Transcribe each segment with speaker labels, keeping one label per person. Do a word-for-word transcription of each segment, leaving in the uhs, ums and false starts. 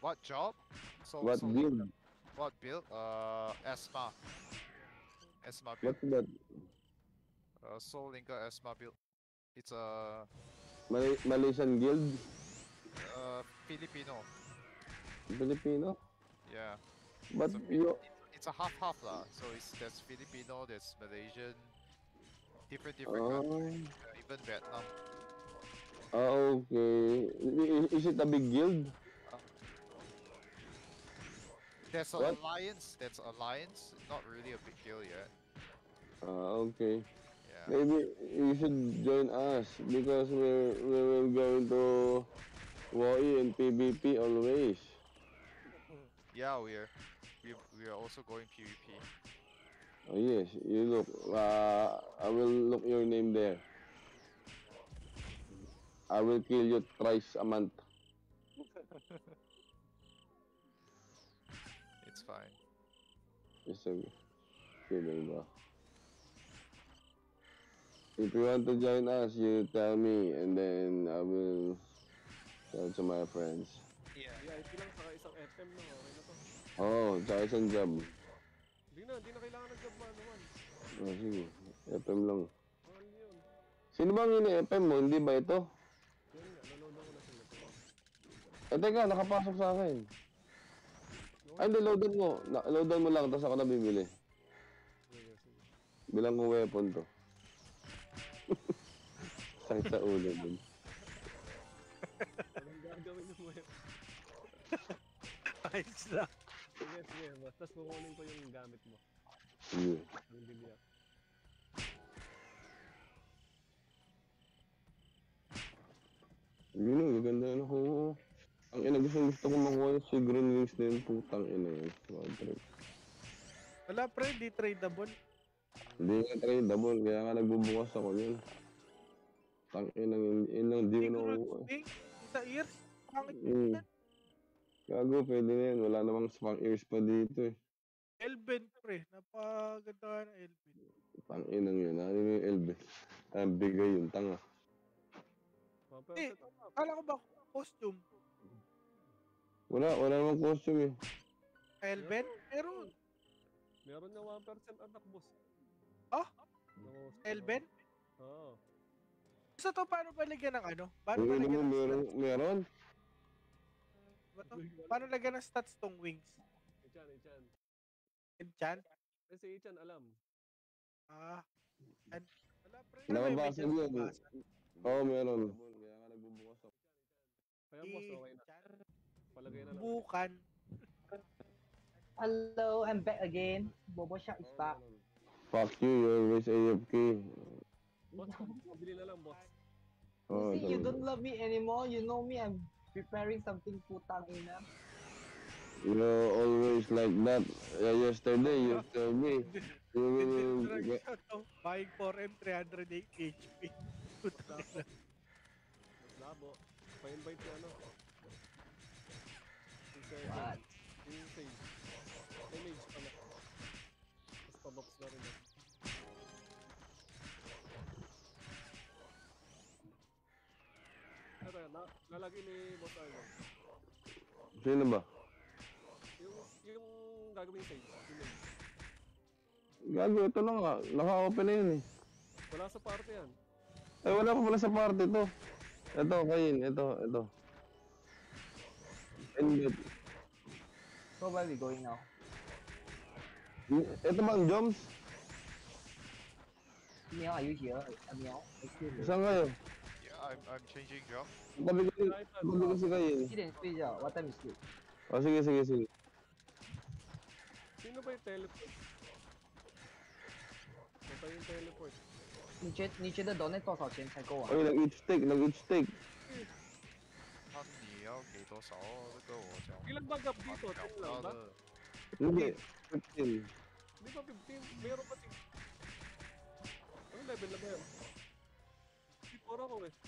Speaker 1: What job? So,
Speaker 2: What
Speaker 1: so
Speaker 2: build?
Speaker 1: what build? Uh, Esma. Esma build.
Speaker 2: What's that?
Speaker 1: Uh, Soul Linker Esma build. It's a
Speaker 2: Mal Malaysian guild?
Speaker 1: uh Filipino.
Speaker 2: Filipino?
Speaker 1: Yeah.
Speaker 2: But
Speaker 1: It's a
Speaker 2: you...
Speaker 1: it's a half half lah. So it's there's Filipino, there's Malaysian, different different
Speaker 2: Oh,
Speaker 1: countries, uh, even Vietnam.
Speaker 2: ah, okay. Is, is it a big guild?
Speaker 1: Uh, there's an
Speaker 2: What?
Speaker 1: alliance. There's alliance. Not really a big deal yet.
Speaker 2: Ah, okay.
Speaker 1: Yeah.
Speaker 2: Maybe you should join us because we're we will going to W O I and PvP always.
Speaker 1: Yeah, we're we we are also going PvP.
Speaker 2: Oh yes, you look. Uh, I will look your name there. I will kill you thrice a month.
Speaker 1: It's fine.
Speaker 2: It's a kidding, bro. If you want to join us, you tell me, and then I will tell to my friends.
Speaker 3: Yeah. V I P lang saka isang F M lang, okay na to.
Speaker 2: Oh, tsaka isang job.
Speaker 3: Hindi na, hindi na kailangan ng job manual.
Speaker 2: Oh, sige. F M lang.
Speaker 3: Mahal yun.
Speaker 2: Sino bang ini-F M mo? Hindi ba ito?
Speaker 3: Yan nga, naload ako na sila.
Speaker 2: Eh, teka, nakapasok sa akin. Ay, hindi, loadan mo. Na loadan mo lang, tapos ako na bibili.
Speaker 3: Sige, sige.
Speaker 2: Bilang ko weapon to. Sang sa ulo dun.
Speaker 3: Anong gagawin mo yun?
Speaker 4: Ayos lang.
Speaker 3: Sige, sige. Tapos kukunin ko yung gamit mo.
Speaker 2: Sige.
Speaker 3: Ang bibiyak.
Speaker 2: Yun o, gaganda yun ako. Ang ina, gusto, gusto ko makuha yung si green wings na yun. Putang ina yun.
Speaker 4: Wala pre, di tradable.
Speaker 2: Hindi nga tradable, kaya nga nagbubukas ako yun. Tang ina yun, yun lang di ko na
Speaker 4: Siguro, isa ears. Pangit
Speaker 2: Mm.
Speaker 4: yan.
Speaker 2: Gago, pwede na yun. Wala namang spang ears pa dito eh.
Speaker 4: Elven pre, napaganda na Elven.
Speaker 2: Tang ina yun. Ano yung elbe? Ang bigay yun, tanga.
Speaker 3: Oh, pero
Speaker 4: Eh,
Speaker 3: set up.
Speaker 4: kala ko ba costume?
Speaker 2: Wala, wala namang costume eh.
Speaker 4: Elven? Meron.
Speaker 3: Meron na one percent attack boss.
Speaker 4: Ah?
Speaker 3: No,
Speaker 4: Elven?
Speaker 3: Oo.
Speaker 4: So to, paano ba lagyan ng ano? Paano
Speaker 2: Ang
Speaker 4: ba
Speaker 2: ina
Speaker 4: lagyan
Speaker 2: mo,
Speaker 4: ng
Speaker 2: meron,
Speaker 4: stats?
Speaker 2: meron?
Speaker 4: Ba to? Paano lagyan ng stats tong wings?
Speaker 3: Ichan, Ichan.
Speaker 4: Enchant?
Speaker 3: Kasi Ichan, alam.
Speaker 4: Ah. And, wala pre.
Speaker 2: Nakabasa
Speaker 4: May
Speaker 2: yun.
Speaker 4: nabasa.
Speaker 2: Oo, meron. Kaya nga nagbubukas ako.
Speaker 3: Kaya boss, okay na. Palagay na lang.
Speaker 4: Bukan.
Speaker 5: Hello, I'm back again. Bobo Shark is back.
Speaker 2: Fuck you, you're always A F K.
Speaker 3: Boss, pabili na lang, boss.
Speaker 2: Oh,
Speaker 5: You see, you
Speaker 2: ito.
Speaker 5: don't love me anymore. You know me, I'm preparing something putang ina.
Speaker 2: You're always like that. Uh, yesterday, you told me you will get...
Speaker 4: Buying four M, three hundred eight H P.
Speaker 3: Mas labo. Pa-invite si ano. Si Seven.
Speaker 5: What?
Speaker 3: Yung save. Image pala. Tapos pa-box na rin. eh. Ito, na, lalagay ni Boss Argo.
Speaker 2: Sino ba?
Speaker 3: Yung, yung gagawin save. Image.
Speaker 2: Gago, ito lang nga. Naka-open na yun eh.
Speaker 3: Wala sa party yan.
Speaker 2: Ay, wala pa pala sa party to. Ito, kayin. Ito, ito. Invite.
Speaker 5: So where we going now?
Speaker 2: Ito ba ang Joms?
Speaker 5: Meow, are you here? Uh, Meow, excuse me.
Speaker 2: Saan kayo?
Speaker 1: Yeah, I'm I'm changing job.
Speaker 2: Tabi ko, tabi ko si kayin.
Speaker 5: 几点睡觉? What time is it?
Speaker 2: O, sige, sige, sige.
Speaker 3: Sino ba yung teleport? Ito yung teleport.
Speaker 5: 你觉你觉得 donate 多少钱才够啊？
Speaker 2: Oy, nag-eat steak, nag-eat steak.
Speaker 1: 看你要给多少，这个我讲。
Speaker 3: Ilan ba gap dito? ten lang ba?
Speaker 1: 的
Speaker 2: Hindi, fifteen.
Speaker 3: Di ba fifteen? Meron pa si... Anong level na ba yan? fifty-four ako eh.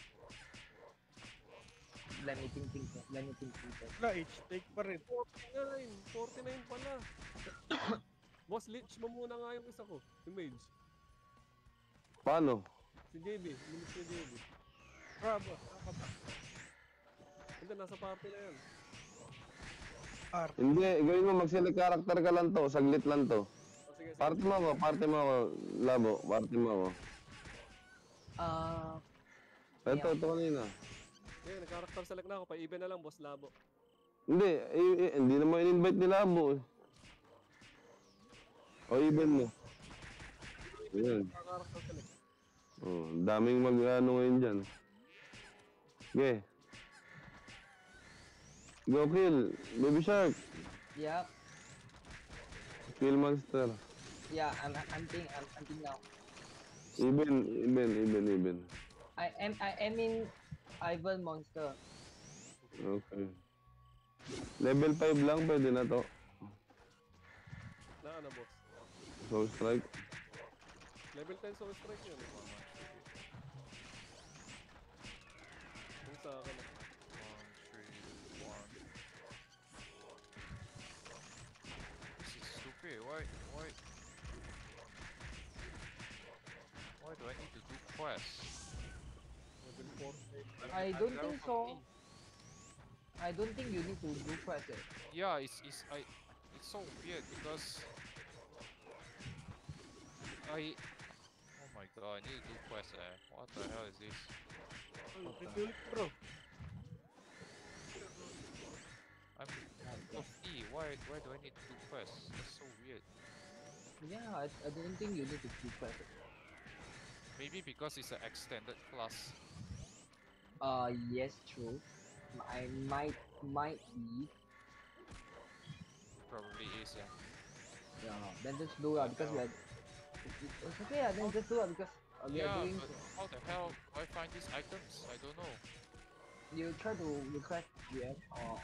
Speaker 5: Let me think, think, let me think, think. think.
Speaker 4: Wala, H-take pa rin.
Speaker 3: forty-nine! forty-nine pala! Boss, leech mo muna nga yung isa ko. Yung mage.
Speaker 2: Paano?
Speaker 3: Si J B. Linis si J B.
Speaker 4: Bravo. Nakaba.
Speaker 3: Hindi, nasa party na yan.
Speaker 4: R.
Speaker 2: Hindi, gawin mo mag-select character ka lang to, saglit lang to.
Speaker 3: Oh, sige, sige.
Speaker 2: Parte mo ako, parte mo ako, labo, parte mo ako.
Speaker 5: Ah,
Speaker 2: Ito, ito kanina.
Speaker 3: Okay, nag-character select na ako. Pa-even na lang, boss labo.
Speaker 2: Hindi, eh, eh, hindi naman in-invite ni Labo eh. O, even mo. Ayan.
Speaker 3: Nag-character select.
Speaker 2: Oh, daming mag-ano ngayon dyan. Okay. Go kill, baby shark.
Speaker 5: yeah,
Speaker 2: Kill monster.
Speaker 5: yeah. I'm I'm hunting. I'm hunting now.
Speaker 2: Even, even, even, even.
Speaker 5: I am I am in Ivan monster.
Speaker 2: Okay. Level five lang, pwede na to.
Speaker 3: Na ano, boss?
Speaker 2: Soul strike.
Speaker 3: Level ten soul strike yun. Yung sa akin. eh.
Speaker 1: One, three, one. This is stupid. Why, why, why do I need to do quests?
Speaker 3: Level four.
Speaker 5: I don't think so. I don't think you need to do quest. Eh.
Speaker 1: Yeah, it's it's I. It's so weird because I. Oh my god, I need to do quests. Eh. What the hell is this?
Speaker 4: Oh, rebuild, bro.
Speaker 1: I'm of E. Why why do I need to do quests? That's so weird.
Speaker 5: Yeah, I, I don't think you need to do quest.
Speaker 1: Maybe because it's an extended class.
Speaker 5: Uh, yes, true. I might might be.
Speaker 1: Probably is, yeah.
Speaker 5: Yeah. Then just do it because we are. It's okay. Yeah, then just do it because uh, we are
Speaker 1: Yeah,
Speaker 5: doing.
Speaker 1: but how the hell do I find these items? I don't know.
Speaker 5: You try to request G M or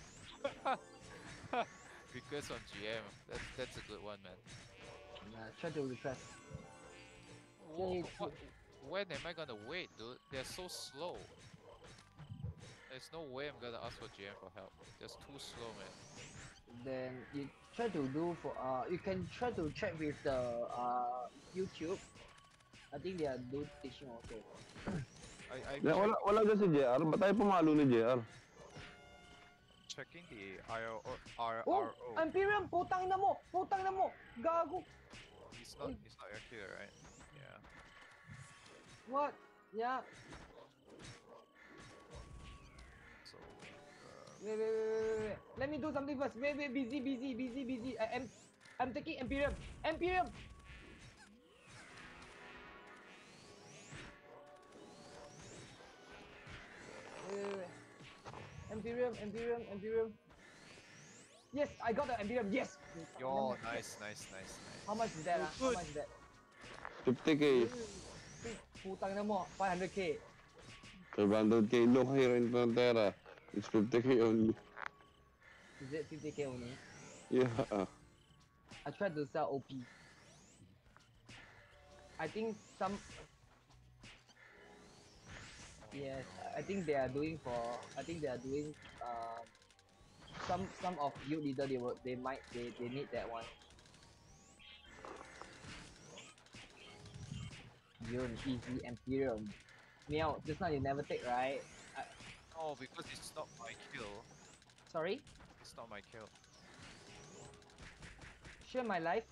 Speaker 1: Because on G M, that's that's a good one, man.
Speaker 5: uh, try to request.
Speaker 1: Wha-
Speaker 5: Okay,
Speaker 1: what, when am I gonna wait, dude? They're so slow. There's no way I'm gonna ask for G M for help. That's too slow, man.
Speaker 5: Then you try to do for uh. You can try to check with the uh YouTube. I think they are do teaching also.
Speaker 1: I I'm
Speaker 2: Yeah, wala,
Speaker 1: check-
Speaker 2: wala dyan si J R. Ba't tayo pumalo ni J R?
Speaker 1: checking the I R O R
Speaker 5: Oh,
Speaker 1: R O.
Speaker 5: Imperium! Putang ina mo! Putang ina mo! Gago!
Speaker 1: He's not
Speaker 5: Uy.
Speaker 1: he's not here, right? Yeah.
Speaker 5: What? Yeah.
Speaker 1: So uh,
Speaker 5: Wait, wait, wait, wait, wait, wait. Let me do something first. Wait, wait, busy, busy, busy, busy. I am, I'm taking Imperium. Imperium. Wait, wait, wait. Imperium, Imperium, Imperium. Yes, I got the Imperium. Yes.
Speaker 1: yo, nice, nice, nice, nice.
Speaker 5: How much is that? Ah? How much is that?
Speaker 2: fifty K.
Speaker 5: Putang ina mo. five hundred K.
Speaker 2: five hundred K. Look here in Frontera. It's fifty K only.
Speaker 5: Is it fifty K only?
Speaker 2: Yeah.
Speaker 5: I tried to sell O P. I think some. Yes, I think they are doing for. I think they are doing. Um, some some of you leader they will they might they, they need that one. Yun, easy Imperium. Meow, just now you never take right? Uh,
Speaker 1: No, because it's not my kill.
Speaker 5: sorry?
Speaker 1: It's not my kill.
Speaker 5: Share my life.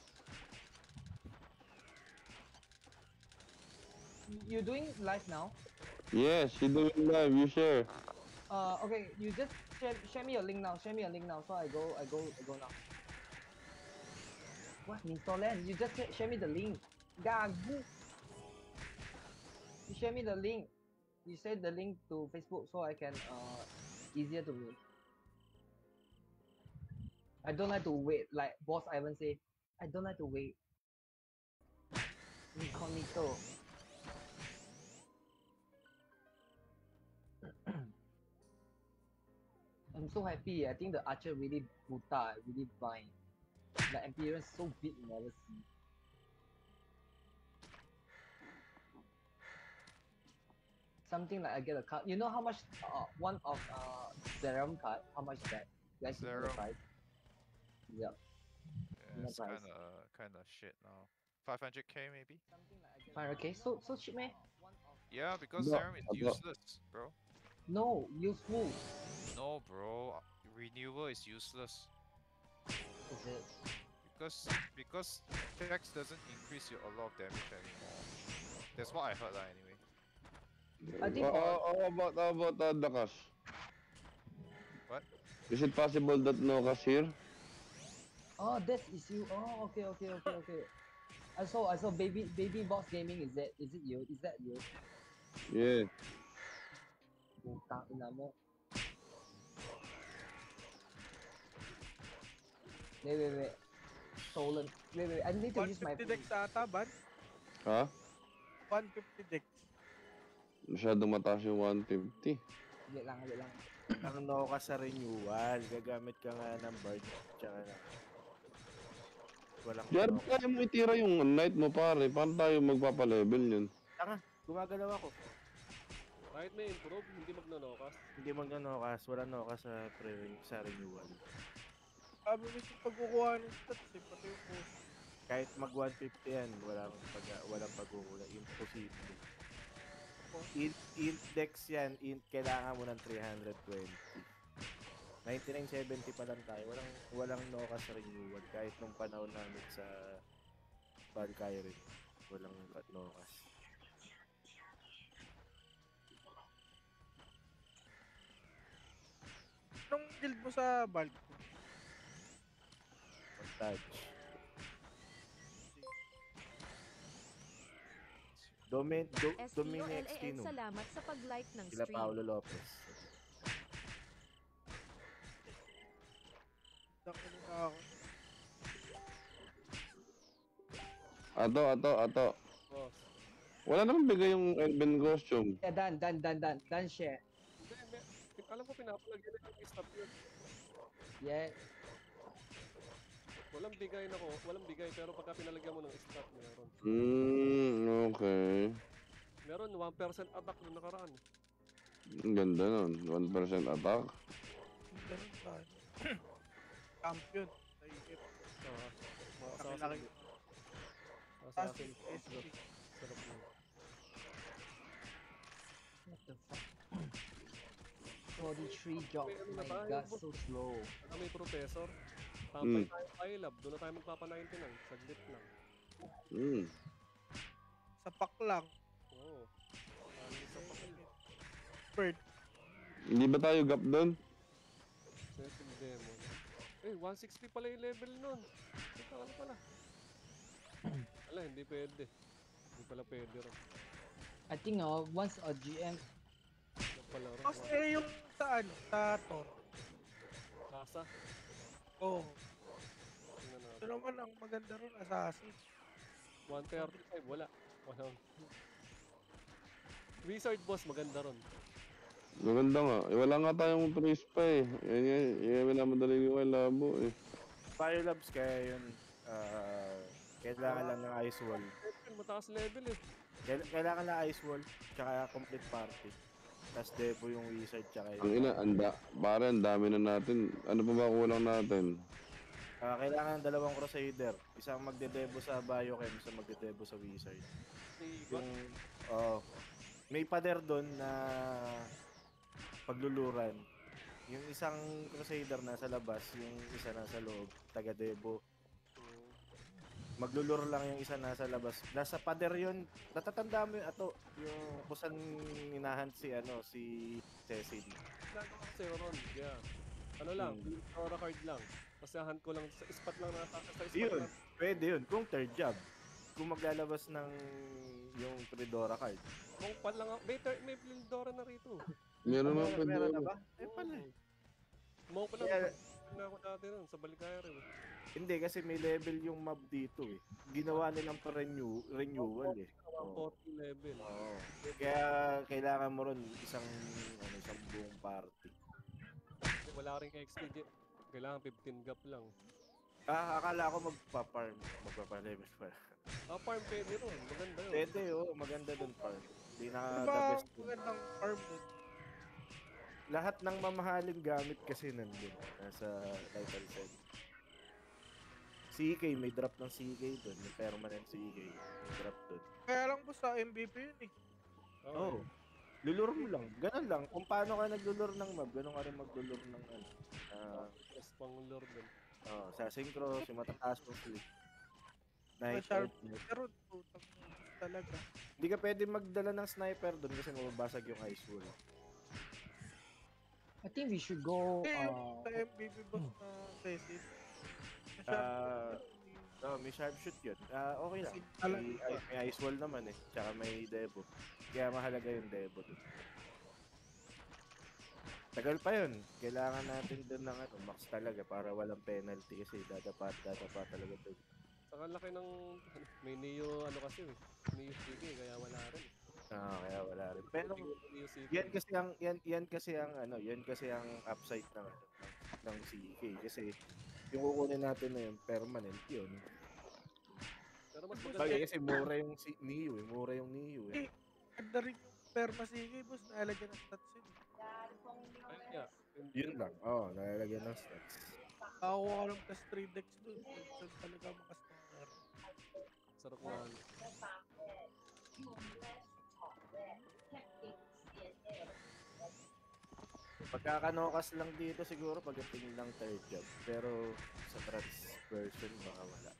Speaker 5: You doing live now?
Speaker 2: Yes, you doing live. You share.
Speaker 5: Uh, okay, you just share, share me a link now. Share me a link now. So I go, I go, I go now. What? Minstolen? You just share, share me the link. Gagu. You share me the link. You send the link to Facebook so I can uh easier to. I don't like to wait. Like Boss Ivan say, I don't like to wait. Incognito. I'm so happy. I think the archer really buta, really blind. The Imperium so big, you never see. Something like I get a card. You know how much uh, one of uh serum card? How much is that? You guys know the
Speaker 1: Serum.
Speaker 5: price? Yep.
Speaker 1: Yeah,
Speaker 5: No
Speaker 1: it's
Speaker 5: price.
Speaker 1: kind of kind of shit now. five hundred K maybe.
Speaker 5: five hundred K. So so cheap, man.
Speaker 1: Yeah, because
Speaker 2: No,
Speaker 1: serum is
Speaker 2: I thought-
Speaker 1: useless, bro.
Speaker 5: No, useful.
Speaker 1: No, bro. renewal is useless.
Speaker 5: Is it?
Speaker 1: Because because Dex doesn't increase your a lot of damage anymore. That's what I heard lah anyway.
Speaker 5: I think
Speaker 2: Uh,
Speaker 5: for-
Speaker 2: how about, how about uh, Dakas?
Speaker 1: What?
Speaker 2: Is it possible that no Kas here?
Speaker 5: Oh, that's is you. Oh, okay, okay, okay, okay. I saw, I saw baby, baby boss gaming. Is that, is it you? Is that you?
Speaker 2: Yeah.
Speaker 5: Putang ina mo. Wait, wait, wait. Stolen. Wait, wait. I need to use my
Speaker 4: one fifty
Speaker 5: phone.
Speaker 4: dex ata, ban?
Speaker 2: Ha?
Speaker 4: one fifty dex.
Speaker 2: Masyadong mataas yung one fifty.
Speaker 5: Wait lang, wait lang.
Speaker 3: Ang no ka sa renewal, gagamit ka nga ng bird, tsaka na. Walang
Speaker 2: Diyan,
Speaker 3: no ka.
Speaker 2: kaya mo itira yung knight mo pare. Paano tayo magpapalevel yun?
Speaker 3: Tanga, gumagalaw ako.
Speaker 6: Kahit may improve, hindi magnonokas.
Speaker 3: Hindi magno-nokas, wala nokas sa pre sa renewal.
Speaker 4: Sabi mo sa pagkukuha ng stats eh, pati yung post.
Speaker 3: Kahit mag one fifty yan, walang pag walang pagkukuha, imposible. Int, int dex yan, int kailangan mo ng three twenty. ninety-nine seventy pa lang tayo, walang walang nokas sa renewal kahit nung panahon namin sa Valkyrie, walang nokas.
Speaker 4: Anong guild mo sa Valk?
Speaker 3: Touch. Domain, do,
Speaker 7: S T O
Speaker 3: Domain
Speaker 7: L A
Speaker 3: X T
Speaker 7: N,
Speaker 3: no.
Speaker 7: salamat sa pag-like ng
Speaker 3: Sila
Speaker 7: stream.
Speaker 3: Paolo Lopez.
Speaker 4: Nakuha na ako.
Speaker 2: Ato, ato, ato.
Speaker 6: Boss.
Speaker 2: Wala namang bigay yung Elven costume.
Speaker 5: Yeah, done, done, done, done. Done share.
Speaker 6: Hindi, may, alam ko pinapalagyan na yung stop yun.
Speaker 5: Yeah.
Speaker 6: Walang bigay na ko, walang bigay pero pagka pinalagyan mo ng stop meron.
Speaker 2: Hmm, okay.
Speaker 6: Meron one percent attack nung nakaraan.
Speaker 2: Ang ganda nun. one percent attack.
Speaker 4: Ganun ba? Champion. Naikip.
Speaker 6: Uh, mga
Speaker 4: Laki-laki.
Speaker 6: assassin.
Speaker 4: Assassin.
Speaker 6: Assassin.
Speaker 4: S P.
Speaker 6: Sarap yun.
Speaker 5: What the fuck? forty-three job.
Speaker 6: May ano na
Speaker 5: My
Speaker 6: tayo,
Speaker 5: god,
Speaker 6: boss.
Speaker 5: so slow.
Speaker 6: Saka may professor.
Speaker 2: Hmm.
Speaker 6: Tampay tayo kay lab, doon na tayo magpapa ninety-nine. Saglit lang.
Speaker 2: Hmm.
Speaker 4: Sa pack lang.
Speaker 6: Oo. Ano sa pakil.
Speaker 4: Bird.
Speaker 2: Hindi ba tayo gap doon?
Speaker 6: Sensitive demon. Eh, one sixty pala yung level nun. Ito, ano pala? Ala, hindi pwede. Hindi pala pwede rin.
Speaker 5: I think uh, once a G M,
Speaker 6: Ito pala rin.
Speaker 4: Tapos eh yung saan? Sa Tor.
Speaker 6: Kasa.
Speaker 4: Oo. Oh.
Speaker 6: Tingnan
Speaker 4: Ito
Speaker 6: natin.
Speaker 4: naman ang maganda ron, assassin.
Speaker 6: one thirty-five, wala. Wala. Wizard boss, maganda ron.
Speaker 2: Maganda nga. Eh, wala nga tayong trace pa eh. Yan yan. Yan minamadali yung kay Labo eh.
Speaker 3: Fire Labs kaya yun, ah, kailangan lang ng ice wall.
Speaker 6: Level, mataas level eh.
Speaker 3: Kail- Kailangan lang ice wall, tsaka complete party. Tapos depo yung wizard, tsaka
Speaker 2: Ang ina, anda. Pare, ang dami na natin. Ano pa ba kulang natin?
Speaker 3: Ah, kailangan ng dalawang crusader. Isang magdedebo sa biochem, isang magdedebo sa wizard.
Speaker 6: Yung...
Speaker 3: Yung, oh, may pader doon na pagluluran. Yung isang crusader nasa labas, yung isa nasa loob, taga-debo. Maglulur lang yung isa nasa labas. Nasa pader yun, natatanda mo yung ato, yung kusan inahan si ano, si Cecil.
Speaker 6: Lalo kasi ron, yeah. Ano lang,
Speaker 3: Hmm.
Speaker 6: yung aura card lang. Basahan ko lang, sa spot lang na sa spot
Speaker 3: Yun,
Speaker 6: lang.
Speaker 3: pwede yun, kung third job. Kung maglalabas ng yung Tridora card.
Speaker 6: Kung pan lang ako, may, ter- may Blindora na rito.
Speaker 2: Meron na
Speaker 3: Meron-
Speaker 2: pwede.
Speaker 3: meron na ba? Eh pala eh.
Speaker 6: Mo pa lang,
Speaker 3: Kaya-
Speaker 6: na ako dati nun, sa Balikaya rin.
Speaker 3: Hindi, kasi may level yung map dito eh. Ginawa nilang pa renew, renewal eh.
Speaker 6: one forty level.
Speaker 3: Oo. Kaya kailangan mo ron isang ano, isang buong party.
Speaker 6: Kasi wala rin X P. di- Kailangan fifteen gap lang.
Speaker 3: Ah, akala ko magpa-farm, magpapa-level pa.
Speaker 6: Ah, farm pwede ron. Maganda yun.
Speaker 3: Pwede oh, maganda dun farm. Hindi na
Speaker 4: Ano
Speaker 3: the
Speaker 4: ba
Speaker 3: best dun.
Speaker 4: magandang farm doon?
Speaker 3: Lahat ng mamahaling gamit kasi nandun. Nasa title set. C K, may drop ng C K dun. May permanent C K. May drop dun.
Speaker 4: Kaya lang po sa M V P yun eh.
Speaker 3: Oo. Oh. Lulur mo lang. Ganun lang. Kung paano ka naglulur ng map, ganun ka rin maglulur ng ano. ah,
Speaker 6: pang lure dun.
Speaker 3: Oh, sa synchros, yung matataas mong sleep. Night
Speaker 4: Sharp.
Speaker 3: Edge.
Speaker 4: Pero putang talaga.
Speaker 3: Hindi ka pwede magdala ng sniper doon kasi mababasag yung ice wall.
Speaker 5: I think we should go.
Speaker 4: Eh, yung
Speaker 5: Uh,
Speaker 4: sa M B B boss na Cecil.
Speaker 3: Ah, uh, may sharpshoot yun. Ah, okay lang.
Speaker 4: Alam
Speaker 3: May,
Speaker 4: ko.
Speaker 3: ay, may ice wall naman eh. Tsaka may devo. Kaya mahalaga yung devo doon. Tagal pa yun. Kailangan natin doon ng ano, max talaga para walang penalty kasi dadapat, dadapat talaga doon.
Speaker 6: Saka laki ng, ano, may Neo, ano kasi eh. Neo C K, kaya wala rin.
Speaker 3: Ah, kaya wala rin. Pero
Speaker 6: Siguro Neo C K.
Speaker 3: yan kasi ang yan yan kasi ang ano, yan kasi ang upside ng ano, ng, ng C K kasi yung kukunin natin na yun permanent yun.
Speaker 6: Pero mas
Speaker 3: Bagay
Speaker 6: maganda.
Speaker 3: kasi mura yung si Neo eh, mura yung Neo eh.
Speaker 4: Eh, ganda rin yung perma sige boss. Nalagyan ng stats yun.
Speaker 6: Ayun nga. Yun-
Speaker 3: Yun lang. Oo, oh, nalalagyan ng stats.
Speaker 4: Nakakuha ka ng plus three decks dun. So, talaga makastar.
Speaker 6: Sarap nga.
Speaker 3: Pagkakanokas lang dito siguro pagdating ng third job. Pero sa trans version baka wala.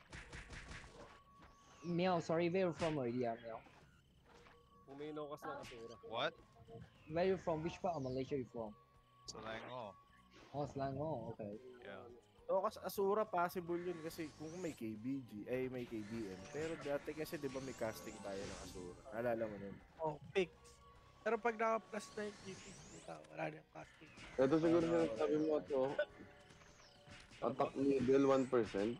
Speaker 5: Meow, sorry, where you from already, uh, Meow?
Speaker 6: Kung may inokas na kasura.
Speaker 1: What?
Speaker 5: Where you from? Which part of Malaysia you from?
Speaker 1: Selangor.
Speaker 5: Oh, Selangor. Okay.
Speaker 1: Yeah.
Speaker 3: Nokas Asura possible yun kasi kung may K B G, ay may K B M. Pero dati kasi di ba may casting tayo ng Asura. Naalala mo nun?
Speaker 4: Oh, fix. Pero pag naka plus nine G P, wala na yung casting.
Speaker 2: Ito siguro sinasabi mo ito. Attack middle one percent.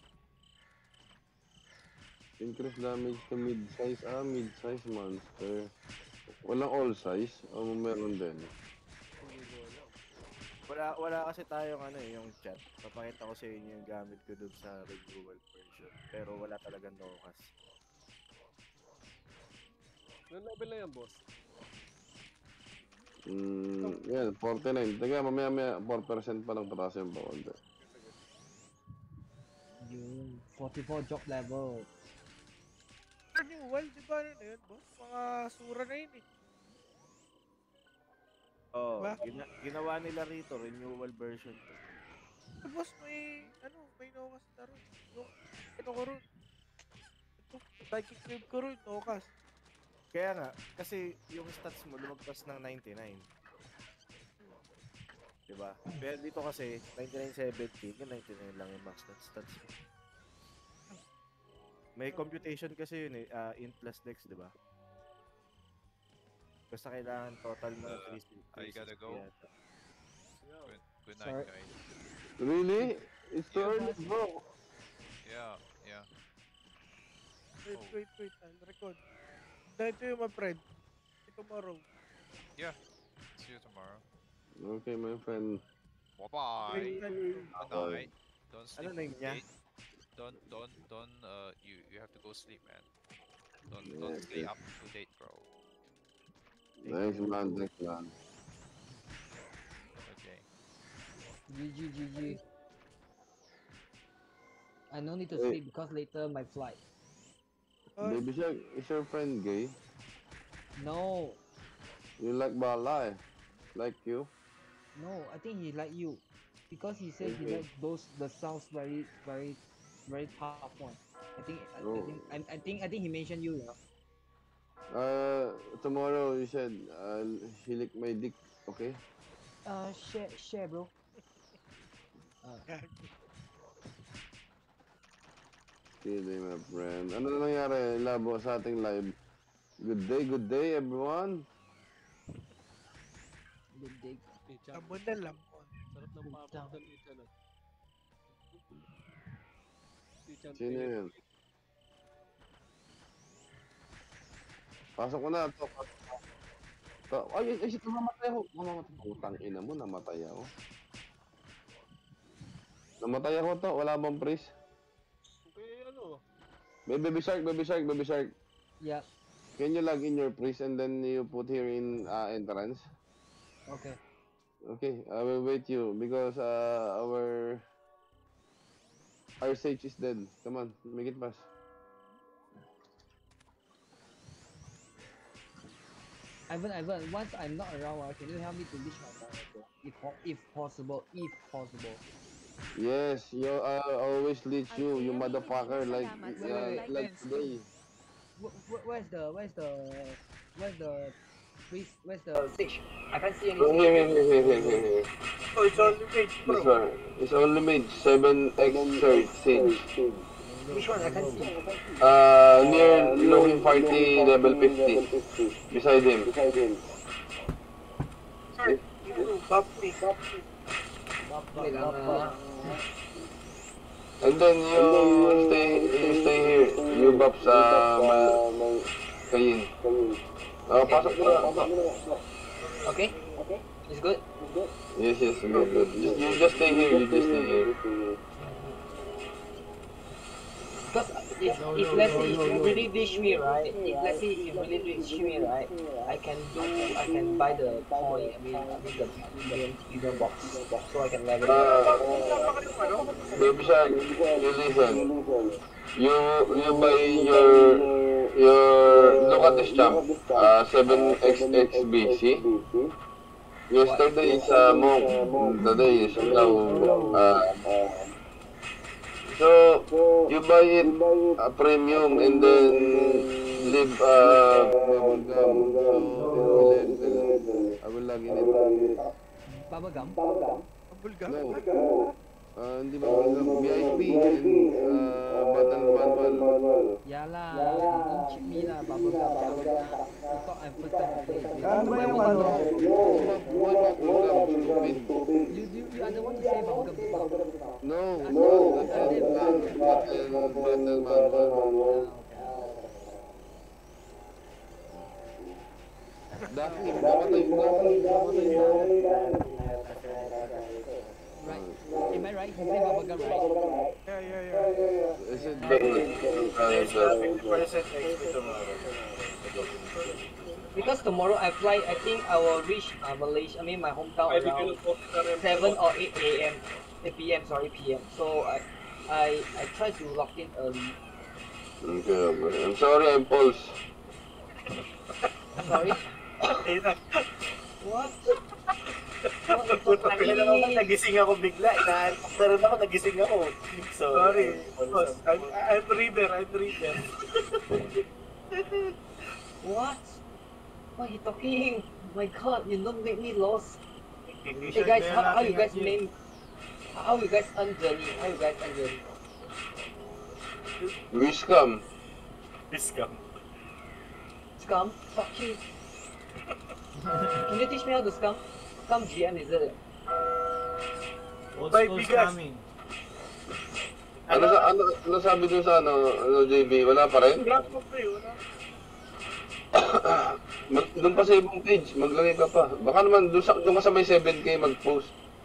Speaker 2: Increase damage to mid-size. Ah, mid-size monster. Walang all size. O meron din.
Speaker 6: Hindi ko alam.
Speaker 3: Wala wala kasi tayong ano eh, yung chat. Papakita ko sa inyo yung gamit ko dun sa renewal version. Pero wala talagang nokas.
Speaker 6: Anong level na yan, boss?
Speaker 2: Mm, yan, forty-nine. Teka, mamaya maya four percent pa lang pataas yung pakonti.
Speaker 5: Yun, forty-four job level.
Speaker 4: Renewal, di ba ano na yun, boss? Mga sura na yun eh.
Speaker 3: Oh,
Speaker 4: Diba?
Speaker 3: gina- ginawa nila rito renewal version to.
Speaker 4: Eh, boss, may, ano, may nokas na rin. Yung, ano ko rin. Ito, psychic wave ko rin, nokas.
Speaker 3: Kaya nga, kasi yung stats mo lumagpas ng ninety-nine. Diba? Pero dito kasi, ninety-nine seventy, yung ninety-nine lang yung max stats stats mo. May computation kasi yun eh, uh, int plus dex, diba? Basta kailangan total mo
Speaker 1: Uh,
Speaker 3: three sixty.
Speaker 1: I gotta go.
Speaker 3: yata.
Speaker 6: Yeah.
Speaker 1: Good, good
Speaker 5: Sorry.
Speaker 1: night, guys.
Speaker 2: Really? It's too
Speaker 1: Yeah.
Speaker 2: early, bro.
Speaker 1: Yeah, yeah.
Speaker 4: Wait,
Speaker 1: Oh.
Speaker 4: wait, wait, I'll record. Dahil ito yung my friend. See you tomorrow.
Speaker 1: See you tomorrow.
Speaker 2: Okay, my friend.
Speaker 1: Bye-bye.
Speaker 4: Great night.
Speaker 1: Good night. Don't
Speaker 3: Ano
Speaker 1: sleep
Speaker 3: name
Speaker 1: too
Speaker 3: niya?
Speaker 1: late. Don't, don't, don't, uh, you, you have to go sleep, man. Don't,
Speaker 2: Yeah,
Speaker 1: don't stay
Speaker 2: yeah.
Speaker 1: up too late, bro.
Speaker 2: Thanks, man. Thanks, man.
Speaker 1: Okay.
Speaker 5: G G, G G. I no need to
Speaker 2: Wait.
Speaker 5: sleep because later my flight.
Speaker 4: Oh,
Speaker 2: Baby Shark, is your friend gay?
Speaker 5: No,
Speaker 2: You like Bala, eh? Like you?
Speaker 5: no, I think he like you. Because he said he
Speaker 2: Okay.
Speaker 5: like those, the sounds very, very, very tough one. I think, I, I
Speaker 2: Oh.
Speaker 5: think, I, I think, I think he mentioned you, you know.
Speaker 2: Uh, tomorrow you said uh, he licked my dick, okay?
Speaker 5: Uh, share, share, bro. Uh,
Speaker 2: Kidding, my friend. Ano na nangyari, Labo, sa ating live? Good day, good day, everyone.
Speaker 5: good day.
Speaker 6: Ichan.
Speaker 4: lamon na lamon.
Speaker 6: Sarap ng
Speaker 5: Good
Speaker 6: papag
Speaker 5: down.
Speaker 6: ng Ichan. ah. Ichan.
Speaker 2: Sino
Speaker 6: Taylor.
Speaker 2: yun? Pasok ko na. To. To. Ay, ay, ay, namamatay ako. Namamatay ako. Utang ina mo, namatay ako. Namatay ako to. Wala bang priest?
Speaker 6: Okay, ano?
Speaker 2: May baby shark, baby shark, baby shark.
Speaker 5: Yeah,
Speaker 2: Can you log in your priest and then you put here in uh, entrance?
Speaker 5: okay.
Speaker 2: Okay, I will wait you because uh, our our sage is dead. Come on, make it fast.
Speaker 5: Ivan, Ivan, once I'm not around, uh, can you help me to reach my monitor? If, po- if possible, if possible.
Speaker 2: Yes, you uh, always leech you, you
Speaker 7: Alvin,
Speaker 2: motherfucker, like
Speaker 7: salamat
Speaker 5: Wait,
Speaker 7: sa
Speaker 2: uh,
Speaker 5: wait,
Speaker 2: like
Speaker 7: like and
Speaker 2: today.
Speaker 7: subs.
Speaker 5: wh- wh- where's the where's the where's the priest? Where's the sage? I can't see any
Speaker 2: Oh,
Speaker 5: sage.
Speaker 2: here, here, here, here, here, here, here.
Speaker 4: Oh, it's only mage,
Speaker 2: This
Speaker 4: bro.
Speaker 2: one. It's only made seven X search siege.
Speaker 5: Which one? I can't see.
Speaker 2: Uh, near looking party level fifty. Beside him.
Speaker 4: Sir, buff me.
Speaker 5: Wait lang. ah.
Speaker 2: And then you stay, you stay here. You bop sa may kayin. Oh, pasok mo na.
Speaker 5: Okay. It's good.
Speaker 2: Yes, yes, good, good. Just, you just stay here, you just stay here.
Speaker 5: Because if, if let's say if you really reach me right, if let's say if you really reach me right, I can do I can buy the point. I mean I mean the premium premium box, so I can level.
Speaker 2: Uh, Baby Shark, you listen. You you buy your your look at this champ. Uh, seven X X B. See? Yesterday is uh, monk. Today is now. Uh, so you buy it a premium and then leave uh bubble gum. So it will, I will log in it.
Speaker 5: Bubble gum.
Speaker 4: Bulgar.
Speaker 2: No. Uh, hindi bubble gum. V I P and uh, battle manual.
Speaker 5: Yeah lah, don't cheat me lah, bubble gum. Bubble gum. I thought I'm first time to play.
Speaker 3: Ano ba yung ano?
Speaker 2: Why bubble gum? Stupid.
Speaker 5: You you you are the one to say bubble gum.
Speaker 2: No, no, battle battle manual. Dati, namatay mo namatay mo.
Speaker 5: Right? Am I right? You say bubble gum, right?
Speaker 4: Yeah, yeah, yeah.
Speaker 2: Is it better?
Speaker 4: fifty percent X P tomorrow.
Speaker 5: Because tomorrow I fly, I think I will reach uh, Malaysia. I mean my hometown around seven or eight A M. P M, sorry, P M. So I I I try to lock in early.
Speaker 2: Okay, okay. I'm sorry, I'm Pulse.
Speaker 5: Sorry. What? What?
Speaker 8: Puta,
Speaker 5: I
Speaker 8: kaya naman
Speaker 5: mean,
Speaker 8: nagising ako bigla. Inaantok rin ako, nagising ako. So,
Speaker 4: Sorry, boss. I'm, I'm reader, I'm reader.
Speaker 5: what? What are you talking? My God, you don't make me lost. Hey
Speaker 4: Ignition
Speaker 5: guys,
Speaker 4: bell
Speaker 5: how, how you
Speaker 4: natin
Speaker 5: guys
Speaker 4: yan.
Speaker 5: name? How you guys earn journey? How you guys earn journey?
Speaker 2: We scam.
Speaker 8: discount.
Speaker 5: Scum? Fuck you. Can you teach me how to scum? Scum G M is it?
Speaker 3: Old
Speaker 4: By
Speaker 3: school
Speaker 4: bigas.
Speaker 3: scamming.
Speaker 2: Ano sa ano, ano sabi dun sa ano, ano J B? Wala pa rin?
Speaker 4: Black book na yun, ah.
Speaker 2: Mag, doon pa sa ibang page, maglagay ka pa. Baka naman doon, sa, doon ka sa may seven K mag-post.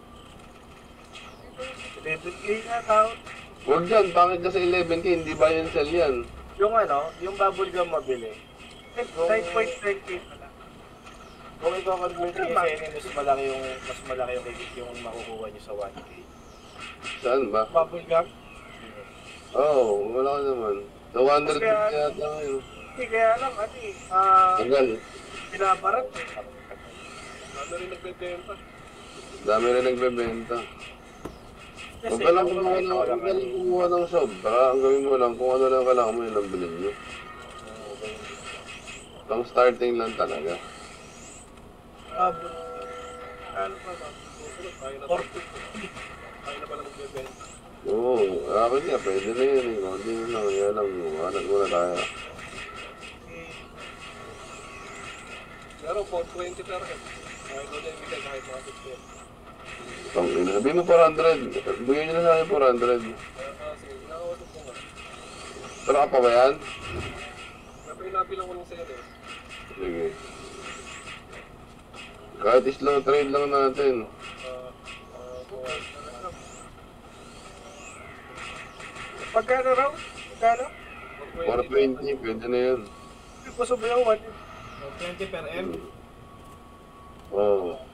Speaker 4: eleven K nga tao.
Speaker 2: Huwag dyan, pangit ka sa eleven K, hindi ba yan sell yan?
Speaker 8: Yung ano, yung bubble gum mabili.
Speaker 4: nine point nine K pala.
Speaker 8: Kung i-convert niyo sa inyo, mas malaki yung, mas malaki yung, yung makukuha niyo sa one K.
Speaker 2: Saan ba?
Speaker 4: Bubble gum.
Speaker 2: Oo, oh, wala ka naman. two hundred
Speaker 4: Kaya-
Speaker 2: fifty yata ngayon.
Speaker 4: Hindi, kaya lang, ano eh, ah,
Speaker 2: Tagal.
Speaker 4: binabarat eh.
Speaker 6: Ano rin nagbebenta?
Speaker 2: Dami rin nagbebenta.
Speaker 8: Kasi,
Speaker 2: Huwag ka lang
Speaker 8: ang
Speaker 2: kumuha
Speaker 8: mga
Speaker 2: ng,
Speaker 8: ito
Speaker 2: huwag
Speaker 8: lang
Speaker 2: ka lang kumuha ng sobra. Ang gawin mo lang, kung ano lang kailangan mo, yun ang bilhin nyo. Ang starting lang talaga.
Speaker 4: Bubble. Ano pa ba?
Speaker 6: Kaya na
Speaker 4: Or,
Speaker 6: Kaya na pala magbebenta.
Speaker 2: Oo, akin nga, pwede na yun eh. Hindi mo lang, yan lang, hanap muna tayo.
Speaker 6: Pero four twenty per head. Kahit wala yung bigay kahit mga fifty.
Speaker 2: Tang ina, sabihin mo four hundred. Bigyan nyo na sa akin four hundred.
Speaker 6: Ah, sige, nakakausap ko nga.
Speaker 2: Pero ka pa ba yan?
Speaker 6: Napinabilang ko lang sa'yo eh.
Speaker 2: Sige. Kahit slow trade lang natin.
Speaker 6: Ah, ah, kung
Speaker 4: Pagkano raw? Pagkano?
Speaker 2: four twenty, pwede na yun.
Speaker 4: Hindi ko sumayawan.
Speaker 3: twenty per M.
Speaker 2: Oo.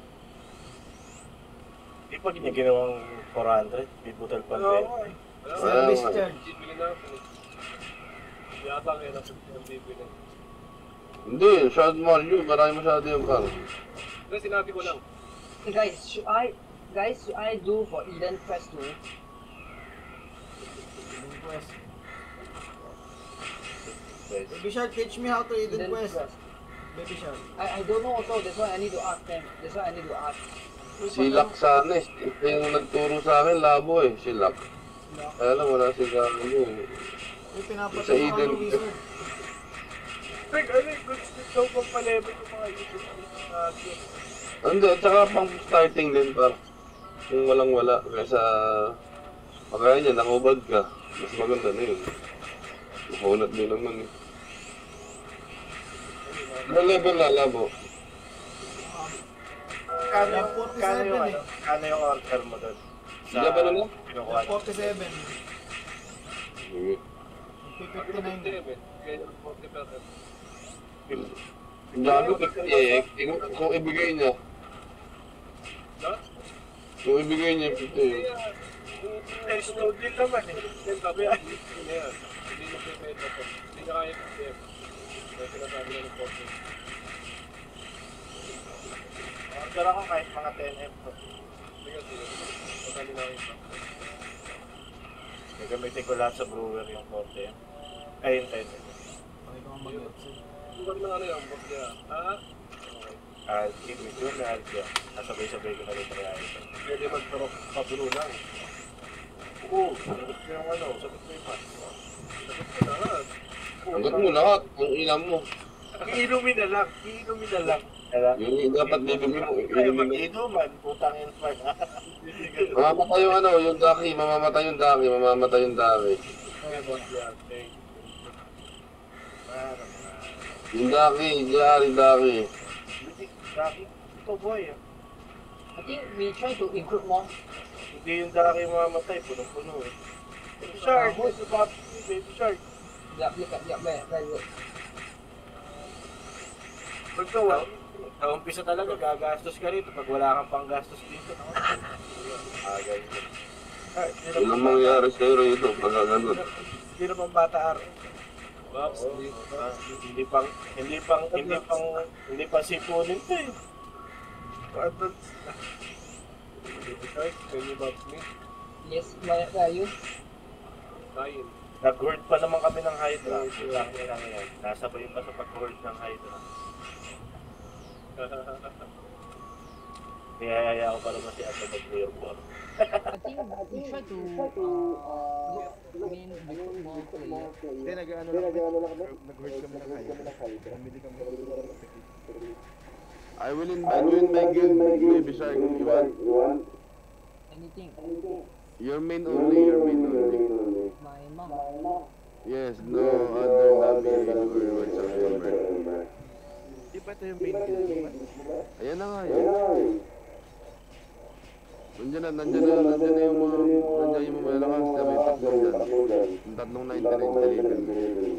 Speaker 8: Di pa niya ginawang four hundred, may butal pa
Speaker 4: Oo,
Speaker 8: rin.
Speaker 4: eh.
Speaker 3: Service
Speaker 2: nga.
Speaker 3: charge.
Speaker 6: bibili natin eh. Yata ngayon ang ang bibili.
Speaker 2: Hindi, shot value. Marami masyado yung pang.
Speaker 6: Pero sinabi ko lang.
Speaker 5: Hey guys, should I guys, should I do for Eden Quest too?
Speaker 8: Eden Quest. Baby Shark, teach me how to Eden Quest. Baby Shark.
Speaker 5: I, I don't know also, that's why I need to ask them. That's why I need to ask.
Speaker 2: Si Lak sana eh. Ito yung nagturo sa akin, labo eh. Si Lak. Kaya lang wala si Gano eh.
Speaker 8: Uy, pinapatay
Speaker 2: Sa
Speaker 8: mo
Speaker 2: Eden
Speaker 8: ano, wizard.
Speaker 4: Like, ano yung good step daw pang pa-level yung mga YouTube natin.
Speaker 2: Hindi, at saka pang starting din par. Kung walang wala. Kaysa makaya niya, nakubad ka. Mas maganda na yun. Makunat din naman eh. Ano level na, labo?
Speaker 4: Kano yung,
Speaker 8: forty-seven
Speaker 4: kano yung,
Speaker 8: eh.
Speaker 4: ano, kano yung order mo doon?
Speaker 2: Hindi ba na lang?
Speaker 4: Kinukuha na.
Speaker 8: forty-seven.
Speaker 2: Sige.
Speaker 8: fifty-nine.
Speaker 2: Gago, eh, kung ibigay niya. Kung ibigay niya, fifty.
Speaker 4: There's no deal naman eh. Sabi ay.
Speaker 6: Hindi na pwede ito. Hindi na kaya F D M. Kaya sinasabi na ng forty.
Speaker 4: Order ako kahit mga ten M to.
Speaker 6: Sige, sige. Pagkali na ito.
Speaker 4: Gagamitin ko lahat sa brewer yung forty M. Ay, yung ten M.
Speaker 8: Okay, kung mag-gets.
Speaker 6: Huwag na ano yan, boss niya. Ha?
Speaker 4: Ah, keep me doon na Alpia. Nasabay-sabay ko na rin kaya ito.
Speaker 6: Pwede mag-drop pabro lang.
Speaker 4: Oo, sagot ko yung ano, sagot ko yung pan.
Speaker 6: Sagot ko na lahat.
Speaker 2: Hanggat mo lahat, ang ilang mo.
Speaker 4: Iinumin na lang, iinumin na lang. Alam?
Speaker 2: Yung dapat bibigay mo,
Speaker 4: Kaya
Speaker 2: inumin mo.
Speaker 4: mag-inuman, putang in part.
Speaker 2: Mamamatay yung ano, yung daki, mamamatay yung daki, mamamatay yung daki. Yung daki, yari daki.
Speaker 4: Daki, ito boy. ah.
Speaker 5: I think we try to include more.
Speaker 4: Hindi yung daki mamamatay, punong-puno eh. Baby Shark, what's about me, Baby Shark?
Speaker 5: Yup, yup, yup, yup, very, very good.
Speaker 4: Pagkawa, sa umpisa talaga, gagastos ka rito pag wala kang panggastos dito. Ah, ganyan. Ah, hindi
Speaker 2: Yun ang
Speaker 4: naman
Speaker 2: mangyayari sa'yo rito, pagka ganun.
Speaker 4: Hindi naman bata ar.
Speaker 6: Pops,
Speaker 4: Oh, ah, hindi pang hindi pang hindi pang hindi pang sipunin to eh. Ano?
Speaker 6: Baby Shark, can you box me?
Speaker 5: Yes, where, where are you?
Speaker 6: Nine.
Speaker 4: Nag-horde pa naman kami ng Hydra. Lang lang yan. Nasabay pa sa pag-horde ng Hydra. Niyayaya ko pa naman si Ate mag-clear board.
Speaker 5: I think we try to, uh, I mean, recruit more players.
Speaker 3: Hindi, nag-ano lang kami. Nag-hurt kami ng high. Namili kami ng
Speaker 2: I will invite you in my guild, Baby Shark. You want?
Speaker 5: Anything.
Speaker 2: Your main only, your main only.
Speaker 5: My mom.
Speaker 2: Yes, no other namin or whatsoever.
Speaker 3: Di ba ito yung main guild mo ba?
Speaker 2: Ayan na nga yun. Nandiyan na, nandiyan na, nandiyan na yung mga, nandiyan yung mga malakas na may tatlong dyan. Yung tatlong ninety-nine sa level.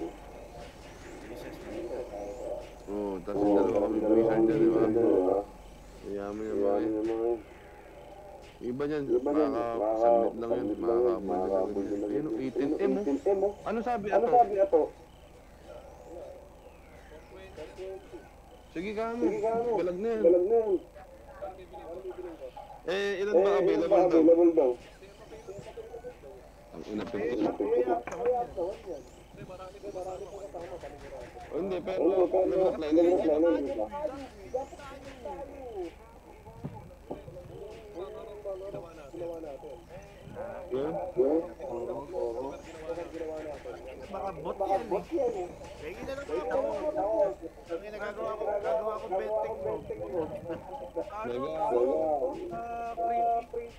Speaker 2: Oo, tapos yung dalawa kami wizard dyan, di ba? Mayaman yung mga yun. Iba niyan, makaka-submit lang yun, makaka-abol na lang yun. Ayun, eighteen M oh. Ano sabi ato? Sige kami, balag na yan. Eh, ilan ba available daw? Ang ina pinto. Oh, hindi, pero nag-reply na yun. Yeah?
Speaker 3: Baka bot yan eh. Kaya na lang ako. Kaya nagagawa ko, gagawa ko betting mo. Ano? Ah, pretty.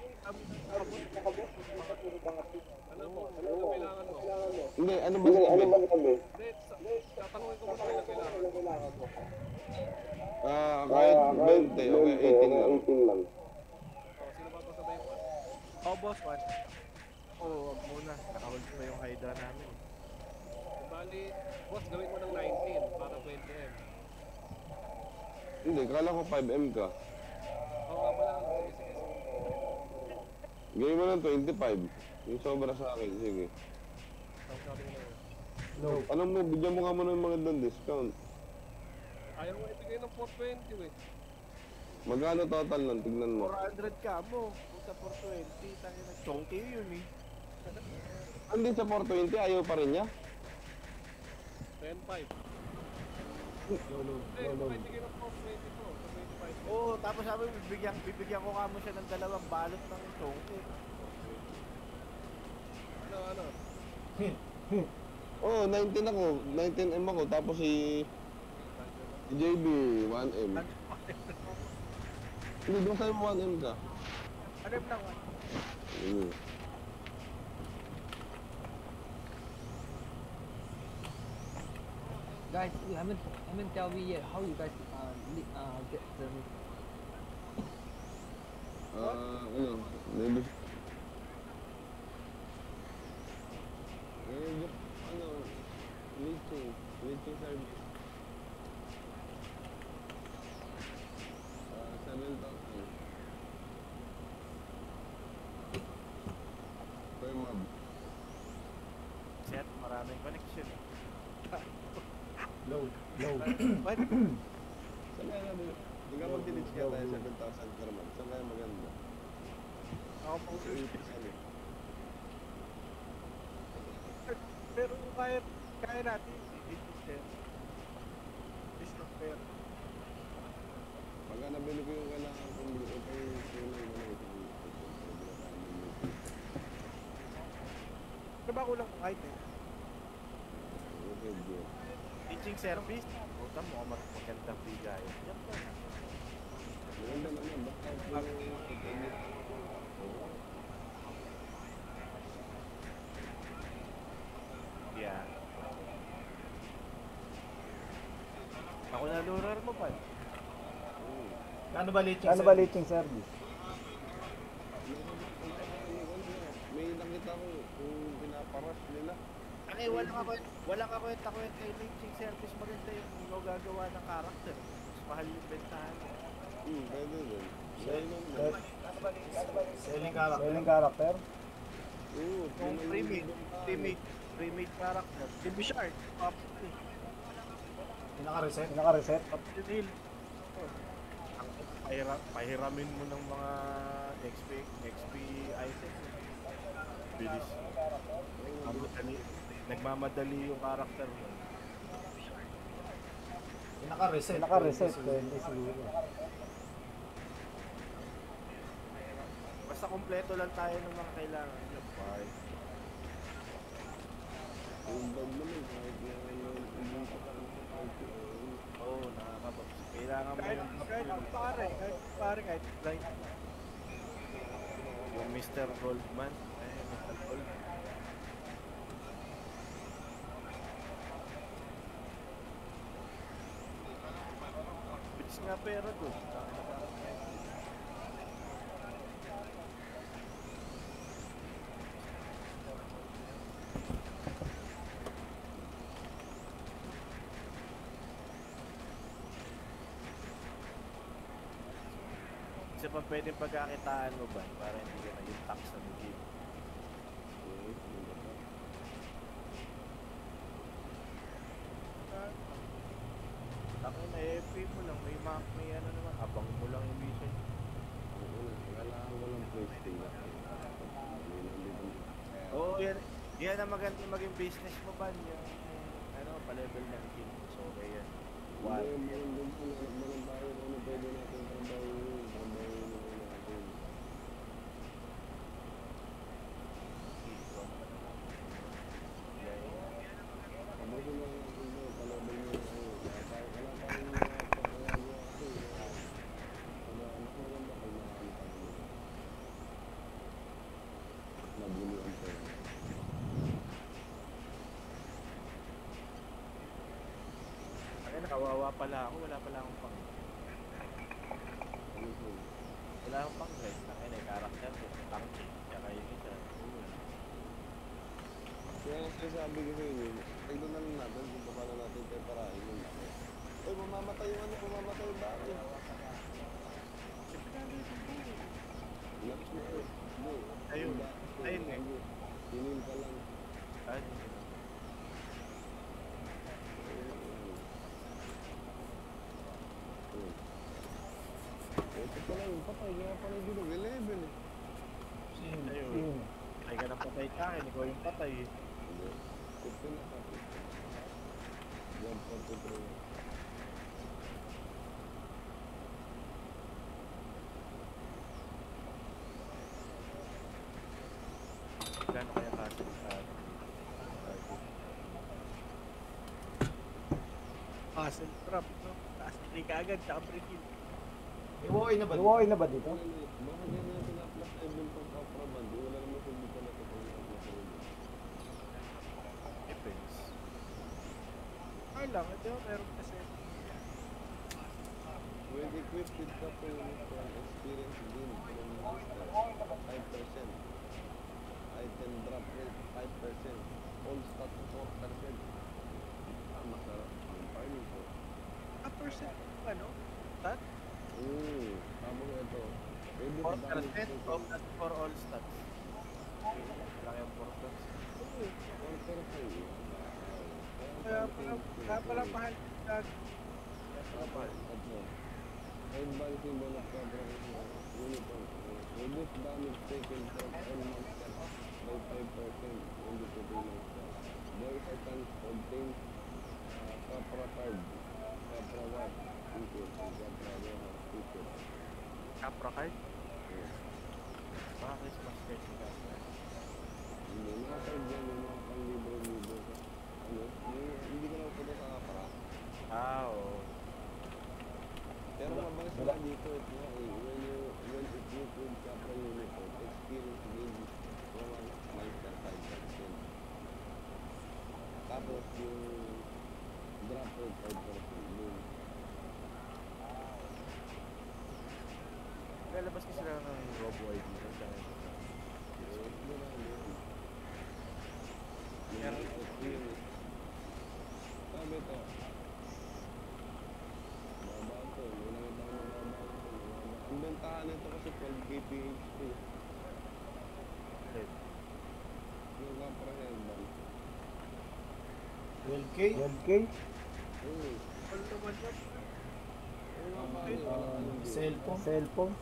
Speaker 6: Ano mo? Ano ang kailangan mo?
Speaker 2: Hindi, ano ba sabi?
Speaker 6: Hindi, tatanungin ko muna kailan kailangan mo.
Speaker 2: Ah, kahit twenty, okay, eighteen lang.
Speaker 6: O, sino ba pasabay mo?
Speaker 3: Oh, boss, man. Oo, wag muna. Nakahold pa yung Hydra namin.
Speaker 6: Bali, boss, gawin mo ng nineteen para twenty M.
Speaker 2: Hindi, kala ko five M ka.
Speaker 6: Oo nga pala, sige, sige, sige.
Speaker 2: Gawin mo ng twenty-five. Yung sobra sa akin, sige.
Speaker 6: Ang sabi mo na yun.
Speaker 2: No. Ano mo, bigyan mo nga mo ng mga doon discount.
Speaker 6: Ayaw mo ibigay ng four twenty eh.
Speaker 2: Magkano total nun? Tignan mo.
Speaker 3: four hundred ka mo. Puta four twenty. Tangin na. Chonky yun eh.
Speaker 2: Hindi sa four twenty, ayaw pa rin niya.
Speaker 6: ten five.
Speaker 5: Lolo,
Speaker 6: Eh,
Speaker 5: lolo.
Speaker 6: pwede kayo ng four twenty po. twenty-five.
Speaker 3: Oo, tapos sabi bibigyan, bibigyan ko kamo siya ng dalawang balot ng chonky.
Speaker 6: Ano, ano?
Speaker 2: Oo, oh, nineteen ako. nineteen M ako. Tapos si... Si J B, one M. Hindi, doon sa'yo one M ka.
Speaker 3: Ano yung lang?
Speaker 2: Mm.
Speaker 5: Guys, you haven't haven't tell me yet how you guys uh, li- uh get the
Speaker 2: Ah, ano? Maybe... Eh, ano? Leaching. Leaching service. Ah, seven thousand. Per mob.
Speaker 3: Set, maraming connection eh.
Speaker 5: low, low.
Speaker 3: What?
Speaker 2: Saan kaya namin? Hindi ka mag-delete kaya tayo seven thousand per month. Saan kaya maganda?
Speaker 3: Ako pang
Speaker 2: eight percent eh.
Speaker 3: Pero kaya, kaya natin, eight percent. It's not fair.
Speaker 2: Pagka nabili ko yung kailangan kong bili, okay, yun lang muna ito.
Speaker 3: Ano ba kulang kong item?
Speaker 2: Okay, good.
Speaker 3: Teaching service? Puta mo, mag magandang bigay. Yan pa.
Speaker 2: Maganda naman, basta yung...
Speaker 3: Yeah. Ako na lurar mo pa.
Speaker 8: Ano ba leaching
Speaker 7: Ano ba leaching service?
Speaker 2: May nakita ko kung pinaparas nila.
Speaker 3: Ay, walang ako, walang ako yung takwet kay teaching service. Maganda yung ikaw gagawa ng character. Mas mahal yung bentahan.
Speaker 2: Hmm, pwede din. Dahil nung...
Speaker 8: Selling character.
Speaker 7: Selling character?
Speaker 2: Oo,
Speaker 3: Yung pre-made, pre-made, pre-made character. Di Bishard, up to
Speaker 8: Pinaka-reset.
Speaker 7: Pinaka-reset?
Speaker 3: up to deal. Pahira, pahiramin mo ng mga X P, X P items. Bilis. Nagmamadali, nagmamadali yung character mo.
Speaker 8: Pinaka-reset.
Speaker 7: Pinaka-reset, pwede siguro.
Speaker 3: Basta kompleto lang tayo ng mga kailangan. Bye.
Speaker 2: Yung bag naman, kahit na yung pa lang sa party.
Speaker 3: Oo, oh, nakakabag. Kailangan mo
Speaker 4: Kahit,
Speaker 3: yung...
Speaker 4: kahit pare, kahit pare, kahit blind.
Speaker 3: Yung mister Goldman. Ay, mister Goldman. Bilis nga pera doon. Isa pa pwedeng pagkakitaan mo ba para hindi ka na yung tax na mag-give. Ako na F P mo lang, may map, may ano naman, abang mo lang yung mission.
Speaker 2: Kailangan ko lang posting na.
Speaker 3: Oo, oh, yan. Yan ang maganda maging business mo ba? Yung, ano, pa-level ng team. So, okay yan. Wow.
Speaker 2: Hindi, hindi po na naman tayo kung ano pwede natin trabaho yun. Trabaho yun natin. Tapos yun lang natin doon, palabal mo yun. Wala tayo, wala tayong mga pagkakagawa kasi. Wala, mas maganda pag nakakita mo. Nabuluan tayo.
Speaker 3: Ay, kawawa pala ako. Wala pala akong pang...
Speaker 2: Ano po?
Speaker 3: Wala akong pang guys. Ay, na character ko. Tanky. Tsaka yung isa.
Speaker 2: Kaya ang sinasabi ko sa inyo, tignan na lang natin kung paano natin tayo parahin yung bakit. Uy, mamamatay yung ano, mamamatay yung bakit. Laps mo eh. Bro,
Speaker 3: Ayun. Ayun eh.
Speaker 2: Hinil ka lang.
Speaker 3: Ay,
Speaker 2: Ayun. eh, kaya pala bilog, eleven eh.
Speaker 7: Sino?
Speaker 3: Ayun.
Speaker 7: Sino?
Speaker 3: Patay ka ng patay sa akin, ikaw yung patay eh.
Speaker 2: Hindi, fifteen na pa, fifteen. Job forty-three.
Speaker 3: Gano'n kaya kasi sa Castle trap, no? Castle tree ka agad, tsaka break-in.
Speaker 7: Iwoy na ba? Iwoy na ba dito?
Speaker 2: Baka ganyan natin na-plus level pang kapraman, di wala naman kung dito na ito pang na-plus level.
Speaker 3: Depends. Ay lang, ito yung meron kasi.
Speaker 2: When equipped with couple units from experience gained from monster, five percent. Item drop rate, five percent. All stats, four percent. Ah, masarap yung farming ko.
Speaker 3: A percent, ano? Stat?
Speaker 2: Hmm, tapos ito. Pwede
Speaker 3: four
Speaker 2: pa damage
Speaker 3: percent
Speaker 2: to
Speaker 3: of that for all stats. Laki ang four percent.
Speaker 2: four percent.
Speaker 3: Kaya pala, kaya pala mahal yung gag. Kaya pala mahal.
Speaker 2: Ito. Advanced symbol of coverage uniform. Reduce damage taken from all monsters by five percent when defeating monster. There is a chance to obtain uh, Capra card, Capra Wat, Feature, and Capra Warehouse Feature.
Speaker 3: Capra card?
Speaker 2: Yeah.
Speaker 3: Baka Christmas card yung Capra.
Speaker 2: Hindi, mga card yan, yung mga pang-libre-libre. Ano? Yung, hindi ko na pupunta sa Capra.
Speaker 3: Ah, oo.
Speaker 2: Pero mabang sila dito, ito nga eh, when you, when it with Capra uniform, experience gains from one monster five percent. Tapos yung drop rate five percent din.
Speaker 3: Lalabas kasi lang ng Robo I D na dahil
Speaker 2: So, hindi na yun.
Speaker 3: Pero,
Speaker 2: Yung experience. Sabi ito, baba ito, may nakita ko na baba ito. Ang bentahan nito kasi twelve K P H P. Yung Capra Herbal.
Speaker 7: twelve K? twelve K?
Speaker 2: Oo.
Speaker 3: all naman yan.
Speaker 2: Oo nga pa, ano, wala ka ng bill.
Speaker 7: Cellphone? Cellphone?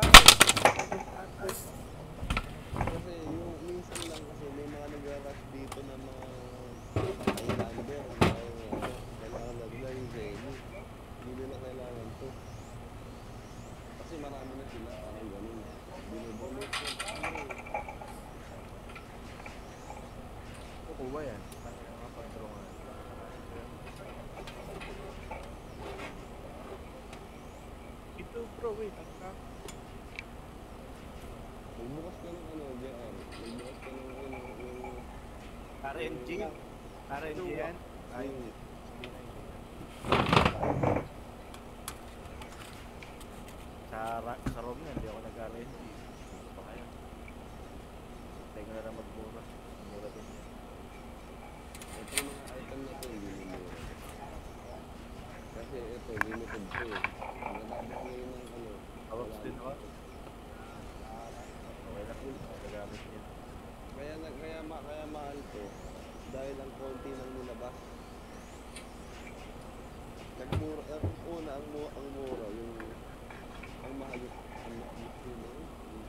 Speaker 2: Kasi yung minsan lang kasi may mga nagra-rush dito na mga Islander, mga ano, kailangan nagla yung Zenny. Hindi nila kailangan to. Kasi marami na sila, parang ganun. Binubulot ko, ano eh.
Speaker 3: Kukuha yan. Parang mga pagtulungan. Ito bro, wait. Ang kak.
Speaker 2: Magbukas ka ng ano, J R. Magbukas ka ng ano, yung...
Speaker 3: R N G? R N G yan? Ay,
Speaker 2: yung-
Speaker 3: hindi na hindi na. Sa, ra- sa ROM na, hindi ako nag-R N G. Ano pa kaya? Tayo ko na lang magmura. Mura din yan.
Speaker 2: Ito yung mga item na to, hindi nila. Kasi ito, limited to eh. Nagabak ngayon ng ano.
Speaker 3: Awaps
Speaker 2: wala
Speaker 3: din
Speaker 2: na.
Speaker 3: ako. Okay lang yun. Nagagamit niya.
Speaker 2: Kaya, na, kaya, ma, kaya mahal to. Dahil ang konti ng nilabas. Nagmura, eh, una, ang, mu, ang mura, yung, ang mahal, ang mahal yun eh.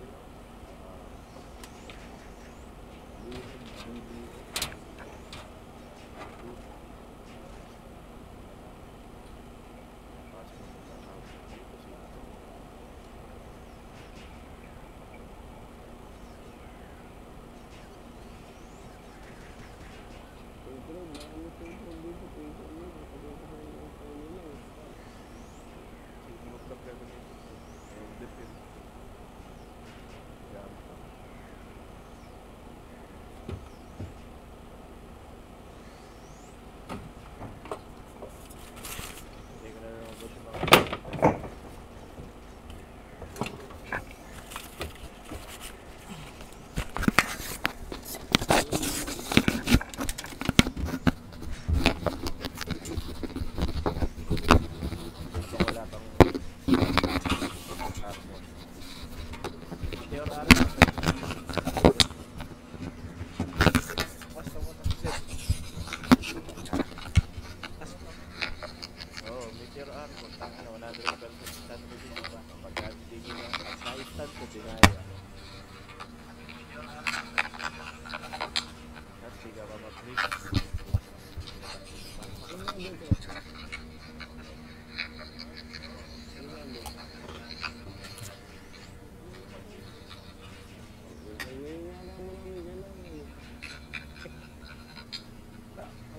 Speaker 2: Control, marami control dito, control nyo. Control ko sa yung phone nyo lang.
Speaker 3: Sige, mag-vlog gagawin. Ayun, dip yun.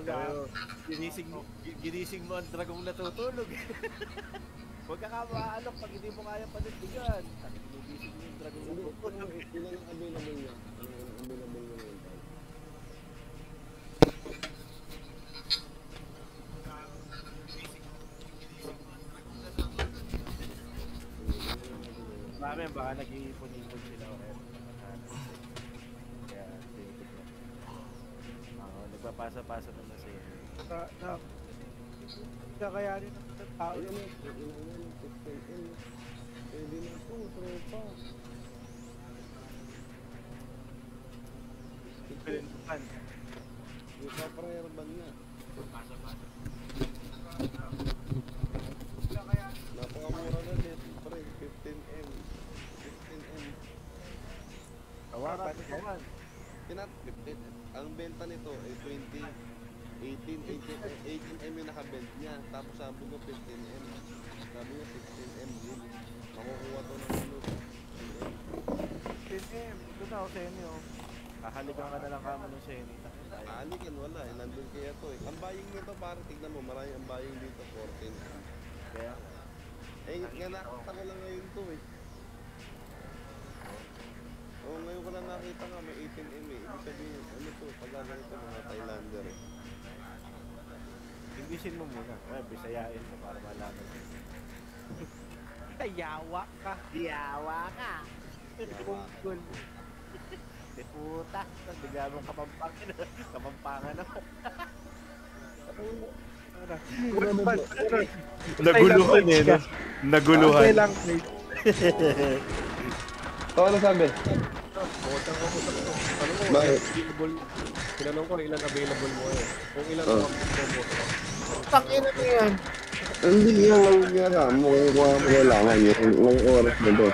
Speaker 3: Ga- Ginising mo, gi- ginising mo ang dragong natutulog. Huwag ka ka maaalok pag hindi mo kaya panindigan. Ginising mo yung dragong
Speaker 2: Hindi,
Speaker 3: natutulog.
Speaker 2: ano, ilan ang available niya? Ano ang available niya ngayon? Tay?
Speaker 3: Marami, baka nag-iipon-ipon sila o kaya kaya tinipid na. Oo, nagpapasa-pasa na na sila.
Speaker 4: Na, na, kakayanin ng isang tao.
Speaker 2: Ayun, ayun, ayun, ayun, fifteen M. Pwede na ito, tropa.
Speaker 3: Pilintukan.
Speaker 2: Yung sa-prayer ban niya. Napakamura na din, pre, fifteen M. fifteen M.
Speaker 3: Tawa, paano naman?
Speaker 2: Pinat, fifteen M. Ang benta nito ay twenty, eighteen, eighteen, eighteen M yung nakabelt niya. Tapos sabi ko fifteen M. Sabi niya sixteen M din. Makukuha to ng ano.
Speaker 3: ten M, ito na ako sa inyo. Kahalikan ka na lang kamo ng Senny.
Speaker 2: Aalikan, wala eh. Nandun kaya to eh. Ang buying nito, parang tignan mo, marami ang buying dito, fourteen.
Speaker 3: Kaya,
Speaker 2: Eh, nga nakita ko lang ngayon to eh. Oo, oh, ngayon ko lang nakita nga, may eighteen M eh. Ibig sabihin, ano to, pag ganito mga Thailander eh.
Speaker 3: Inglesin mo muna. Ay, bisayain mo para malaman. Yawa ka. Yawa ka. Punggol. Di puta. Bigla mong kapampangan. Kapampangan naman. Naguluhan eh, no? Naguluhan.
Speaker 4: Okay lang, wait.
Speaker 2: Ito ano sabi?
Speaker 6: Botang ako sa ano mo,
Speaker 2: Bakit?
Speaker 6: available. Tinanong ko ilan available mo eh. Kung ilan
Speaker 2: Oh.
Speaker 6: ang available mo.
Speaker 4: Tangina mo yan.
Speaker 2: Hindi yan, ngayon nga ka. Mukhang kuha mo kailangan yun. Ngayong oras na to.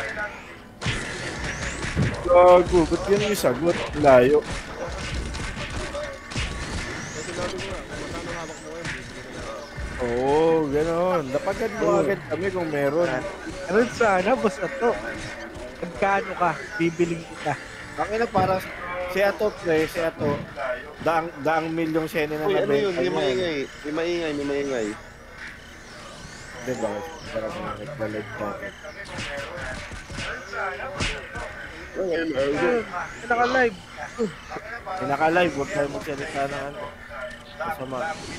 Speaker 4: Gago, ba't yun yung sagot? Layo.
Speaker 6: Kasi sinabi ko nga, kung magkano hawak mo ngayon, bibili na lang.
Speaker 4: Oo, gano'n. Dapagan mo agad kami kung meron. Ano sana, boss ato? Magkano ka? Bibiling kita.
Speaker 3: Ang ina parang si Ato pre, si Ato. Daang, daang milyong Senny na
Speaker 2: Uy, ano yun?
Speaker 3: nabenta
Speaker 2: May
Speaker 3: niya.
Speaker 2: maingay. May maingay, may maingay.
Speaker 3: Diba? Parang nag-live natin.
Speaker 4: Naka-live.
Speaker 3: Pinaka-live, huwag tayo magsalita ng ano. Masama.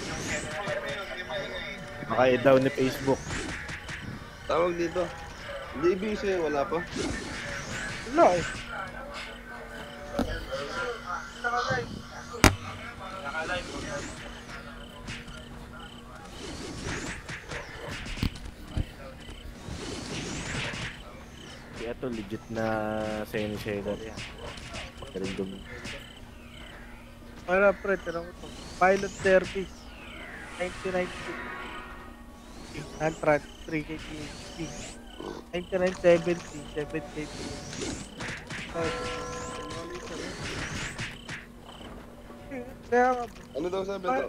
Speaker 3: Baka i-down ni Facebook.
Speaker 2: Tawag dito. J B C, wala pa.
Speaker 4: Wala eh.
Speaker 3: Si Ato legit na Senny seller yan. Magaling dumi.
Speaker 4: Para pre, tanong ko to. Pilot service. ninety-nine Antrat, three K P H P. ninety-nine seventy, seven K P H P. Kaya nga,
Speaker 2: Ano daw sabi
Speaker 4: ah,
Speaker 2: to?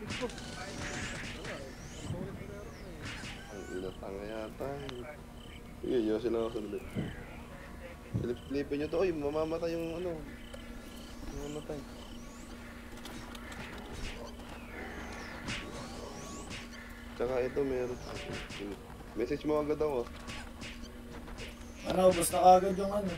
Speaker 2: Ang inatanga yata. Sige, yosin ako sa ulit. Silip-silipin nyo to. Uy, mamamatay yung ano. Mamamatay. Tsaka ito meron. Message mo agad ako.
Speaker 9: Ano, basta agad yung ano.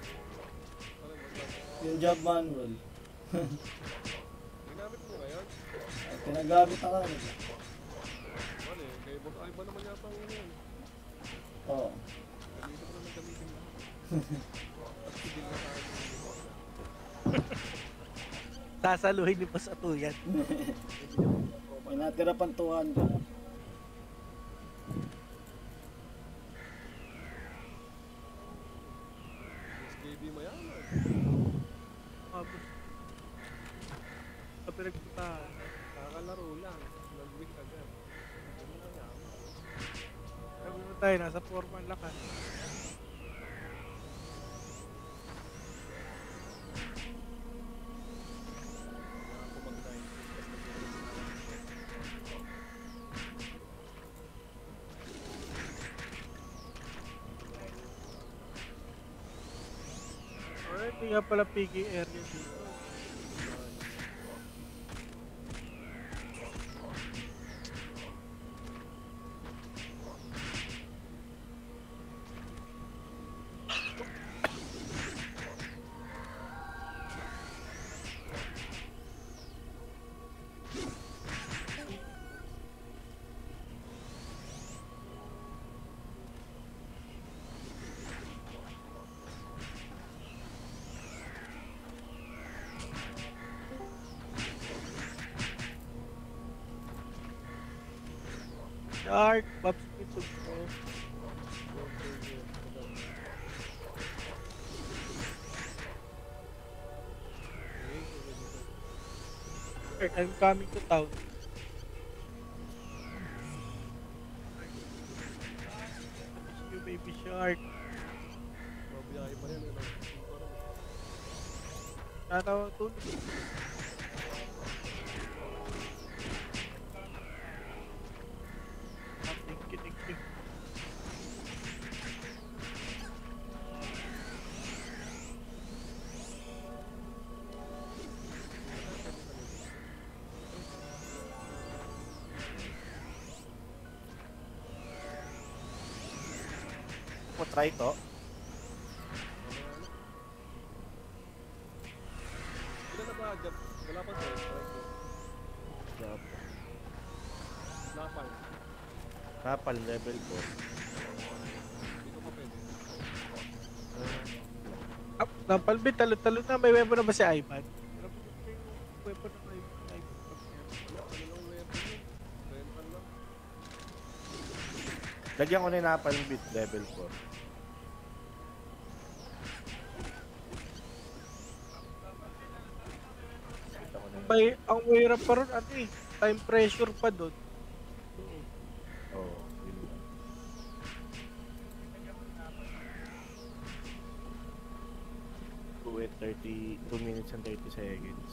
Speaker 9: Yung job manual.
Speaker 6: Ginamit mo ngayon?
Speaker 9: Ay, pinagamit na kami.
Speaker 6: Ano eh, kay Boss Ivan naman yata ang ano yun.
Speaker 9: Oo.
Speaker 6: Dito ko naman gamitin lahat. At sigil na tayo.
Speaker 4: sasaluhin ni Boss Ato yan.
Speaker 9: May natira pang two hundred.
Speaker 6: S K B mayaman.
Speaker 4: Ah, boss. Sa pinagpuntahan.
Speaker 6: Kakalaro lang. Nag-week agad. Ano na yaman.
Speaker 4: Sabi mo tayo, nasa formal lakas. Alright, hindi nga pala piggy area dito. Shark, Pops nito bro. Shark, I'm coming to town. You baby shark.
Speaker 6: Mabiyahe pa yan, ano?
Speaker 4: Tatawa tulog. Thank you, thank you.
Speaker 3: Mo try to.
Speaker 6: Ilan na ba? Jump? Wala pa sa'yo. Try ko.
Speaker 3: Job.
Speaker 6: Napal.
Speaker 3: Kapal level four.
Speaker 6: Hindi ko pa pwede.
Speaker 4: Ah, napalbit, talo-talo na. May weapon na ba si Ivan? Alam mo kung may weapon na may Ivan.
Speaker 6: Wala, ano lang weapon yun? Rental lang.
Speaker 3: Lagyan ko na yung napalbit level four. Kita ko na yun.
Speaker 4: May, ang mahirap pa ron, ano eh. Time pressure pa doon.
Speaker 3: Oo, oh, yun lang. two at thirty, two minutes and thirty seconds.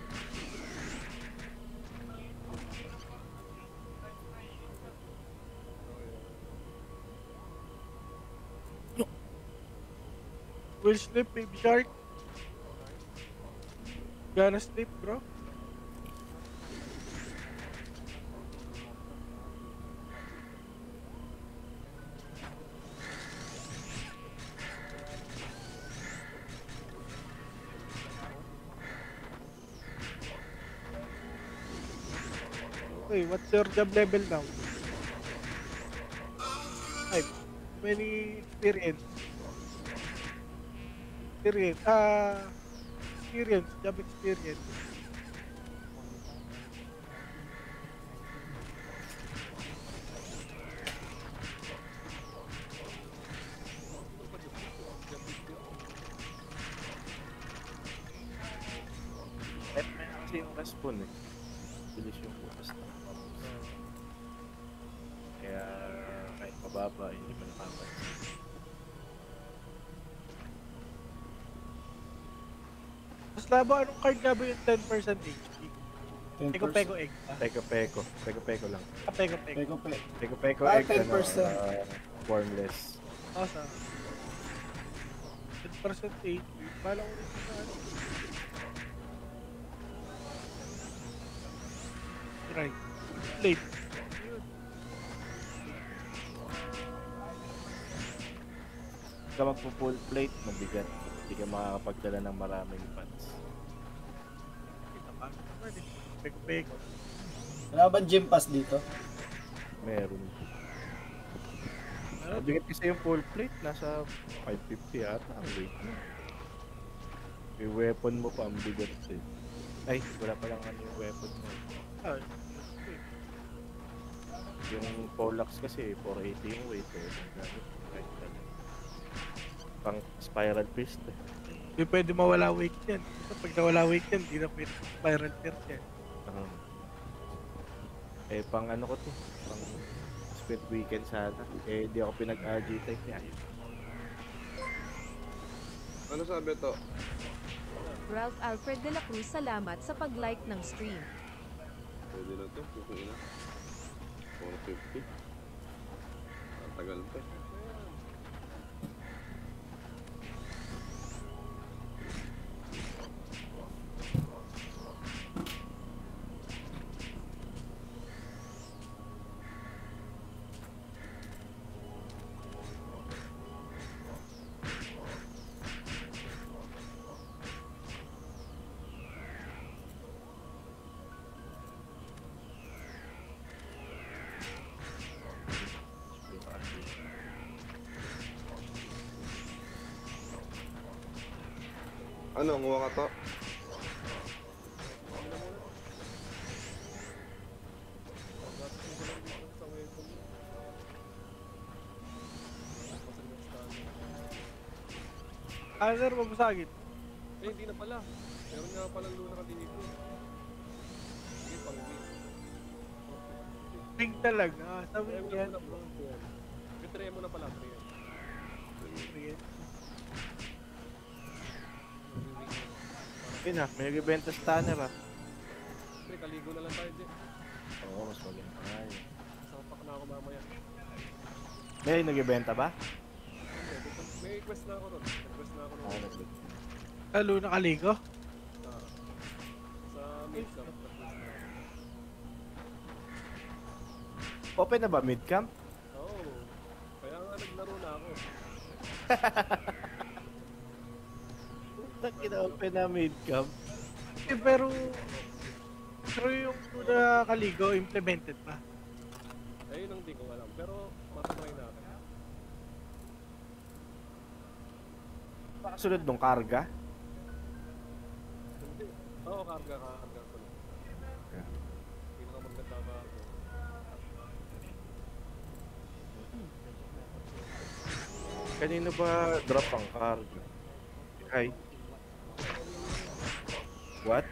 Speaker 4: Will sleep, baby shark. Gonna sleep, bro. Okay, what's your job level now? Five. Many experience. Experience. Ah, experience. Job experience.
Speaker 3: Eh, may kasi yung respawn eh. Bilis yung bukas na. Kaya kahit mababa, hindi pa napapansin.
Speaker 4: Mas labo, anong card nga ba yung ten percent H P? Peko-peko egg. Ah,
Speaker 3: Peko-peko. Peko-peko lang.
Speaker 4: Ah, peko-peko.
Speaker 9: Peko pe.
Speaker 3: Peko-peko
Speaker 9: Ah,
Speaker 3: egg,
Speaker 9: ten
Speaker 3: ano,
Speaker 9: percent.
Speaker 3: ah, formless.
Speaker 4: Oh, sa ten percent H P. Bala ko rin sa ano. Right. Late.
Speaker 3: Ka magpo-full plate, mabigat. Hindi ka makakapagdala ng maraming pots.
Speaker 4: Kita pa naman eh. Peko-peko.
Speaker 9: Wala ba gym pass dito?
Speaker 3: Meron. Mabigat kasi yung full plate, nasa five fifty yata ang weight mo. Yung weapon mo pa ang bigat eh. Ay, wala pa lang ano yung weapon mo.
Speaker 4: Ah,
Speaker 3: Yung Poleaxe kasi four eighty yung weight eh. Right, right. Pang spiral fist eh.
Speaker 4: hindi pwede mawala weight yan. Kasi pag nawala weight yan, hindi na pwede spiral pierce yan.
Speaker 3: Um, eh pang ano ko to, pang split weekend sana. Eh di ako pinag-R G type niya.
Speaker 2: Ano sabi to?
Speaker 10: Ralph Alfred de la Cruz, salamat sa pag-like ng stream.
Speaker 2: Pwede na to, kukuin na. four fifty. Tagal pa eh. Ano, nguha ka to?
Speaker 4: Stunner, mabasagin.
Speaker 6: Eh, hindi na pala. Meron nga palang luna ka dito. Sige, pang wing.
Speaker 4: Ping talaga. Sabi
Speaker 6: Try mo na
Speaker 4: yan.
Speaker 6: muna bro. Try mo na pala, try yan.
Speaker 3: Yun ah, may nagbibenta stunner ah.
Speaker 6: Pre, kaligo na lang tayo dyan.
Speaker 3: Oo, mas maganda nga yun.
Speaker 6: Sapak na ako mamaya.
Speaker 3: May nagbibenta ba?
Speaker 6: May request na ako ron. Request na ako ron.
Speaker 3: Ah, nagbibenta.
Speaker 4: Lalo na kaligo?
Speaker 6: Ah, sa mid camp. Request na ako.
Speaker 3: Open na ba mid camp?
Speaker 6: Oo. Oh, kaya nga naglaro na ako.
Speaker 3: Putang kina-open na mid camp.
Speaker 4: Eh, pero... Pero yung na kaligo, implemented pa.
Speaker 6: Ayun ang di ko alam. Pero matatry natin.
Speaker 3: Sunod nung karga.
Speaker 6: Hindi. Oo, karga ka. Karga ko lang. Hindi na maganda ka ako.
Speaker 3: Kanino ba drop ang karga? Ay. What?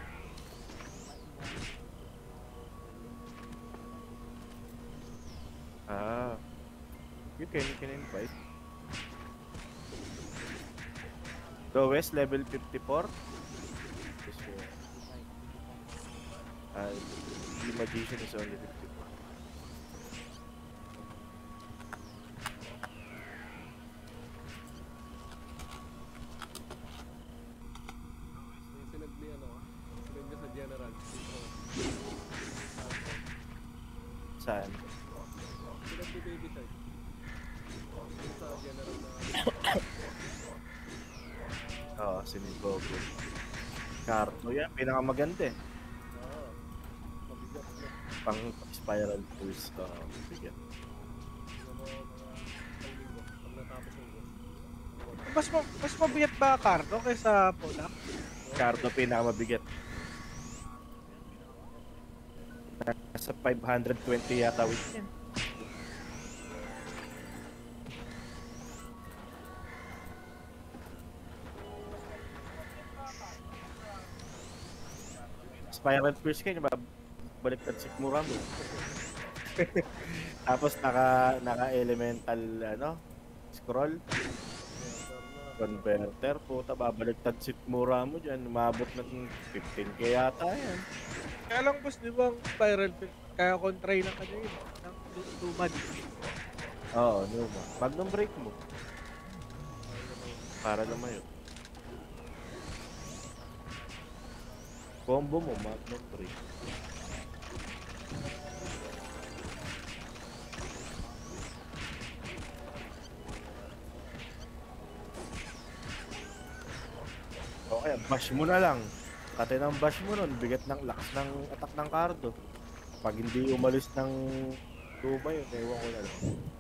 Speaker 3: Ah. You can, you can invite. Lowest level fifty-four. This one. Uh, the magician is only fifty-four.
Speaker 6: May sinad ni ano. Sinad niya sa general.
Speaker 3: Saan?
Speaker 6: Sinad ni baby side. Sa general na.
Speaker 3: Oo, oh, sinigogo. Karto yan, pinakamaganda eh.
Speaker 6: Oo. Mabigat na.
Speaker 3: Pang spiral pulse. Oo, uh, mabigat.
Speaker 6: Yung mga mga linggo. Pag natapos yung boss.
Speaker 4: Mas, ma mas mabigat ba Cardo kaysa Polak?
Speaker 3: Karto pinakamabigat. Nasa five hundred twenty yata with yan. Spiral Pierce kayo, baliktad si Mura mo. Tapos naka naka elemental ano, scroll. Converter, puta, babaliktad si Mura mo dyan. Umabot na fifteen K yata yan.
Speaker 4: Kaya lang boss, di ba ang spiral pin? Kaya kontray na kanya yun. Ng tumad.
Speaker 3: Oo, Numa. Magnum break mo. Para naman yun. Combo mo, Magnum break. Okay, bash mo na lang. Kate ng bash mo nun, bigat ng lakas ng attack ng Cardo. Pag hindi umalis ng Luma yun, ewan ko na lang.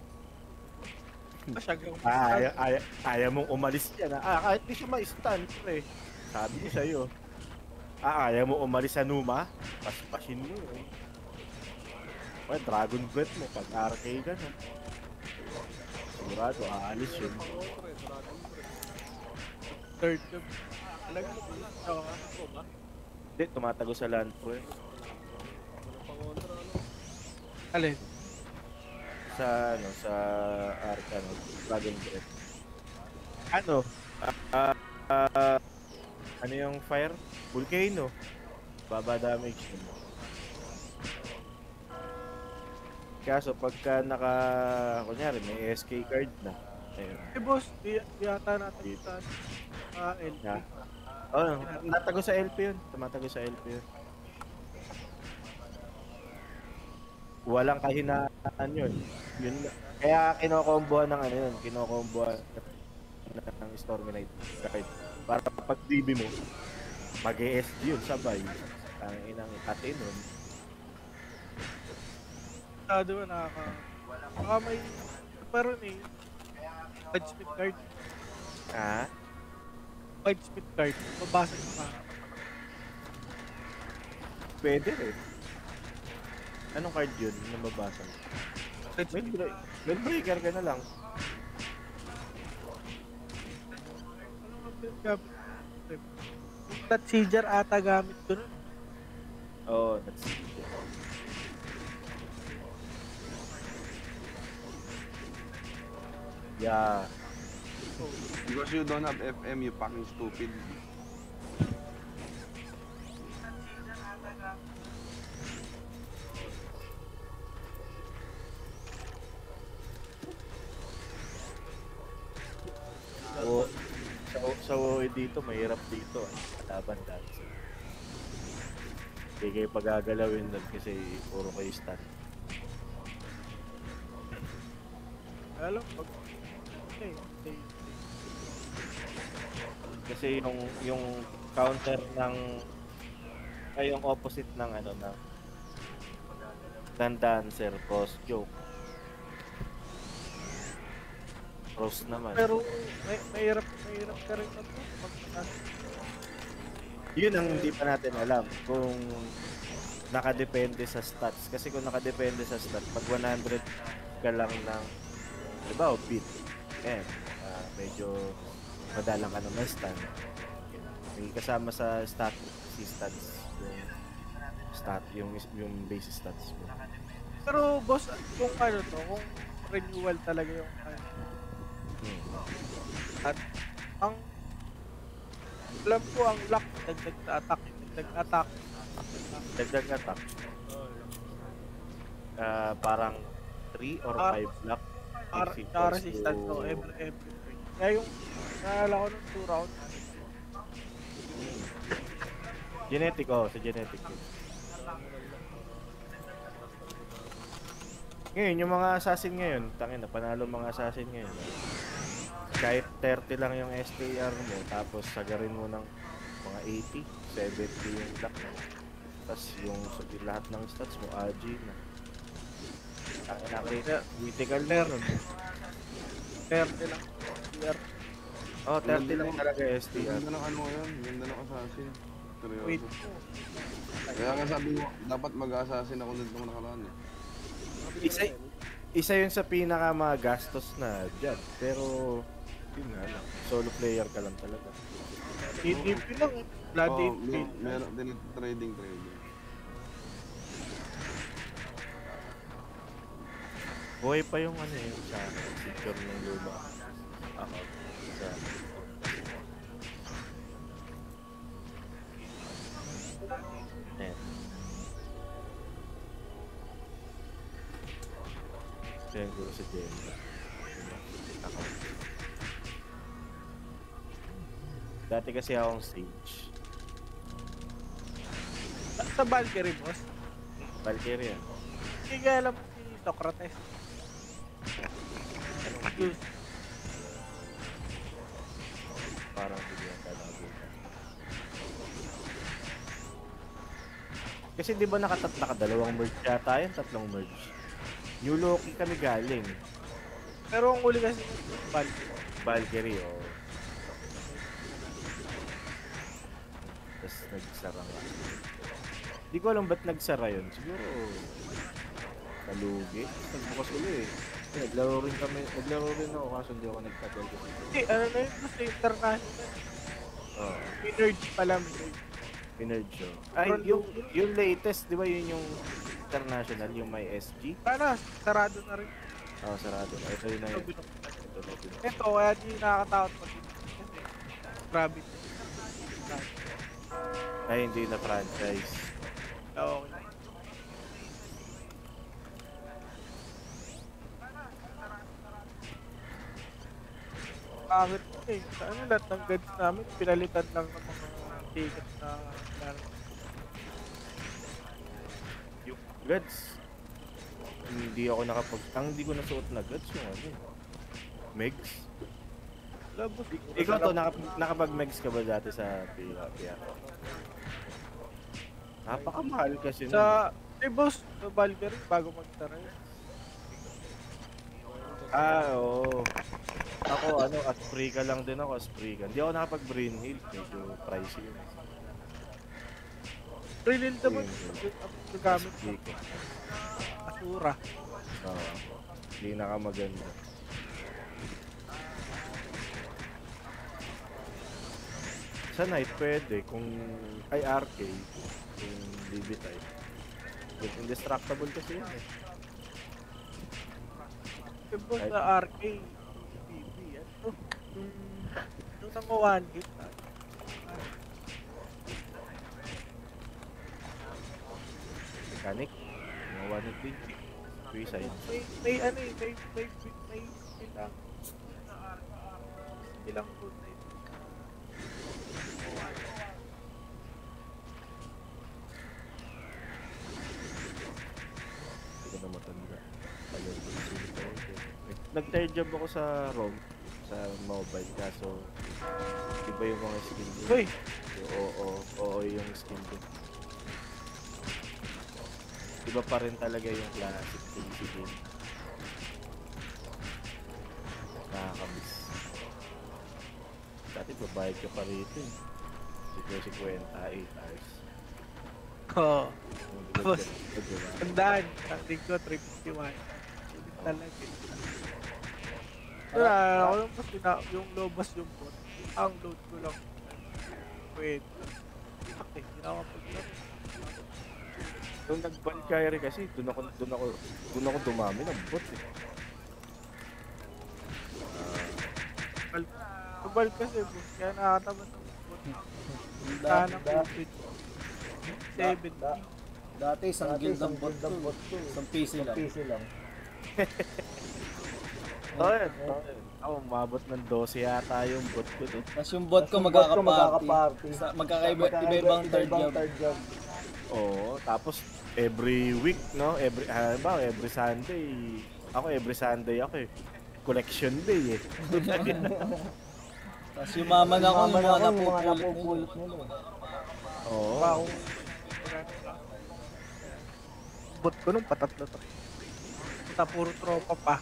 Speaker 3: Ah, ayaw, ayaw, ayaw mong umalis yan. Ah, kahit di siya ma-stun, pre. Sabi ko sa'yo. Ah, ayaw mo umalis sa Numa? Paspasin mo eh. Okay, Dragon Breath mo, pag R K ka na. Sigurado, aalis yun.
Speaker 4: Third job. Talaga, ako ako ba?
Speaker 3: Hindi, tumatago sa land pro eh.
Speaker 4: Alin?
Speaker 3: Sa, ano, sa R K, ano, Dragon Breath. Ano? Ah, uh, uh, ano yung fire? Volcano. Baba damage mo. Kaso pagka naka, kunyari may S K card na. Ayun.
Speaker 4: Eh boss, di, di yata natin sa uh, L P.
Speaker 3: Yeah. Oh, natago sa L P yun. Tumatago sa L P yun. Walang kahinaan yun. Yun. Kaya kinokombohan ng ano yun. Kinokombohan ng Stormy Knight card. Para pag D B mo, mag-E S D yun sabay. Ang inang ate nun.
Speaker 4: Ah, diba nakaka... Baka may... Pero eh. Fight speed card.
Speaker 3: Ah?
Speaker 4: Fight speed card. Mabasa ko pa.
Speaker 3: Pwede rin. Anong card yun na mabasa mo? Mail, mail breaker ka na lang.
Speaker 4: gamit. That Seizure ata gamit ko nun.
Speaker 3: Oo, oh, that's it. Yeah.
Speaker 2: Because you don't have F M, you fucking stupid.
Speaker 3: So, sa, sa O E dito, mahirap dito. Laban dance. Hindi kayo pagagalawin doon kasi puro kayo stun.
Speaker 4: Alam, pag... Okay, okay.
Speaker 3: Kasi yung yung counter ng ay yung opposite ng ano na ng dancer cross joke. Cross naman.
Speaker 4: Pero may mahirap, mahirap ka rin na to.
Speaker 3: Yun ang hindi pa natin alam kung nakadepende sa stats. Kasi kung nakadepende sa stats, pag one hundred ka lang ng diba, beat. Eh, uh, medyo madalang ka naman stun. May kasama sa stat, si stats yung stat, yung, yung base stats mo.
Speaker 4: Pero boss, kung ano to, kung renewal talaga yung ano.
Speaker 3: Hmm.
Speaker 4: At ang alam ko ang lock, dagdag na attack, dagdag attack.
Speaker 3: Dagdag attack. Uh, parang three or five block.
Speaker 4: Para sa resistance to every every three. Kaya yung naalala ko nung two round.
Speaker 3: Genetic, oh, sa genetic yun. Ngayon, yung mga assassin ngayon, tangin na, panalo mga assassin ngayon. Kahit thirty lang yung S T R mo, tapos sagarin mo ng mga eighty, seventy yung block mo. Tapos yung, yung lahat ng stats mo, A G na. Tangin na, critical, critical na nun.
Speaker 4: thirty lang. Tier.
Speaker 3: Oh, thirty lang talaga S T R.
Speaker 2: Ganda ng ano yun, ganda ng assassin.
Speaker 4: Wait.
Speaker 2: Kaya nga sabi mo, dapat mag-assassin ako nito nung nakaraan eh.
Speaker 3: Isa, isa yun sa pinaka mga gastos na dyan. Pero, yun nga lang. Solo player ka lang talaga.
Speaker 4: T D P lang. Blood
Speaker 2: Oo,
Speaker 4: eight
Speaker 2: may- meron din trading trading.
Speaker 3: Buhay pa yung ano yun sa picture ng luma. Ako. Sa... Ayan. Ayan ko sa Jenga. Ako. Dati kasi akong stage.
Speaker 4: Sa, sa Valkyrie, boss.
Speaker 3: Valkyrie yan.
Speaker 4: Hindi ka alam si Socrates. Anong
Speaker 3: Parang bigyan talaga. Kasi di ba nakatat nakadalawang merge yata yan, tatlong merge. New Loki kami galing.
Speaker 4: Pero ang uli kasi Valkyrie.
Speaker 3: Valkyrie, oh. Tapos nagsara nga. Di ko alam ba't nagsara yun. Siguro, kalugi. Tapos nagbukas uli eh. Naglaro rin kami, naglaro rin ako kaso hindi ako nagtagal kasi.
Speaker 4: Hindi, ano na yun, boss, international.
Speaker 3: Oo.
Speaker 4: Pinerge pala, Pinerge.
Speaker 3: Pinerge yun. Ay, yung, yung latest, di ba yun yung international, yung may S G?
Speaker 4: Sana, sarado na rin.
Speaker 3: Oo, oh, sarado. Ito yun na yun. Ito na yun.
Speaker 4: Ito, kaya di nakakatakot pati. Kasi, grabe.
Speaker 3: Ay, hindi na franchise.
Speaker 4: Okay. Bakit eh, sa ano lahat ng goods namin, pinalitan lang ng mga ticket na laro.
Speaker 3: Yung goods, hindi ako nakapag... Ang hindi ko nasuot na goods yung ano eh. Megs.
Speaker 4: Labos.
Speaker 3: Ikaw to, nakapag, nakapag-megs ka ba dati sa P R? Napakamahal kasi nun.
Speaker 4: Sa, eh boss, sa Valkyrie, bago mag-tara yun.
Speaker 3: Ah, oo. Ako, ano, at free ka lang din ako, as free ka. Hindi ako nakapag-Brain Hill, medyo pricey yun.
Speaker 4: Brilliant naman, nagamit
Speaker 3: Free
Speaker 4: ko.
Speaker 3: ka.
Speaker 4: Asura.
Speaker 3: Oo. Hindi nakamaganda. Sa night pwede, kung ay R K, kung D B type. Yung indestructible kasi yun eh.
Speaker 4: Yung boss
Speaker 3: Kahit-
Speaker 4: sa R K, B B, ano? Yung, yung nang one hit. ah.
Speaker 3: Mechanic, mga one hit din. Suicide.
Speaker 4: May, may ano eh, may, may, may, may ilang, ilang good na ito.
Speaker 3: Hindi ko na matanda. Ayun, nag-third job ako sa ROM, sa mobile, kaso iba yung mga skin ko.
Speaker 4: Uy!
Speaker 3: Oo, oo, yung skin ko. Iba pa rin talaga yung classic P C game. Nakakamiss. Dati babayad ka pa rito eh. fifty, eight hours.
Speaker 4: Oo.
Speaker 3: Ang
Speaker 4: Boss,
Speaker 3: ganda, diba?
Speaker 4: tandaan, ang link ko, three fifty-one. Sulit talaga eh. Wala, ako yung mas pina- yung lobas yung bot. Ang load ko lang. Wait. Okay, hindi na ako paglaro.
Speaker 3: Nung nag-Valkyrie kasi, dun ako, dun ako, dun ako dumami ng bot eh.
Speaker 4: Tubal kasi boss, kaya nakataman ng bot. Sana
Speaker 9: Da- da-
Speaker 4: COVID. seventy.
Speaker 9: Dati isang guild ng bot to. Isang P C lang. P C lang.
Speaker 3: So yun, ako umabot ng twelve yata yung bot ko doon.
Speaker 9: Tapos yung bot ko magkakaparty. Sa- Magkakaiba-ibang third job.
Speaker 3: Oo, tapos every week, no? Every, halimbawa, every Sunday, ako every Sunday ako eh. Collection day eh.
Speaker 9: Tapos yumaman ako yung mga napupulot nila.
Speaker 3: Oo.
Speaker 4: Wow. Bot ko nung patatlo to. Puta, puro tropa pa.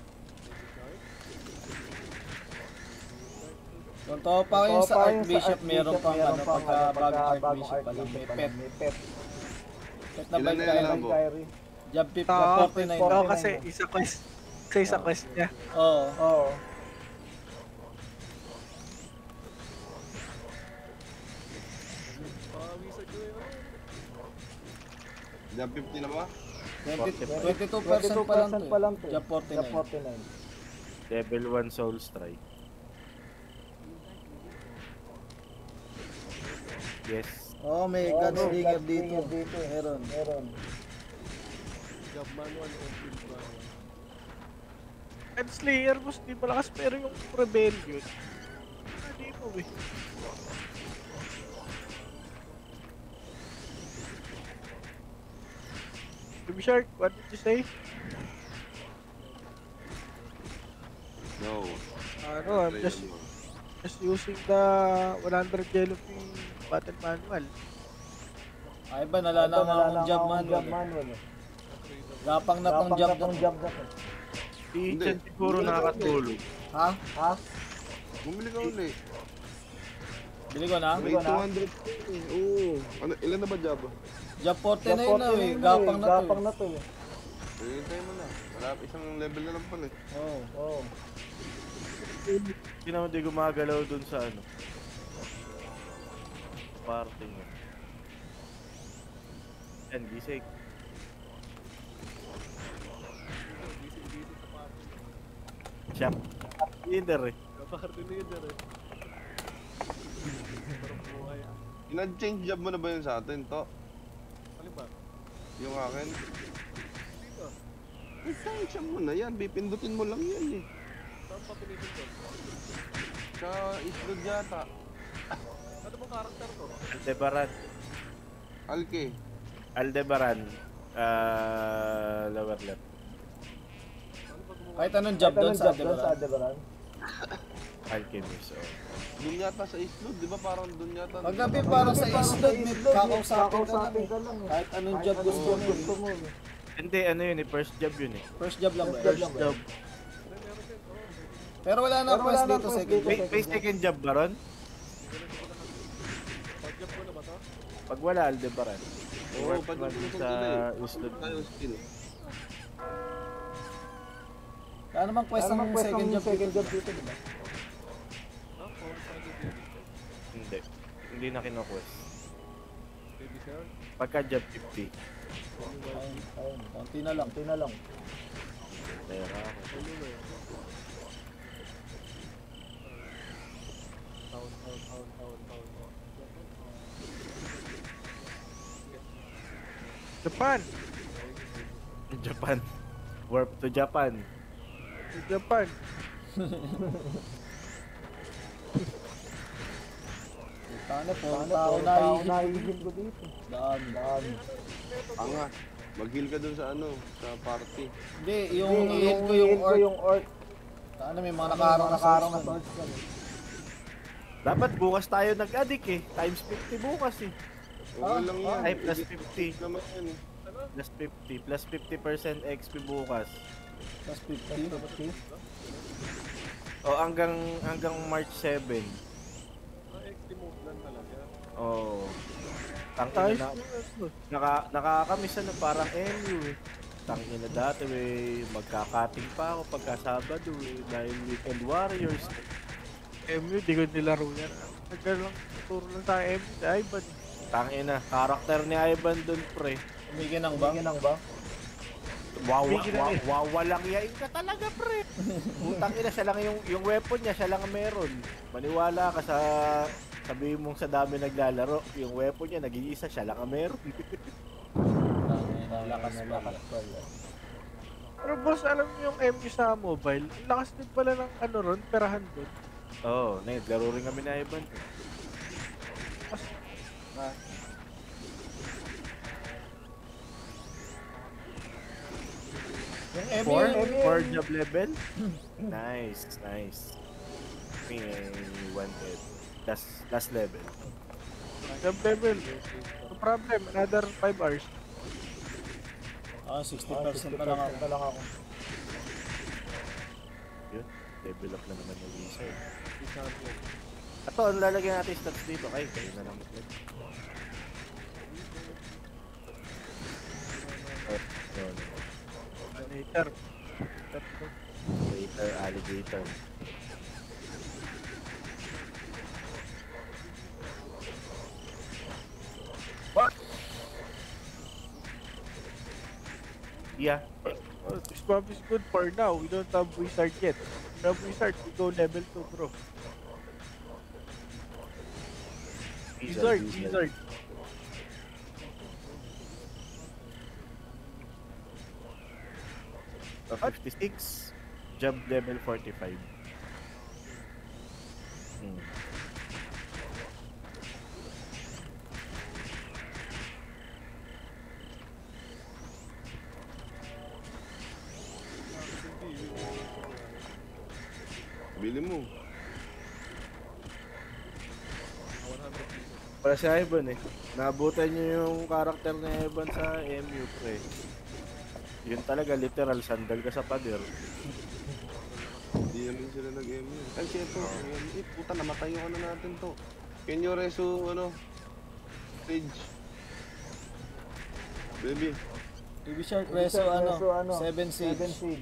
Speaker 9: Kung to pa kayo sa Archbishop, meron pang ano, pagka bagong Archbishop pa lang, may pet. Pet na
Speaker 2: Ilan na yan, Lambo?
Speaker 9: Valkyrie. Job fifty,
Speaker 4: Oo,
Speaker 9: forty-nine.
Speaker 4: oo, kasi isa quest. Kasi isa quest niya.
Speaker 9: Oo. Oo.
Speaker 2: Job fifty na ba?
Speaker 9: twenty-two percent pa lang to. Job forty-nine.
Speaker 3: Level one Soul Strike. Yes.
Speaker 9: Oh, may gunslinger dito. Meron, meron.
Speaker 6: Job manual o build manual.
Speaker 4: And Slayer boss, di malakas pero yung Rebellion. Hindi mo eh. Baby Shark, what did you say?
Speaker 2: No.
Speaker 4: Ano, I'm just just using the one hundred yellow pea battle manual.
Speaker 9: Ay ba, nalala nga akong job manual. Gapang na pang job na to.
Speaker 3: Si Ichan siguro nakakatulog.
Speaker 9: Ha? Ha?
Speaker 2: Bumili ka ulit.
Speaker 9: Bili ko na?
Speaker 2: May two hundred eh. Oo. Ano, ilan na ba job?
Speaker 9: Job forty-nine na eh. Gapang na to. Gapang na to eh.
Speaker 2: Hintay mo na. Wala, isang level na lang pala eh.
Speaker 9: Oo. Oo.
Speaker 3: Hindi naman di gumagalaw dun sa ano. Party niya. Yan, gisig. Siya. Leader eh.
Speaker 6: Party leader eh. Parang buhay ah.
Speaker 2: Ina-change job mo na ba yun sa atin, to?
Speaker 6: Ano ba?
Speaker 2: Yung akin?
Speaker 6: Dito.
Speaker 2: Eh, siya mo na yan. Bipindutin mo lang yan eh.
Speaker 6: Saan pa pinipindot?
Speaker 2: Sa islood yata.
Speaker 6: Ano bang karakter ko?
Speaker 3: Aldebaran.
Speaker 2: Alke.
Speaker 3: Aldebaran. Ah, lower left.
Speaker 6: Ano ba gumawa?
Speaker 9: Kahit anong job doon sa Adebaran.
Speaker 3: Alchemist. Oh.
Speaker 2: Dun yata sa islood, di ba parang dun yata?
Speaker 9: Paggabi parang sa islog, may kakausapin ka lang eh. Kahit anong job gusto mo.
Speaker 3: Hindi, ano yun eh. First job yun eh.
Speaker 9: First job lang ba?
Speaker 3: First job.
Speaker 9: Pero wala na quest dito, second
Speaker 3: May,
Speaker 9: job.
Speaker 3: may second job ba ron?
Speaker 6: Pag-job ko na ba to?
Speaker 3: Pag wala, Aldebaran.
Speaker 2: Oo,
Speaker 3: Work
Speaker 2: pag
Speaker 3: man
Speaker 2: yung
Speaker 3: sa
Speaker 2: sa
Speaker 3: Islot.
Speaker 2: tayo skill.
Speaker 9: Ano bang quest ang second job dito, di ba?
Speaker 6: Ah, four-sided unit.
Speaker 3: Hindi. Hindi na kino-quest.
Speaker 6: Baby shark.
Speaker 3: Pagka job fifty.
Speaker 9: Ayun, ayun. Konti na lang, konti na lang.
Speaker 3: Pera ako.
Speaker 6: Ano na yun? Town, town, town, town, town.
Speaker 4: Japan!
Speaker 3: Japan. Warp to Japan.
Speaker 4: Japan!
Speaker 9: Sana po, tao na hihigil ko dito. Daan, daan.
Speaker 2: Anga, mag-heal ka dun sa ano, sa party.
Speaker 9: Hindi, yung i-heal ko yung orc. yung orc. Sana may mga nakarang nakarang na swords ka.
Speaker 3: Dapat bukas tayo nag-addict eh. Times fifty bukas eh.
Speaker 2: Okay lang yan.
Speaker 3: Ay, plus fifty.
Speaker 2: Naman yan.
Speaker 3: Plus fifty. Plus fifty percent X P bukas.
Speaker 9: Plus fifty.
Speaker 3: O hanggang hanggang March seven.
Speaker 6: Ah, X P move lang talaga.
Speaker 3: Oo. Tang
Speaker 4: Ayos
Speaker 3: ina na.
Speaker 4: na ano.
Speaker 3: Naka, nakakamiss na parang M U eh. Tang ina dati eh. Magkakating pa ako pagka Sabado eh. Dahil Weekend Warriors.
Speaker 4: M U, di ko nilaro yan. Nagka lang, turo lang sa M U, si Ivan.
Speaker 3: Tang ina. Karakter ni Ivan dun pre.
Speaker 9: Umiginang ba? Umiginang ba?
Speaker 3: Wow,
Speaker 4: Bigyan
Speaker 3: wow,
Speaker 4: eh.
Speaker 3: wow, walang yain ka talaga pre. Putang ina, siya lang yung, yung weapon niya, siya lang ang meron. Maniwala ka sa, sabihin mong sa dami naglalaro, yung weapon niya, nag-iisa, siya lang ang meron.
Speaker 9: Lakas lakas pala.
Speaker 4: Pero boss, alam niyo yung M U sa mobile, ang lakas din pala ng ano ron, perahan doon.
Speaker 3: Oo, oh, naglaro rin kami ni Ivan.
Speaker 4: Mas,
Speaker 3: Ah.
Speaker 9: Yung M U,
Speaker 3: Four?
Speaker 9: M U.
Speaker 3: Four job level? Nice, nice. May one head. Last, last level.
Speaker 4: jump level. No problem, another five hours.
Speaker 9: Ah, sixty percent pa lang ako. Pa lang ako.
Speaker 3: Yun, level up na naman yung wizard.
Speaker 6: Champion.
Speaker 3: Ato, ang lalagyan natin yung stats dito. Ay, kayo na lang. Yun.
Speaker 4: Later.
Speaker 3: Later, alligator.
Speaker 4: What?
Speaker 3: Yeah.
Speaker 4: Oh, this map is good for now. We don't have wizard yet. We have wizard, we go level two, bro. Wizard, wizard.
Speaker 3: Uh, fifty-six. Job level forty-five. Hmm.
Speaker 2: Bili mo.
Speaker 3: Para si Ivan eh. Naabutan niyo yung karakter ni Ivan sa M U pre. Yun talaga literal sandal ka sa pader.
Speaker 2: Hindi naman sila nag-M U. Ay, siyempre, M U. Puta, namatay yung ano natin to. Can you reso, ano? Stage. Baby.
Speaker 9: Baby Shark Reso, ano? seven Siege.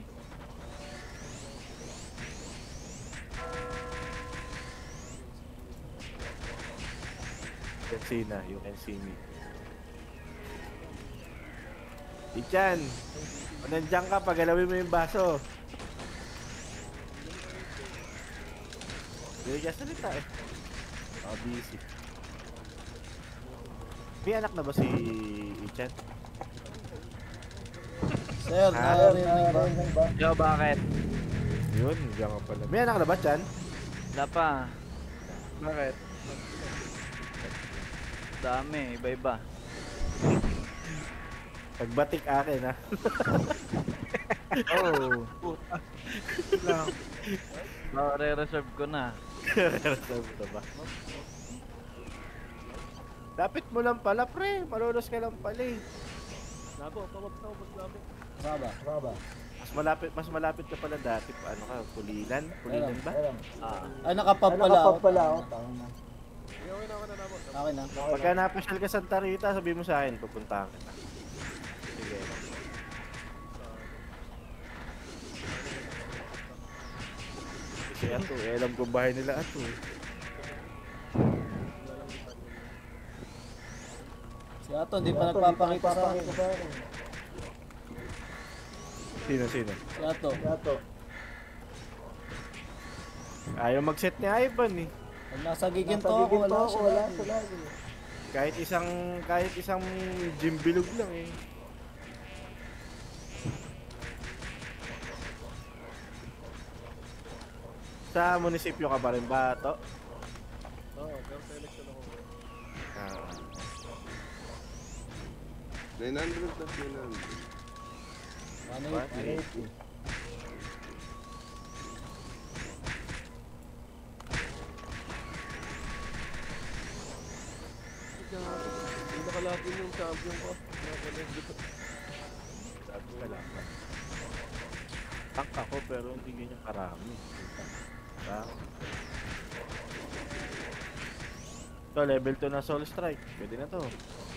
Speaker 3: You can see na, you can see me. Ichan, kung nandiyan ka, pagalawin mo yung baso. Hindi ka salita eh. Ako busy. May anak na ba si Ichan?
Speaker 9: Sir, naririnig ba?
Speaker 11: Yo, bakit?
Speaker 3: Yun, nandiyan ka pala. May anak na ba, Chan?
Speaker 11: Wala pa.
Speaker 4: Bakit?
Speaker 11: Dami, iba-iba.
Speaker 3: Pagbatik akin ha.
Speaker 11: Oh.
Speaker 4: Lang.
Speaker 11: Re-reserve ko na.
Speaker 3: Reserve na ba? Lapit mo lang pala pre, malulos ka lang pala eh.
Speaker 6: Labo, tawag tawag mas labo.
Speaker 9: Baba, baba.
Speaker 3: Mas malapit, mas malapit ka pala dati pa. Ano ka, Pulilan? Pulilan ba?
Speaker 11: Ah.
Speaker 9: Ay, nakapap pala. Nakapap pala ako. Tama na.
Speaker 6: Okay na, okay na, labo.
Speaker 9: Okay na.
Speaker 3: Pagka napasyal ka Santa Rita, sabihin mo sa akin, pupuntahan kita. Sige. Kasi ato, eh, alam ko bahay nila ato eh.
Speaker 9: Si Ato, hindi pa nagpapakita sa akin.
Speaker 3: Sino, sino?
Speaker 9: Si Ato.
Speaker 7: Si Ato.
Speaker 3: Ayaw mag-set ni Ivan eh.
Speaker 9: Pag nasa giginto ako, wala siya
Speaker 7: Wala
Speaker 9: lagi.
Speaker 7: siya lagi.
Speaker 3: Kahit isang, kahit isang gym bilog lang eh. Sa munisipyo ka pa rin ba, to?
Speaker 6: Oo, pero sa election ako.
Speaker 3: Ah.
Speaker 2: nine hundred plus nine hundred.
Speaker 9: one eighty.
Speaker 6: Hindi nakalapin yung champion ko. Nakalag dito.
Speaker 3: Sabi ka lang. Tank ako pero hindi ganyan karami. Diba? Ito, level two na Soul Strike. Pwede na to.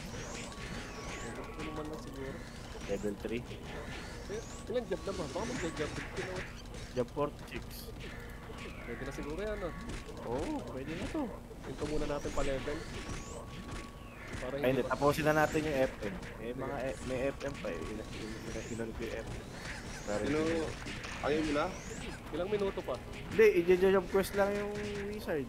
Speaker 6: Ito naman lang siguro.
Speaker 3: Level three.
Speaker 6: Eh, ilang job na ba? Baka mag-job na.
Speaker 3: Job forty-six.
Speaker 6: Pwede na siguro yan, ah.
Speaker 3: Oo, oh, pwede na to.
Speaker 6: Hinto muna natin pa level. Para
Speaker 3: Ay, hindi.
Speaker 6: pa-
Speaker 3: Tapusin na natin yung F M. May mga F- may F M pa eh. Ilan, ilan, ilan ko yung F M. Pero
Speaker 2: Sino,
Speaker 3: hindi.
Speaker 2: ayaw mo na?
Speaker 6: Ilang minuto pa?
Speaker 3: Hindi, i-job quest lang yung wizard.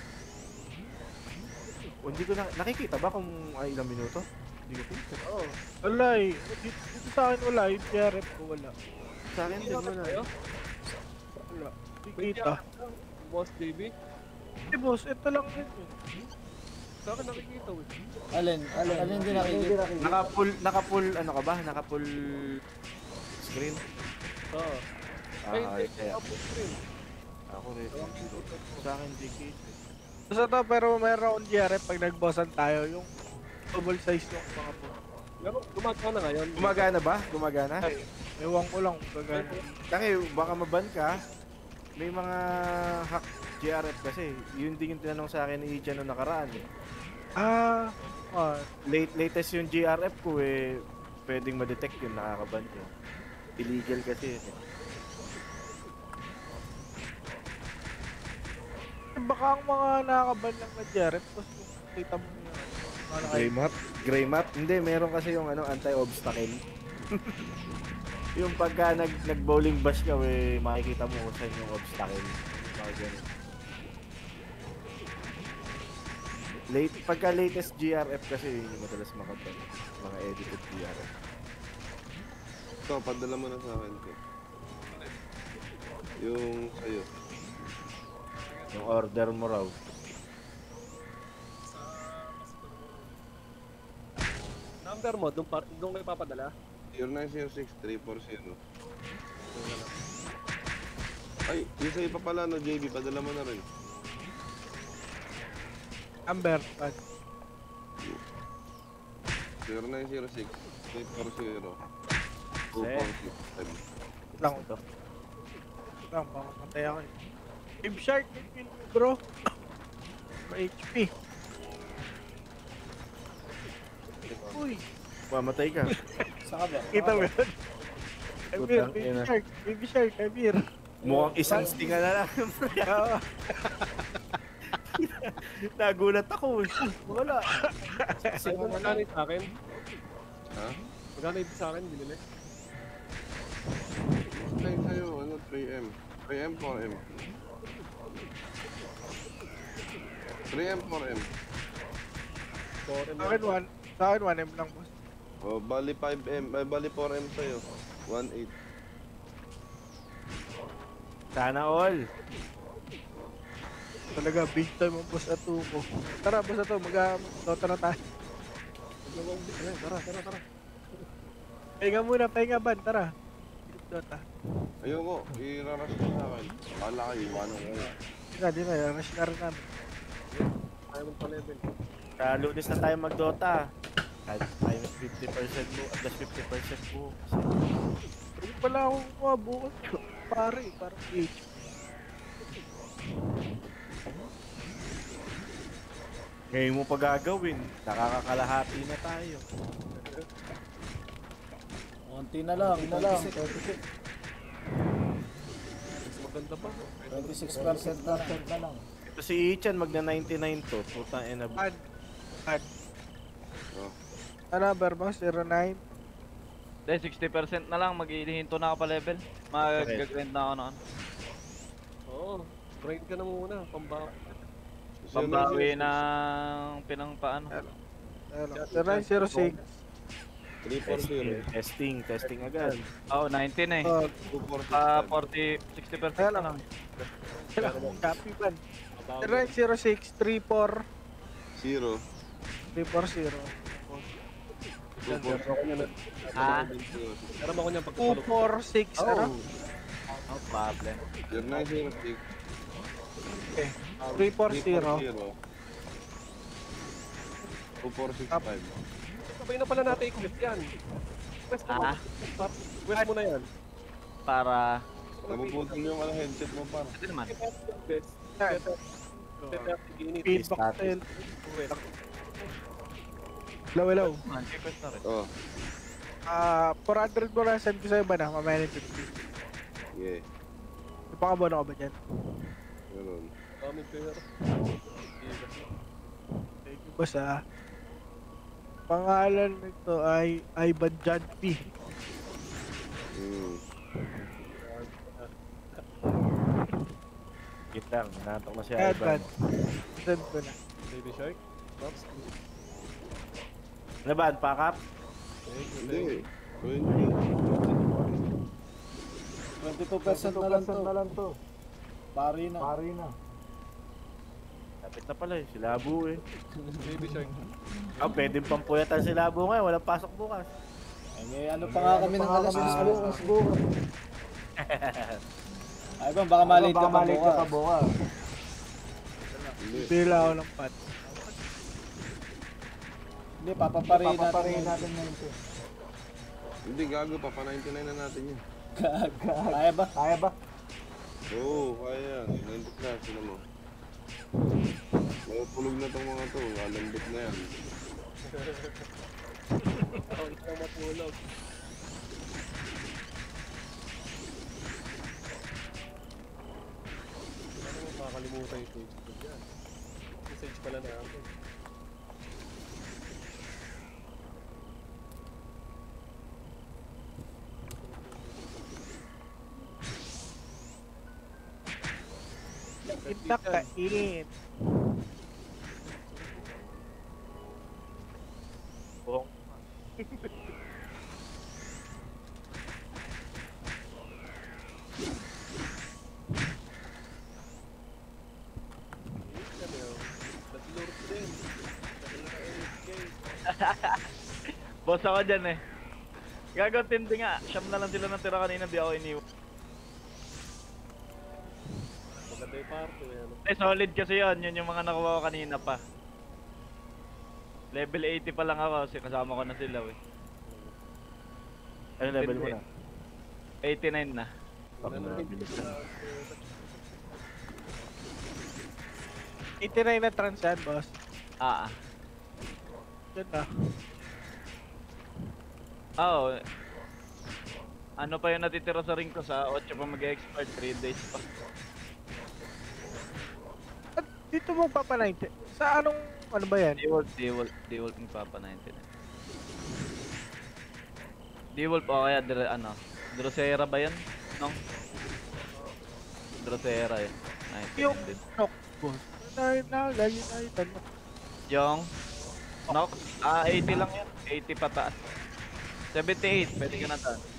Speaker 3: O, hindi ko na, nakikita ba kung ay ilang minuto? Hindi ko kita.
Speaker 6: Oo.
Speaker 4: Wala eh. Dito, dito sa akin wala. Yung T R F ko wala.
Speaker 3: Sa akin din wala.
Speaker 6: Tayo?
Speaker 4: Wala. Hindi
Speaker 6: May
Speaker 4: kita.
Speaker 6: Boss J B?
Speaker 4: Eh boss, ito lang yun. eh.
Speaker 6: Sa akin nakikita, eh.
Speaker 9: Alin? Alin? Alin din nakikita?
Speaker 3: Naka-full, naka-full, ano ka ba? Naka-full screen?
Speaker 6: Oo.
Speaker 3: Ah,
Speaker 6: Ay,
Speaker 3: ay,
Speaker 6: hindi.
Speaker 3: kaya.
Speaker 6: Tapos rin.
Speaker 3: Ako rin. Sa akin, di kita.
Speaker 4: Basta to, pero mayroon akong T R F pag nagbossan tayo. Yung double size yung mga po.
Speaker 6: Pero gumagawa na ngayon.
Speaker 3: Gumagana ba? Gumagana?
Speaker 4: Ay, ewan ko lang kung gagana.
Speaker 3: Tangi, baka maban ka. May mga hack G R F kasi. Yun din yung tinanong sa akin ni Icha nung nakaraan eh.
Speaker 4: Ah, ah,
Speaker 3: Late, latest yung G R F ko eh, pwedeng ma-detect yun, nakakaban yun. Illegal kasi yun eh.
Speaker 4: baka ang mga nakakaban lang na T R F, tapos yung kita mo yung mga
Speaker 3: Gray
Speaker 4: naka-
Speaker 3: map? Gray map? Hindi, meron kasi yung ano, anti-obstacle. Yung pagka nag, nag-bowling bash ka, eh, makikita mo kung saan yung obstacle. Mga ganun. Late, pagka latest G R F kasi yun yung madalas makaban. Mga edited G R F.
Speaker 2: Ito, padala mo na sa akin. Ko. Yung sa'yo.
Speaker 3: Yung order mo raw.
Speaker 6: Number mo, doon pa- doon kayo papadala?
Speaker 2: zero nine zero six three four zero. Ay, yung sa'yo pa pala, no, J B, padala mo na rin.
Speaker 4: Amber, pad.
Speaker 2: zero nine zero six three four zero two four six five.
Speaker 4: Lang ito. Lang, baka matay ako eh. Team Shark, may kill mo bro. May H P. Uy,
Speaker 3: Mamatay ka.
Speaker 9: Saka ba?
Speaker 4: kita mo yun? Emir,
Speaker 3: Putang
Speaker 4: Baby
Speaker 3: ina.
Speaker 4: Shark, Baby Shark, Emir.
Speaker 3: Mukhang isang stinga na lang.
Speaker 4: Oo.
Speaker 3: Nagulat ako eh. Wala.
Speaker 6: Ay, magkano yung sa akin?
Speaker 2: Ha?
Speaker 6: Magkano yung sa akin, binili?
Speaker 2: Ay, sa'yo, ano, three M. three M, four M. three M, four M.
Speaker 6: Foreign
Speaker 4: Sa akin one, sa akin one M lang boss.
Speaker 2: O, bali five M, ay, bali four M sa'yo. one eight.
Speaker 3: Sana all.
Speaker 4: Talaga big time ang boss ato ko. Tara boss ato, mag-dota na tayo.
Speaker 6: Ay, tara, tara, tara.
Speaker 4: Pahinga muna, pahinga ban, tara. Dota.
Speaker 2: Ayoko, i-rush ko sa akin. Kala kayo, iwanan ko kayo.
Speaker 4: Di na, di na, rush na rin namin.
Speaker 6: Ayaw mo pa level.
Speaker 3: Sa lunes na tayo mag-Dota. Kahit minus fifty percent mo, at plus fifty percent mo.
Speaker 4: Hindi pala ako kumabukas. Pare, parang H P.
Speaker 3: Ngayon mo pa gagawin. Nakakakalahati na tayo.
Speaker 9: Konti na lang.
Speaker 7: Na lang.
Speaker 9: twenty-six
Speaker 6: Mas maganda pa.
Speaker 9: twenty-six percent na lang.
Speaker 7: na lang.
Speaker 3: Ito si Ichan magna ninety-nine to. Putang ina.
Speaker 4: Ad. Ad.
Speaker 2: Oh.
Speaker 4: Ano, Berbang? zero nine?
Speaker 11: Hindi, sixty percent na lang. Mag-ihinto na ako pa level. Mag-grind na ako na ano.
Speaker 6: Oo, grind ka na muna, pambawi.
Speaker 11: Pambawi ng pinang paano.
Speaker 4: zero nine zero six.
Speaker 2: three forty.
Speaker 3: Testing, testing agad.
Speaker 11: Oo, oh, nineteen eh.
Speaker 4: Oh,
Speaker 11: Ah, forty, sixty percent na lang.
Speaker 4: Copy ban. zero nine zero six three four
Speaker 2: Zero.
Speaker 4: three four zero.
Speaker 11: Ah,
Speaker 6: Meron ako niyan
Speaker 4: two
Speaker 6: pagkatulog.
Speaker 4: four six ano?
Speaker 11: no problem.
Speaker 2: zero nine zero six.
Speaker 4: three four zero.
Speaker 2: two four six five.
Speaker 6: Sabay na pala natin i-clip yan. Quest mo,
Speaker 11: Ah.
Speaker 6: quest mo na yan.
Speaker 11: Para...
Speaker 2: Napuputol yung ano, headset mo para.
Speaker 11: Ito naman.
Speaker 6: Quest.
Speaker 4: Feedback tail. Hello, hello.
Speaker 11: Man, request na rin.
Speaker 2: Oh,
Speaker 4: Ah, four hundred mo na send ko sa'yo ba na? Mamaya na fifty.
Speaker 2: yeah.
Speaker 4: Ipakabono ka ba dyan?
Speaker 2: Ganun.
Speaker 6: Daming pera.
Speaker 4: Thank you, boss ah. Pangalan nito ay Ivan John P.
Speaker 2: Hmm.
Speaker 3: Git lang, natok na si
Speaker 4: Ivan.
Speaker 3: Ivan.
Speaker 4: Send ko na.
Speaker 6: Baby Shark. Pops.
Speaker 3: Ano ba, pack up?
Speaker 2: Hindi. twenty.
Speaker 9: twenty-two percent na lang to.
Speaker 7: na lang to.
Speaker 9: Pari na.
Speaker 7: Pari na.
Speaker 3: Lapit na pala eh, si Labo eh.
Speaker 6: Baby Shark.
Speaker 3: Ah, pwedeng pampuyatan si Labo ngayon, walang pasok bukas.
Speaker 9: Ay, may ano pa nga kami ng alas dos bukas bukas. Ay ba, baka malate ka pa bukas.
Speaker 7: ka bukas.
Speaker 2: Hindi.
Speaker 4: Bila ako ng pat.
Speaker 9: Hindi, papaparihin natin.
Speaker 7: Papaparihin
Speaker 9: yun.
Speaker 7: natin ngayon to.
Speaker 2: Hindi, gago pa. Pa ninety-nine na natin yun.
Speaker 9: Kaya ba?
Speaker 7: Kaya ba?
Speaker 2: Oo, kaya yan. ninety plus, sila mo. Matulog na tong mga to. Malambot na yan.
Speaker 6: Ako isang matulog. Ano mo makakalimutan yung page ko dyan? Message pala na ako.
Speaker 4: Itak ka in.
Speaker 3: Buong.
Speaker 6: Yan yun. Nag-lurk din.
Speaker 11: Boss ako dyan eh. Gago, tindi nga. Siyam na lang sila natira kanina, di ako iniwan.
Speaker 6: Maganda yung party. Ano?
Speaker 11: Eh, solid kasi yun. Yun yung mga nakuha ko kanina pa. Level eighty pa lang ako kasi kasama ko na sila eh.
Speaker 3: Ano level mo na?
Speaker 11: eighty-nine na.
Speaker 3: Pag nabilis na.
Speaker 4: eighty-nine na trans yan, boss.
Speaker 11: Ah.
Speaker 4: Yan na.
Speaker 11: Oo. Oh, ano pa yung natitira sa ring ko sa eight pa mag-expire, three days pa.
Speaker 4: At dito mo papa ninety. Sa anong, ano ba yan?
Speaker 11: D-Wolf, D-Wolf, D-Wolf ng Papa ninety-nine. D-Wolf o kaya dire, ano, Drosera ba yan? No? Drosera yun.
Speaker 4: Yung
Speaker 11: ninety-nine din.
Speaker 4: knock, boss. Na, na, lagi na yung tanong.
Speaker 11: Yung Nox, ah, eighty lang yan. eighty pataas. seventy-eight, pwede ka na tan.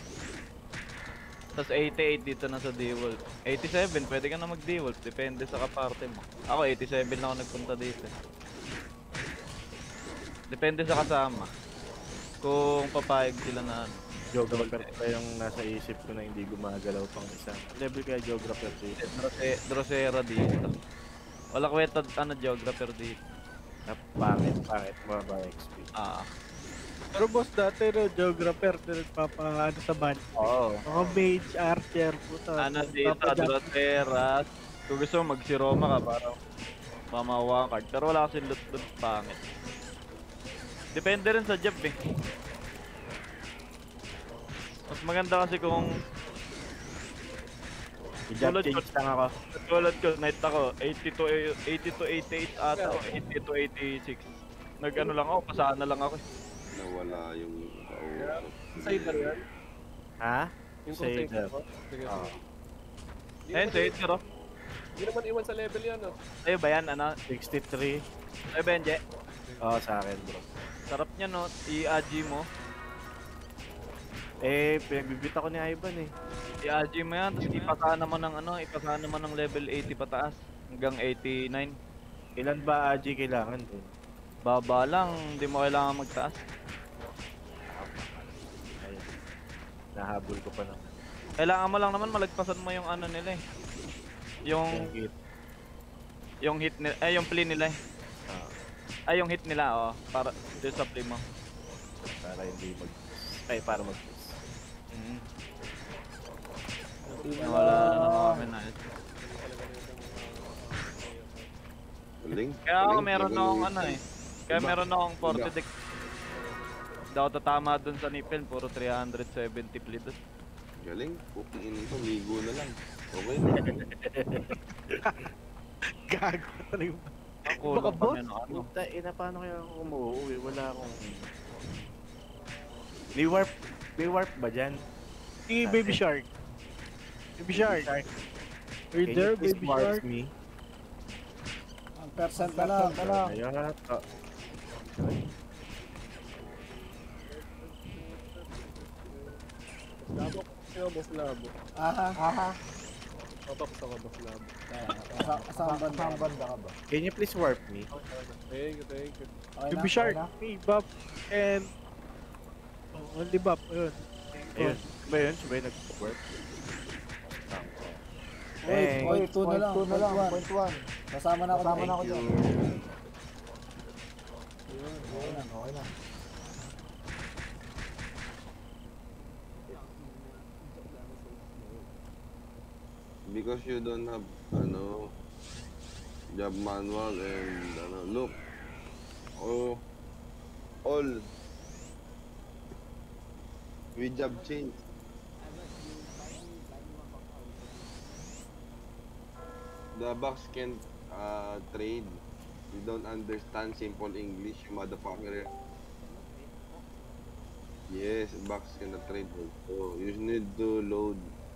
Speaker 11: Tapos eighty-eight dito na sa D-Wolf. eighty-seven, pwede ka na mag-D-Wolf. Depende sa kaparte mo. Ako, eighty-seven lang ako nagpunta dito. Depende sa kasama. Kung papayag sila na ano.
Speaker 3: Geographer pa yung nasa isip ko na hindi gumagalaw pang isa. Level kaya geographer dito.
Speaker 11: Drose, Drosera dito. Wala kwenta ano geographer dito.
Speaker 3: Na pangit, pangit, mababa X P.
Speaker 11: Ah.
Speaker 4: Pero boss, dati no, geographer din nagpapa, ano sa ban.
Speaker 11: Oo.
Speaker 4: Mga mage, archer, puto.
Speaker 11: Ano dito, Drosera. Kung gusto mo mag-Siroma ka para mamawa card. Pero wala kasi loot loot pangit. Depende rin sa job eh. Mas maganda kasi kung
Speaker 3: I-job change lang ako.
Speaker 11: tulad ko, night ako, eighty to eighty-eight ata o eighty to eighty-six. Nag ano lang ako, pasahan na lang ako eh.
Speaker 2: nawala yung kausap.
Speaker 6: Crusader yan?
Speaker 3: Ha?
Speaker 6: Yung
Speaker 3: Crusader.
Speaker 6: Crusader ko? Sige,
Speaker 3: Ah.
Speaker 6: sige. Hindi
Speaker 11: Ayun,
Speaker 6: naman-
Speaker 11: say it, bro.
Speaker 6: Hindi naman iwan sa level yan, oh.
Speaker 11: Sa'yo ba yan, ano?
Speaker 3: sixty-three.
Speaker 11: Sa'yo ba yan, Je?
Speaker 3: Oo, sa akin, bro.
Speaker 11: Sarap niya, no? I-A G mo.
Speaker 3: Eh, pinagbibita ko ni Ivan eh.
Speaker 11: I-A G mo yan, tapos ipasana mo ng ano, ipasana mo ng level eighty pataas. Hanggang eighty-nine.
Speaker 3: Ilan ba A G kailangan dun?
Speaker 11: Baba lang, hindi mo kailangan magtaas.
Speaker 3: Ayun. Nahabol ko pa naman.
Speaker 11: Kailangan mo lang naman malagpasan mo yung ano nila eh. Yung
Speaker 3: Yung hit.
Speaker 11: yung hit nila, eh yung play nila eh.
Speaker 3: Ah,
Speaker 11: Ay yung hit nila oh, para doon sa play mo.
Speaker 3: para hindi mag... Ay, para mag...
Speaker 11: Mm. Wala na naman kami na.
Speaker 2: Galing.
Speaker 11: Kaya ako
Speaker 2: galing,
Speaker 11: meron
Speaker 2: galing.
Speaker 11: akong ano eh. Kaya
Speaker 2: Iba.
Speaker 11: meron akong forty
Speaker 2: Iba.
Speaker 11: deck. Hindi ako tatama dun sa nipel, puro three seventy play dun.
Speaker 2: Galing. Puking ito, ligo na lang. Okay na.
Speaker 3: Gago na yung...
Speaker 11: Ako
Speaker 3: Baka
Speaker 11: lang
Speaker 3: boss?
Speaker 11: kami na ano.
Speaker 3: Puta, eh, na paano kaya ako umuwi? Wala akong... May warp... May warp ba dyan?
Speaker 4: Si Baby Shark. Baby Shark. Are you
Speaker 3: Can
Speaker 4: there,
Speaker 3: you please
Speaker 4: Baby
Speaker 3: warp
Speaker 4: Shark?
Speaker 3: me?
Speaker 7: Ang percent na lang. Na lang.
Speaker 3: Ayan. ah,
Speaker 6: Labo. Sino boss labo?
Speaker 7: Aha. Aha.
Speaker 6: Papapos ako boss labo.
Speaker 7: Kasama banda. banda ka ba?
Speaker 3: Can you please warp me?
Speaker 6: Thank you, thank you.
Speaker 7: Okay
Speaker 4: Baby
Speaker 7: na?
Speaker 4: Shark.
Speaker 7: Okay na?
Speaker 4: Me, Buff, and... Oh, only Buff. Ayun.
Speaker 3: Ayun. Ba yun? Siya ba yung nag-warp?
Speaker 7: Oy,
Speaker 3: Eh,
Speaker 7: oy, two na lang. Two na lang. Point one. Kasama na ako. Kasama na ako dyan. Okay na, okay na.
Speaker 2: Because you don't have, ano, job manual and, ano, look. Oh, all. We job change. The box can uh, trade. You don't understand simple English, you motherfucker. Yes, box cannot trade also. You need to load.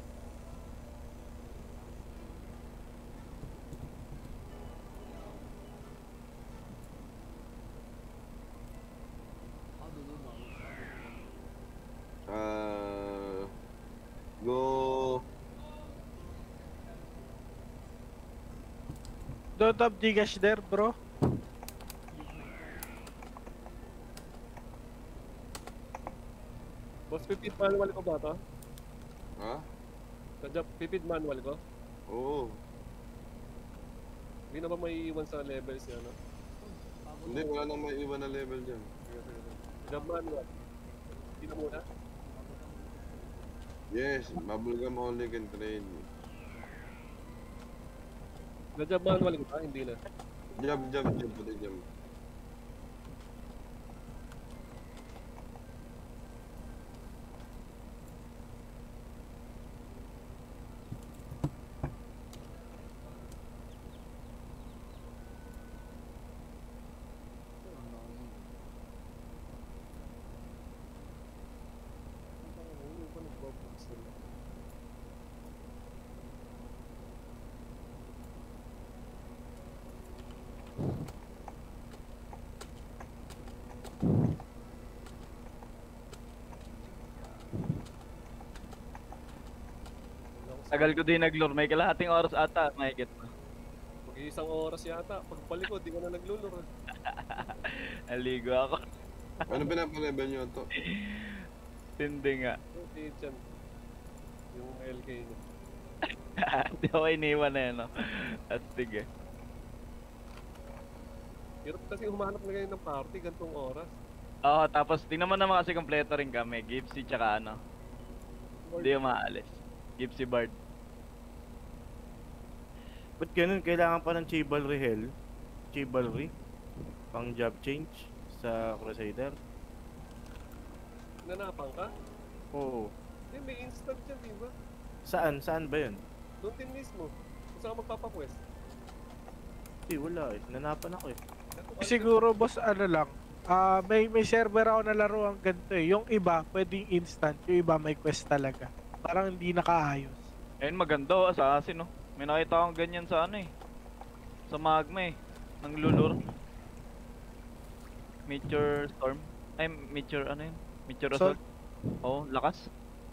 Speaker 2: Uh, go.
Speaker 4: Don't have G G H there, bro.
Speaker 6: Boss, pipid manual ko ba ito?
Speaker 2: Ha?
Speaker 6: Sadya, pipid manual ko?
Speaker 2: Oo.
Speaker 6: Hindi na ba may iwan sa level siya, no?
Speaker 2: Hindi, wala nang may iba na level dyan.
Speaker 6: Job manual. Hindi na muna.
Speaker 2: Yes, bubblegum only can trade.
Speaker 6: Na-job manual ko ba? Hindi na.
Speaker 2: Jump, jump, jump, pati jump.
Speaker 11: Tagal ko din naglure, may kalahating oras ata, may get mo.
Speaker 6: Mag-iisang oras yata. Pagbalik ko, di ko na nagluluro.
Speaker 11: Naligo ako.
Speaker 2: Ano pinapalevel nyo to?
Speaker 11: Tindi nga.
Speaker 6: Yung Tinchan. Yung L K niya.
Speaker 11: Hindi ako iniwan na yun, no? Astig eh.
Speaker 6: Hirap kasi humanap na ngayon ng party, gantong oras.
Speaker 11: Oo, tapos tingnan mo naman kasi kompleto rin kami. Gipsy tsaka ano. Hindi yung maalis. Gipsy Bard.
Speaker 3: Ba't ganun? Kailangan pa ng chivalry hell? Chivalry? Pang job change sa Crusader?
Speaker 6: Nanapang ka?
Speaker 3: Oo.
Speaker 6: Eh, may instant yan, di ba?
Speaker 3: Saan? Saan ba yun?
Speaker 6: Doon din mismo. Kung saan ka magpapakwest.
Speaker 3: Hindi, wala eh. Nanapan ako eh.
Speaker 4: Siguro, boss, ano lang. Ah, may may server ako na laro ang ganito eh. Yung iba, pwedeng instant. Yung iba, may quest talaga. Parang hindi nakaayos.
Speaker 11: Ayun, maganda oh, assassin oh. May nakita akong ganyan sa ano eh. Sa magma eh. Nang lulur. Meteor storm. Ay, meteor ano yun? Meteor assault. Oo, oh, lakas.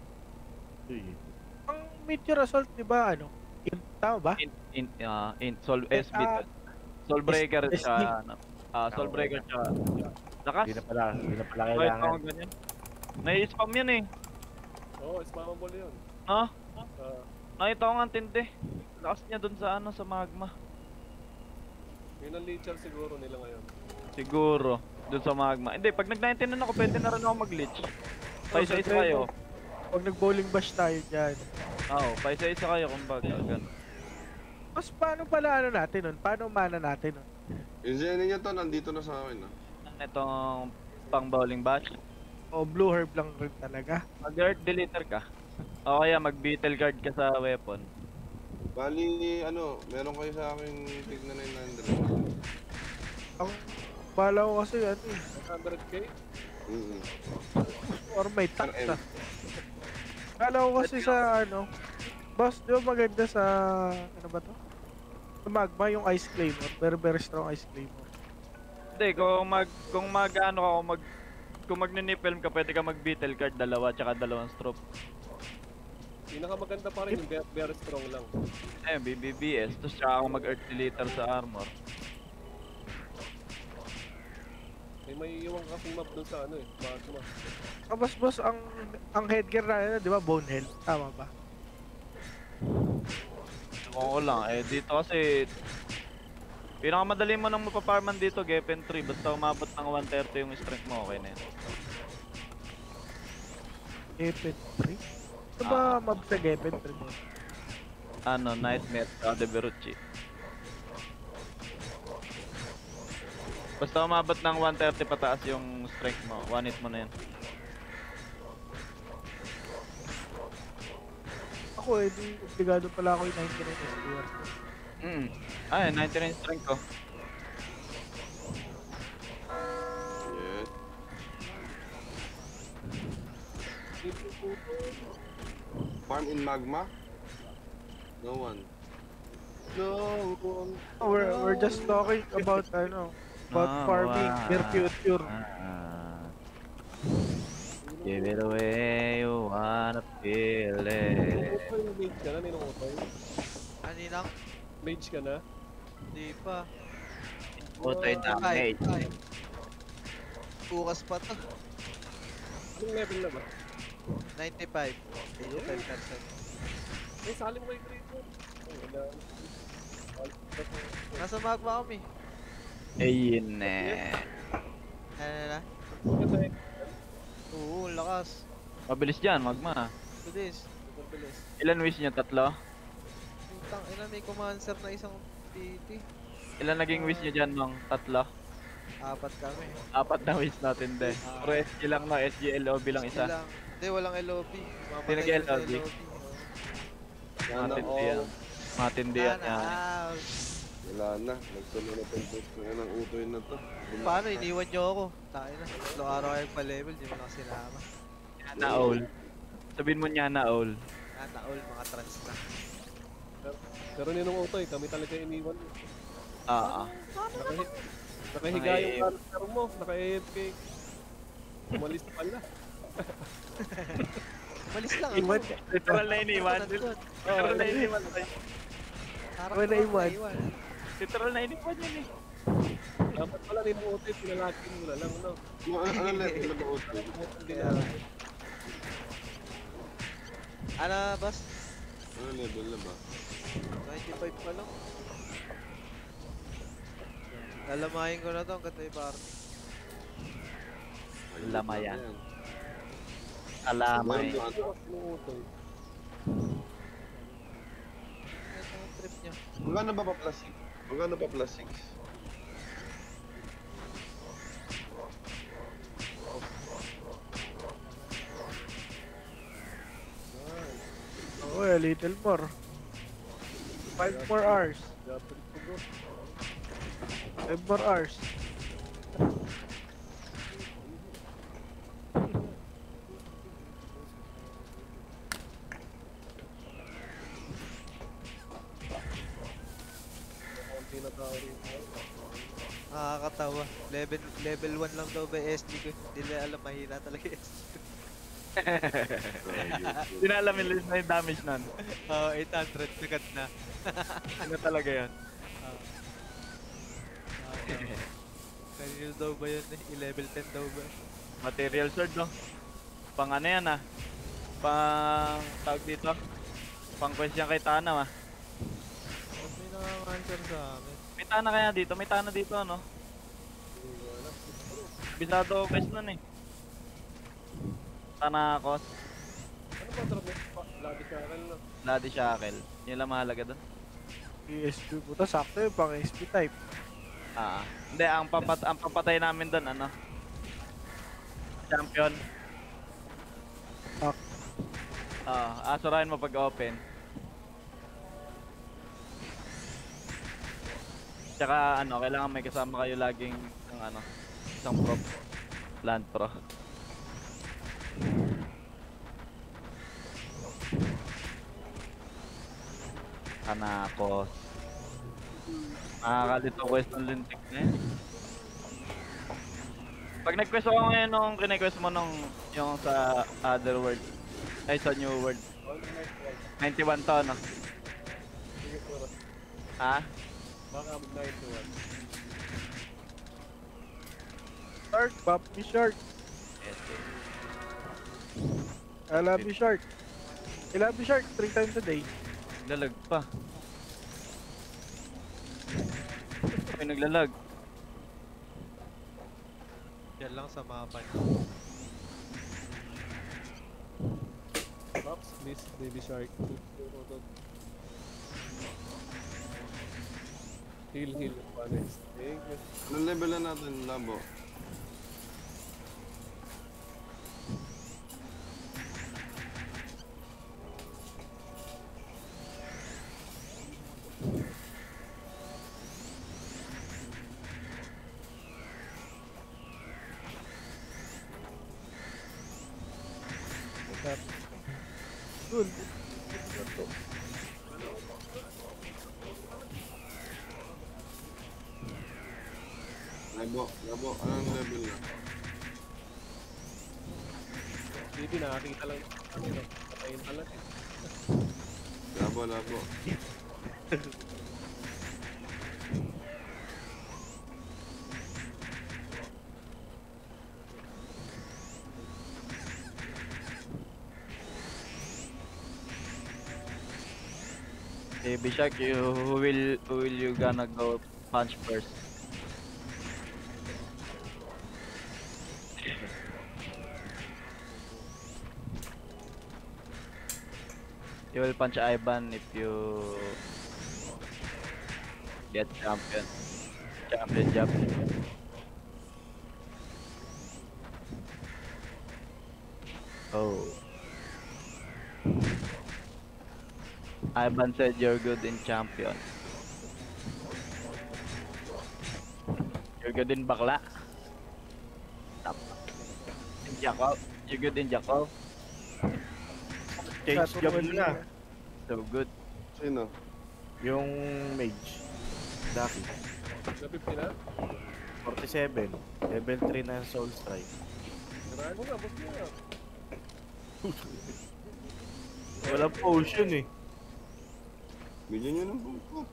Speaker 4: Ang meteor assault, di ba ano? In, tama ba?
Speaker 11: In, in, uh, in, sol, S B.
Speaker 4: Ah,
Speaker 11: Soul breaker
Speaker 4: S-
Speaker 11: siya. ano. Ah, soul breaker siya. Lakas.
Speaker 3: Hindi na pala, hindi na pala
Speaker 11: Kahit
Speaker 3: kailangan.
Speaker 11: akong ganyan. Nai-spam yan eh.
Speaker 6: Oo, oh, spammable yun.
Speaker 11: No?
Speaker 6: Uh,
Speaker 11: Nakita ko nga ang tindi. Lakas niya dun sa ano, sa magma.
Speaker 6: yun ang leecher siguro nila ngayon.
Speaker 11: Siguro. Dun sa magma. Hindi, pag nag nineteen na ako, pwede na rin ako mag-glitch. Paisa-isa kayo.
Speaker 4: Pag nag-bowling bash tayo dyan.
Speaker 11: Oo, paisa-isa kayo kumbaga. Ganun.
Speaker 4: Mas paano pala ano natin nun? Paano mana natin nun?
Speaker 2: Yung Zenny niya to, nandito na sa akin ah.
Speaker 11: Itong pang bowling bash.
Speaker 4: O blue herb lang rin talaga?
Speaker 11: Mag-earth deleter ka. O kaya mag-beetle guard ka sa weapon.
Speaker 2: Bali, ano, meron kayo sa akin tigna nine hundred.
Speaker 4: Ang bala ko kasi ano eh.
Speaker 6: one hundred K?
Speaker 2: Mm-hmm.
Speaker 4: Or may tax na. Kala ko kasi sa ano. Boss, di ba maganda sa ano ba to? Sa magma yung ice claymore. Very very strong ice claymore.
Speaker 11: Hindi, kung mag, kung mag, ano ka, kung mag, kung mag-nipelm ka, pwede ka mag-beetle guard, dalawa, tsaka dalawang stroke.
Speaker 6: Pinakamaganda pa rin yung very, very strong lang.
Speaker 11: Eh, B B B S, tapos tsaka ako mag-earth deleter sa armor.
Speaker 6: Eh, may iwan kasing map dun sa ano eh, magma.
Speaker 4: Ah, boss, boss, ang ang headgear na ano, di ba, bone health? Tama ba?
Speaker 11: Oo lang, eh dito kasi pinakamadali mo nang mapaparman dito, Gepen three, basta umabot ng one thirty yung strength mo, okay na yun.
Speaker 4: Gepen three? Ano ba
Speaker 11: Ah.
Speaker 4: mob sa Gepen three?
Speaker 11: Ano, Nightmare, uh, De Berucci. Basta umabot ng one thirty pataas yung strength mo, one hit mo na yun.
Speaker 4: Ako eh, di obligado pala ako yung ninety-nine S D R.
Speaker 11: Mm. Ay, ninety-nine strength ko.
Speaker 2: Yes. Farm in magma? No one. No one.
Speaker 4: Oh, we're, we're just talking about ano, about
Speaker 11: Ah,
Speaker 4: farming,
Speaker 11: wow.
Speaker 4: their future.
Speaker 11: Ah. Give it away, you wanna feel it.
Speaker 6: Otoy, mage ka na, ninong Otoy.
Speaker 12: Kaninang?
Speaker 6: Mage ka na?
Speaker 12: Di pa.
Speaker 11: Otoy
Speaker 12: Ay,
Speaker 11: damage.
Speaker 12: ay. Bukas pa to.
Speaker 6: Anong level na ba?
Speaker 12: ninety-five. eighty-five percent.
Speaker 6: Eh, salim ko yung grade mo. Ay, wala.
Speaker 12: Nasa magma kami.
Speaker 11: Ayun na.
Speaker 12: Ano na?
Speaker 6: Maganda eh.
Speaker 12: Oo, lakas.
Speaker 11: Mabilis dyan, magma.
Speaker 12: Bilis. Super bilis.
Speaker 11: Ilan wish niya? Tatlo?
Speaker 12: Putang ina, may kumanser na isang T T.
Speaker 11: Ilan naging wish niya dyan, Mang? Tatlo?
Speaker 12: Apat kami.
Speaker 11: Apat na wish natin din.
Speaker 12: Ah.
Speaker 11: Puro S G lang no, S G L O B lang isa.
Speaker 12: Lang. Hindi, walang L O B.
Speaker 11: Hindi nag-L O B.
Speaker 2: Sana
Speaker 11: Matindi yan.
Speaker 2: all.
Speaker 11: Matindi yan.
Speaker 12: Sana
Speaker 11: yan.
Speaker 12: all.
Speaker 2: Wala na. Nagtuloy na itong post na yan ng utoy na to.
Speaker 12: Paano? Iniwan nyo ako. Tayo na. Tatlong araw kayo pa-level, di mo na sinama.
Speaker 11: Na all. Sabihin mo niya na all.
Speaker 12: Ah, na-all, mga trans na.
Speaker 6: Pero ninong Otoy, kami talaga iniwan.
Speaker 11: Ah, ah.
Speaker 6: Nakahi nakahiga yung character mo, naka-A F K. Umalis pala.
Speaker 12: Malis lang
Speaker 11: Iwan.
Speaker 12: ako.
Speaker 11: Literal na iniwan. Literal na iniwan.
Speaker 12: Parang
Speaker 4: Wala
Speaker 12: ako
Speaker 4: iwan.
Speaker 12: naiwan.
Speaker 11: Literal na iniwan yun eh.
Speaker 6: Dapat pala ninong Otoy, pinalagin mo na lang, no?
Speaker 2: Ano ano level na ba utoy?
Speaker 12: Kaya, ano, boss?
Speaker 2: Ano level na ba?
Speaker 12: ninety-five pa lang. Lalamahin ko na to hanggat may party.
Speaker 11: Lamayan. Alamay.
Speaker 6: Ninong Otoy.
Speaker 12: Ito ang trip niya.
Speaker 2: Magkano ba pa plus six? Magkano pa plus six?
Speaker 4: Oh, a little more. Five more hours.
Speaker 6: Dapat ko bro.
Speaker 4: Five more hours.
Speaker 12: nakakatawa. Level level one lang daw ba S G ko. Hindi nila alam, mahina talaga S G ko.
Speaker 11: Hindi na alam yung na yung damage nun.
Speaker 12: Oo, eight hundred agad na.
Speaker 11: Ano talaga yun?
Speaker 12: Ah. Kanino daw ba yun eh? I-level ten daw ba?
Speaker 11: Material sword, no? Pang ano yan, ah? Pang... tawag dito? Pang quest yan kay Tana, ah.
Speaker 12: May nakaka-answer sa amin.
Speaker 11: May Tana kaya dito? May Tana dito, ano? Bisado quest nun, eh. Tanakos.
Speaker 6: Ano ba drop mo? Bloody Shackle no?
Speaker 11: Bloody Shackle. Yun lang mahalaga doon.
Speaker 4: P S two puta, sakto yun, pang S P type.
Speaker 11: Ah, hindi, ang papat ang papatay namin doon ano? Champion.
Speaker 4: Ah.
Speaker 11: Ah, asurahin mo pag open. Tsaka ano, kailangan may kasama kayo laging ng ano, isang pro, land pro. Tanakos. Nakakalito quest ng lintik na yan. Pag nag-quest ako ngayon nung kine-quest mo nung yung sa other world, ay sa new world. ninety-one to, no? Ha?
Speaker 6: Baka ninety-one.
Speaker 4: Shark, pop me shark. I love you shark. I love you shark three times a day.
Speaker 11: Lalag pa. May naglalag.
Speaker 12: Yan lang sa mapa.
Speaker 6: Box, please, baby shark. Heal, heal. Honest. Thank you.
Speaker 2: Anong level na natin, Labo?
Speaker 4: Good.
Speaker 2: Labo, Labo, anong level na?
Speaker 6: Hindi, nakakita lang. Patayin pala eh.
Speaker 2: Labo, Labo.
Speaker 11: Baby Shark, you who will who will you gonna go punch first? You will punch Ivan if you get champion. Champion job. Oh. Ivan said you're good in champion. You're good in bakla. Tap. In Jackal. You're good in Jackal.
Speaker 3: Change job mo na.
Speaker 11: So good.
Speaker 2: Sino?
Speaker 3: Yung mage. Ducky.
Speaker 6: fifty na?
Speaker 3: forty-seven. Level three na soul strike.
Speaker 6: Sirahan mo na, boss mo na.
Speaker 3: Wala potion eh.
Speaker 2: Bigyan nyo ng bumbox.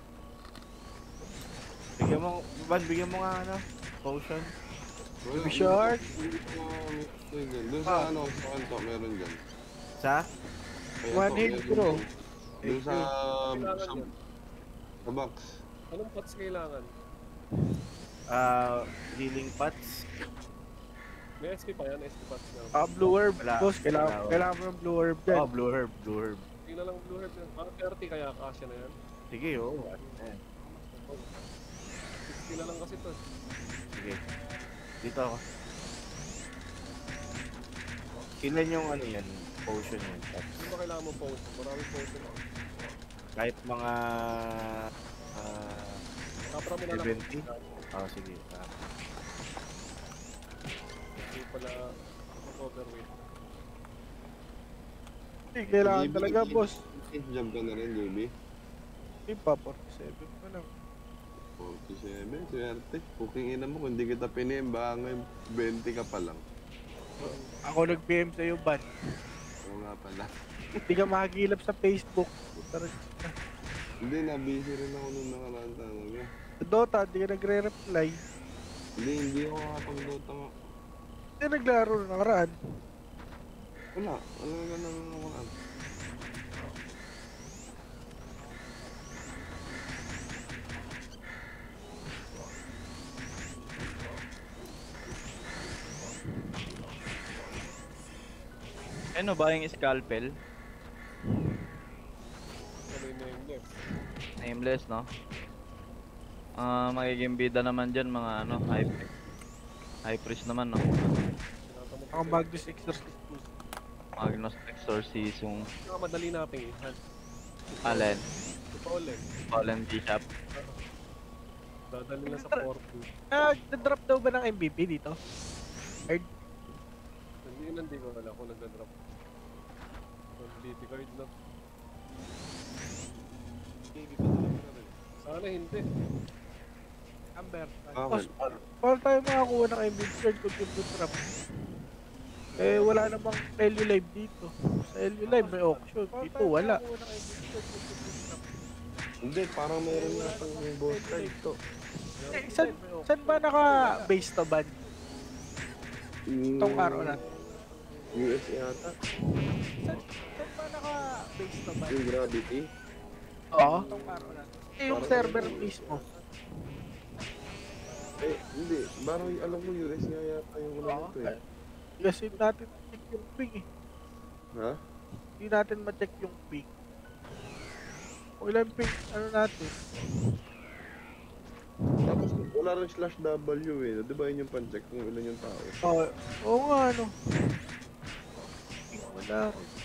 Speaker 3: Bigyan mo, Ban, bigyan mo nga ano, potion.
Speaker 2: Baby
Speaker 3: Shark.
Speaker 2: Doon sa ano, sa kanto, meron dyan.
Speaker 3: Sa?
Speaker 2: Ay,
Speaker 4: One
Speaker 2: ito,
Speaker 4: hit
Speaker 2: meron
Speaker 4: bro.
Speaker 2: dyan. Doon sa... sa... sa box.
Speaker 6: Anong pots kailangan?
Speaker 3: Ah, healing pots.
Speaker 6: May S P pa yan, S P pots na.
Speaker 4: Ah, blue herb.
Speaker 3: Wala.
Speaker 4: Boss, kailangan,
Speaker 3: Wala.
Speaker 4: kailangan mo ng blue herb dyan.
Speaker 3: Oh, blue herb, blue herb.
Speaker 6: Tingnan lang blue herb yan. Mga thirty kaya kasya na yan.
Speaker 3: Sige, oo. Oh. Ayan.
Speaker 6: sixty na lang kasi to.
Speaker 3: Sige. Dito ako. Ilan yung ano yan, potion yan.
Speaker 6: Hindi ba kailangan mo potion? Maraming potion.
Speaker 3: Kahit mga... Uh,
Speaker 6: Kapra mo na lang.
Speaker 3: seventy? Oo, oh, sige. Ah.
Speaker 6: Hindi pala overweight.
Speaker 4: Hindi, kailangan
Speaker 2: J B,
Speaker 4: talaga,
Speaker 2: J B.
Speaker 4: boss.
Speaker 2: Change job ka na rin, J B.
Speaker 4: Hindi pa, forty-seven pa lang.
Speaker 2: forty-seven, swerte. Puking ina mo, kung di kita piniem, baka ngayon twenty ka pa lang.
Speaker 4: Ako nag-P M sa'yo, Ban.
Speaker 2: Oo nga pala.
Speaker 4: Hindi ka makagilap sa Facebook.
Speaker 2: Hindi, na-busy rin ako nung nakaraan talaga.
Speaker 4: Sa Dota, hindi ka nagre-reply.
Speaker 2: Hindi, hindi ako nakapag-Dota nga.
Speaker 4: Hindi naglaro na nakaraan.
Speaker 2: Wala, wala nga nang nakaraan.
Speaker 11: Ano ba yung scalpel?
Speaker 6: Ano yung nameless?
Speaker 11: Nameless, no? Ah, magiging bida naman dyan mga ano, high high priest naman, no?
Speaker 4: Ako Magnus Exorcist.
Speaker 11: Magnus Exorcism.
Speaker 6: Saka madali nating ihan.
Speaker 11: Allen.
Speaker 6: Fallen.
Speaker 11: Fallen Bishop.
Speaker 6: Dadali lang sa portal.
Speaker 4: Ah, na-drop daw ba ng M V P dito? Hard?
Speaker 6: Hindi yun, hindi ko wala kung nagda-drop. B T card lang. Sana hindi.
Speaker 4: Amber.
Speaker 2: Okay.
Speaker 4: Para tayo makakuha ng M V P card kung yung drop. Eh, wala namang L U Live dito. Sa L U Live may auction. Dito wala.
Speaker 2: Hindi, parang meron nga pang yung boss card ito.
Speaker 4: Eh, saan, saan ba naka-base to ban? Itong araw na.
Speaker 2: U S yata.
Speaker 4: Saan, saan ba naka-base to ban?
Speaker 2: Yung Gravity.
Speaker 4: Oo. Itong araw na. Eh, yung server mismo.
Speaker 2: Eh, hindi. Parang alam ko U S nga yata yung ulo nito eh.
Speaker 4: Kasi natin ma-check yung ping eh.
Speaker 2: Ha?
Speaker 4: Hindi natin ma-check yung ping. O ilang ping, ano natin?
Speaker 2: Tapos wala rin slash W eh. Di ba yun yung pan-check kung ilan yung tao?
Speaker 4: Oo, oo nga ano. Ping wala.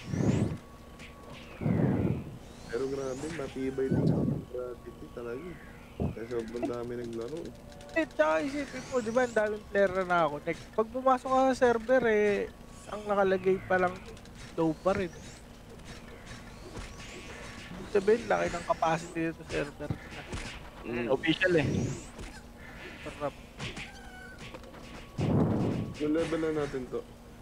Speaker 2: Pero grabe, matibay din ako. Gravity talaga eh. Kasi sobrang dami naglaro eh.
Speaker 4: Eh, tsaka isipin mo, di ba, ang daming player na ako. Next, pag pumasok ka sa server, eh, ang nakalagay pa lang, low pa rin. Ibig sabihin, laki ng capacity dito sa server.
Speaker 11: Mm, official eh.
Speaker 4: Sarap.
Speaker 2: Yung level na natin to.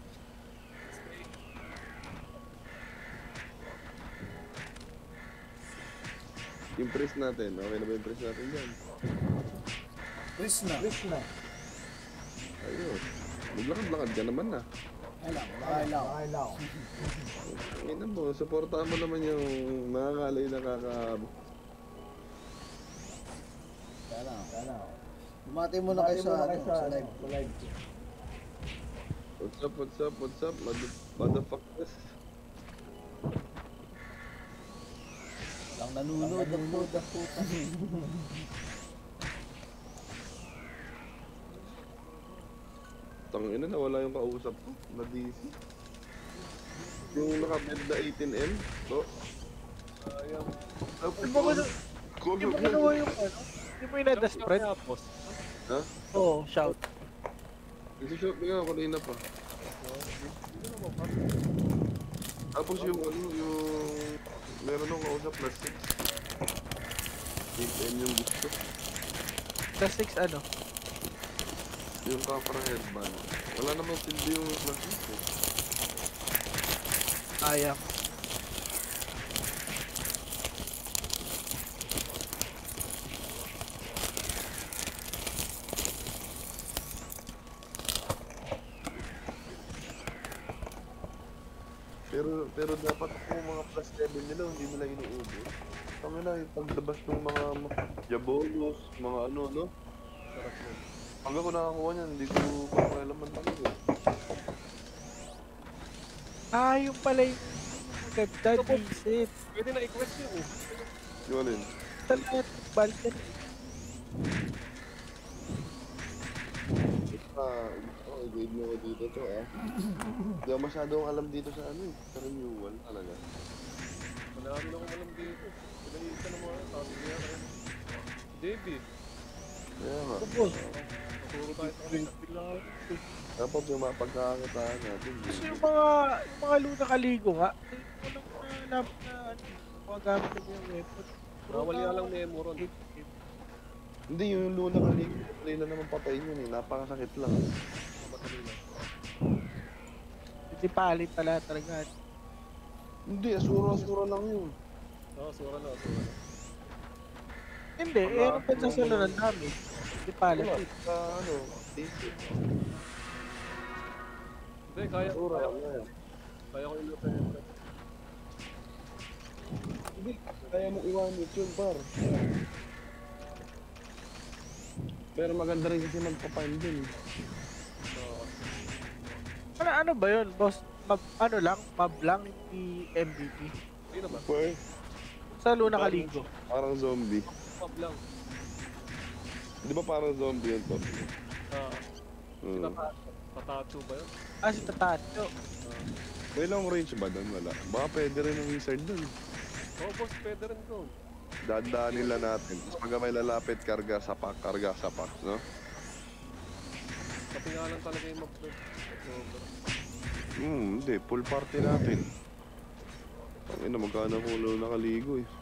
Speaker 2: Yung press natin, okay na ba yung press natin dyan?
Speaker 7: Krishna. Krishna.
Speaker 2: Ayun. Maglakad-lakad ka naman na.
Speaker 7: Aylaw, aylaw, aylaw.
Speaker 2: Ina mo, supportahan mo naman yung nakakalay na kaka...
Speaker 7: Kaya lang, kaya lang. Bumati muna kayo sa, ano, sa live. Sa live.
Speaker 2: What's up, what's up, what's up, mother- motherfuckers?
Speaker 7: Lang nanunod, nanunod ang puta.
Speaker 2: Tangina na, wala yung kausap ko, na D C. Yung nakabed na eighteen M, to.
Speaker 6: Sayang.
Speaker 4: Hindi mo ko Hindi mo kinuha yung ano? Hindi mo inada spread?
Speaker 2: Ha?
Speaker 4: Oo, shout.
Speaker 2: Nag-shout nga ako kanina pa. Tapos yung ano, yung... Meron akong kausap plus six. eight M yung gusto.
Speaker 4: Plus six ano?
Speaker 2: Yung kapra headband. Wala namang silbi yung plus six eh.
Speaker 4: Sayang.
Speaker 2: Pero pero dapat po mga plus level nila hindi nila inuubos. Kami na yung paglabas ng mga jabolos, mga ano no.
Speaker 6: Sarap nun.
Speaker 2: Pag ako nakakuha niyan, hindi ko pakialaman talaga.
Speaker 4: Ah, yung pala yung maganda, decent.
Speaker 6: Pwede na i-quest yun eh.
Speaker 2: Yung alin?
Speaker 4: Sa lahat, balkan.
Speaker 2: Ah, oh, i-grade mo ko dito to ah. Hindi ako masyadong alam dito sa ano eh, sa renewal talaga.
Speaker 6: Wala kami akong alam dito. Pinahita ng mga tao niya. David.
Speaker 2: Kaya nga.
Speaker 4: Tapos,
Speaker 6: Turo tayo sa kanila.
Speaker 2: Dapat yung mga pagkakakitaan natin.
Speaker 4: kasi yung mga, yung mga luna kaligo nga, eh, walang nalap na ano, mga gamit na yung weapon.
Speaker 6: Bawal nga lang memo ron.
Speaker 2: Hindi, yung luna kanina. Madali na naman patayin yun eh. Napakasakit lang.
Speaker 6: Madali lang.
Speaker 4: Hindi palit pala talaga.
Speaker 2: Hindi, asura-asura lang yun.
Speaker 6: Oo, sura na, sura na.
Speaker 4: Hindi, eh ano pa sa sunod ng damage? Hindi palit.
Speaker 2: Wala, sa ano, dito.
Speaker 6: Hindi, kaya ko,
Speaker 2: Asura,
Speaker 6: kaya ko.
Speaker 2: wala.
Speaker 6: Kaya ko ilutin yun.
Speaker 2: Hindi, kaya mong iwanit yun, par. Pero maganda rin kasi magpapan din.
Speaker 6: Oo.
Speaker 4: Ano, ano ba yun, boss? Mab, ano lang? Mob lang, hindi M V P.
Speaker 6: Hindi naman.
Speaker 2: Pwede.
Speaker 4: Sa Luna Kaligo.
Speaker 2: Parang zombie.
Speaker 6: Pub lang.
Speaker 2: Di ba parang zombie yun to?
Speaker 6: Ah,
Speaker 2: Hmm.
Speaker 6: Tatacho ba yun?
Speaker 4: Ah, si Tatacho.
Speaker 6: Ah.
Speaker 2: May long range ba doon? Wala. Baka pwede rin ng wizard doon.
Speaker 6: Oo, boss, pwede rin doon.
Speaker 2: Dadaan nila natin. Tapos pag may lalapit, karga sapak, karga sapak, no?
Speaker 6: Pati nga lang talaga yung map doon.
Speaker 2: Hmm, hindi. Full party natin. Ang ina, magkano ko ulo nakaligo eh.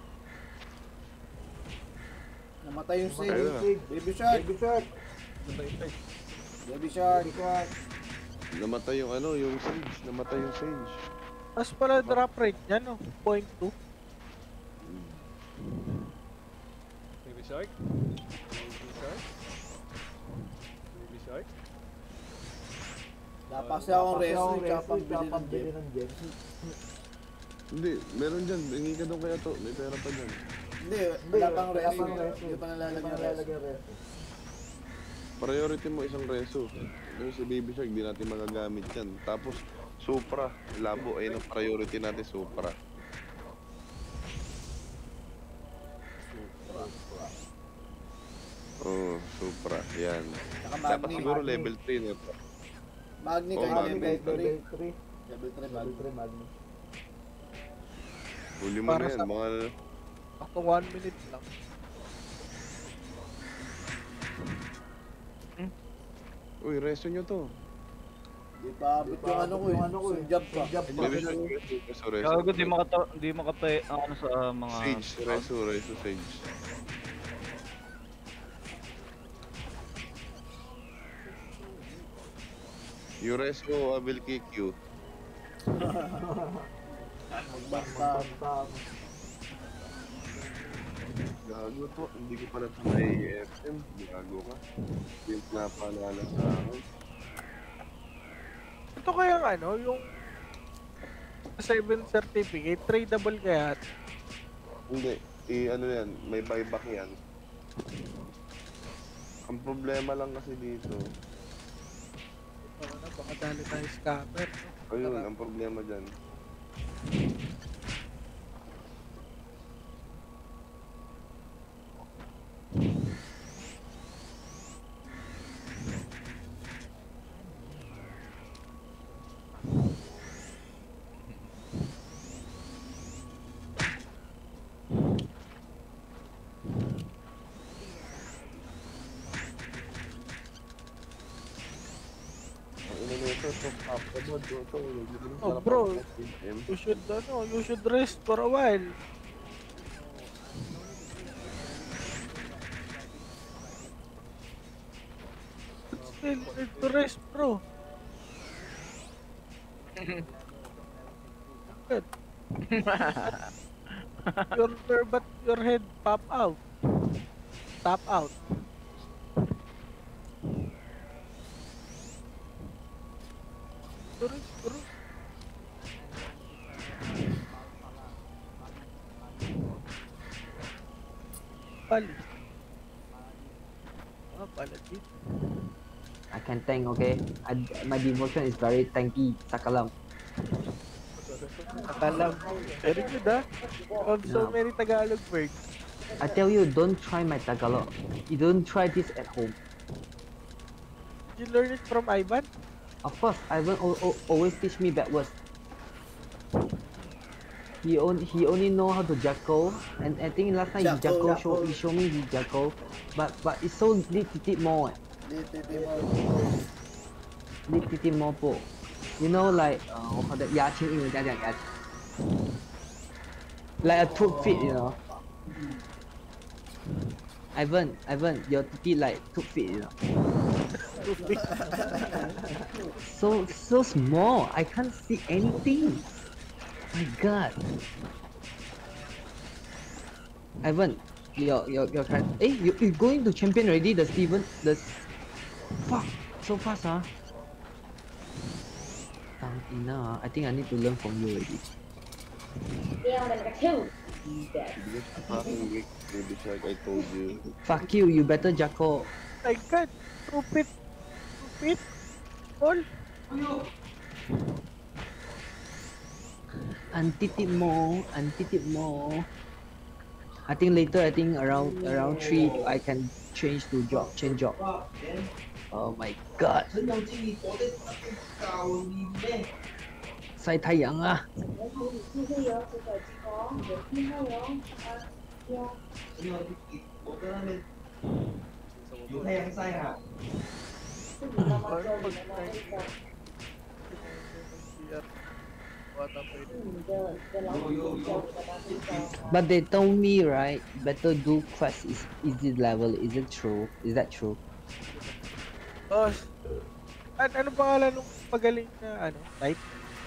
Speaker 7: Namatay yung save.
Speaker 2: Ayun na.
Speaker 7: Baby shark. Baby shark. Baby shark.
Speaker 2: Namatay yung ano, yung sage. Namatay yung sage.
Speaker 4: Tapos pala drop rate niya, no? point two.
Speaker 6: Baby shark? Baby shark? Baby shark?
Speaker 7: Napasi akong reso, tsaka pambili ng gem.
Speaker 2: Hindi, meron dyan. Hingi ka doon kaya to. May pera pa dyan.
Speaker 7: Hindi, wala pang reso. Hindi pa nalalagyan reso.
Speaker 2: Priority mo isang reso. Yung si Baby Shark, di natin magagamit yan. Tapos, Supra. Labo, ayun ang priority natin, Supra. Oo, oh, Supra. Yan. Dapat siguro level three na ito.
Speaker 7: Magni
Speaker 2: Oh,
Speaker 7: kayo,
Speaker 2: Magni.
Speaker 7: level three. Level three, Magni.
Speaker 2: Huli mo
Speaker 4: Para
Speaker 2: na yan,
Speaker 4: sa-
Speaker 2: mga...
Speaker 4: Ako one minute lang.
Speaker 2: Uy, reso nyo to.
Speaker 7: Di pa abot yung ano ko eh. Yung job pa.
Speaker 2: Baby Shark, reso, reso.
Speaker 11: Gago, di makata, di makape, ang ano sa mga...
Speaker 2: Sage, reso, reso, Sage. Yung reso, I will kick you.
Speaker 7: Basta.
Speaker 2: Gago to, hindi ko pala ito na-A F M. Gago ka. Hindi yung napaalala sa akin.
Speaker 4: Ito kaya ano, yung seven certificate, tradable kaya.
Speaker 2: Hindi, i ano yan, may buyback yan. Ang problema lang kasi dito,
Speaker 4: Ano na, baka dali tayo scammer. No?
Speaker 2: ayun, ang problema dyan. Ang inanito, top up ka mo, ito,
Speaker 4: Oh bro, you should, ano, you should rest for a while. Still need to rest, bro. Good. your, your, but your head pop out. Tap out. To rest, bro. Pali. Ah, pala dito.
Speaker 5: I can tank, okay? I, my devotion is very tanky, Sakalam.
Speaker 4: Nakalam. Very good, ah. Of so
Speaker 5: Yeah.
Speaker 4: many Tagalog words.
Speaker 5: I tell you, don't try my Tagalog. You don't try this at home.
Speaker 4: Did you learn it from Ivan?
Speaker 5: Of course, Ivan al al always teach me backwards. He only he only know how to jackal, and I think last time he
Speaker 7: Jackal,
Speaker 5: jackal show he show me he jackal, but but it's so little more, little more po. You know like uh, what call that 牙签英文讲讲牙签 like a toothpick, you know.
Speaker 13: Ivan, Ivan, your titty like two feet, you know.
Speaker 4: Two feet.
Speaker 13: So so small. I can't see anything. My God. Ivan, your your your kind. Hey, you you going to champion already? The Steven, the fuck, so fast, huh? Tang ina, I think I need to learn from you already.
Speaker 2: Yeah, I'm gonna kill. Because fucking weak, baby shark, I told you.
Speaker 13: Fuck you, you better Jacko.
Speaker 4: My God, two feet, two feet, all.
Speaker 13: Antitip mo, antitip mo. I think later, I think around around three, I can change to job, change job. Oh my God. 晒太阳啊！
Speaker 9: 有太阳晒啊！
Speaker 13: But they told me, right, better do quest is easy level. Is it true? Is that true?
Speaker 4: Oh, an ano pangalan nung magaling na ano? Knight?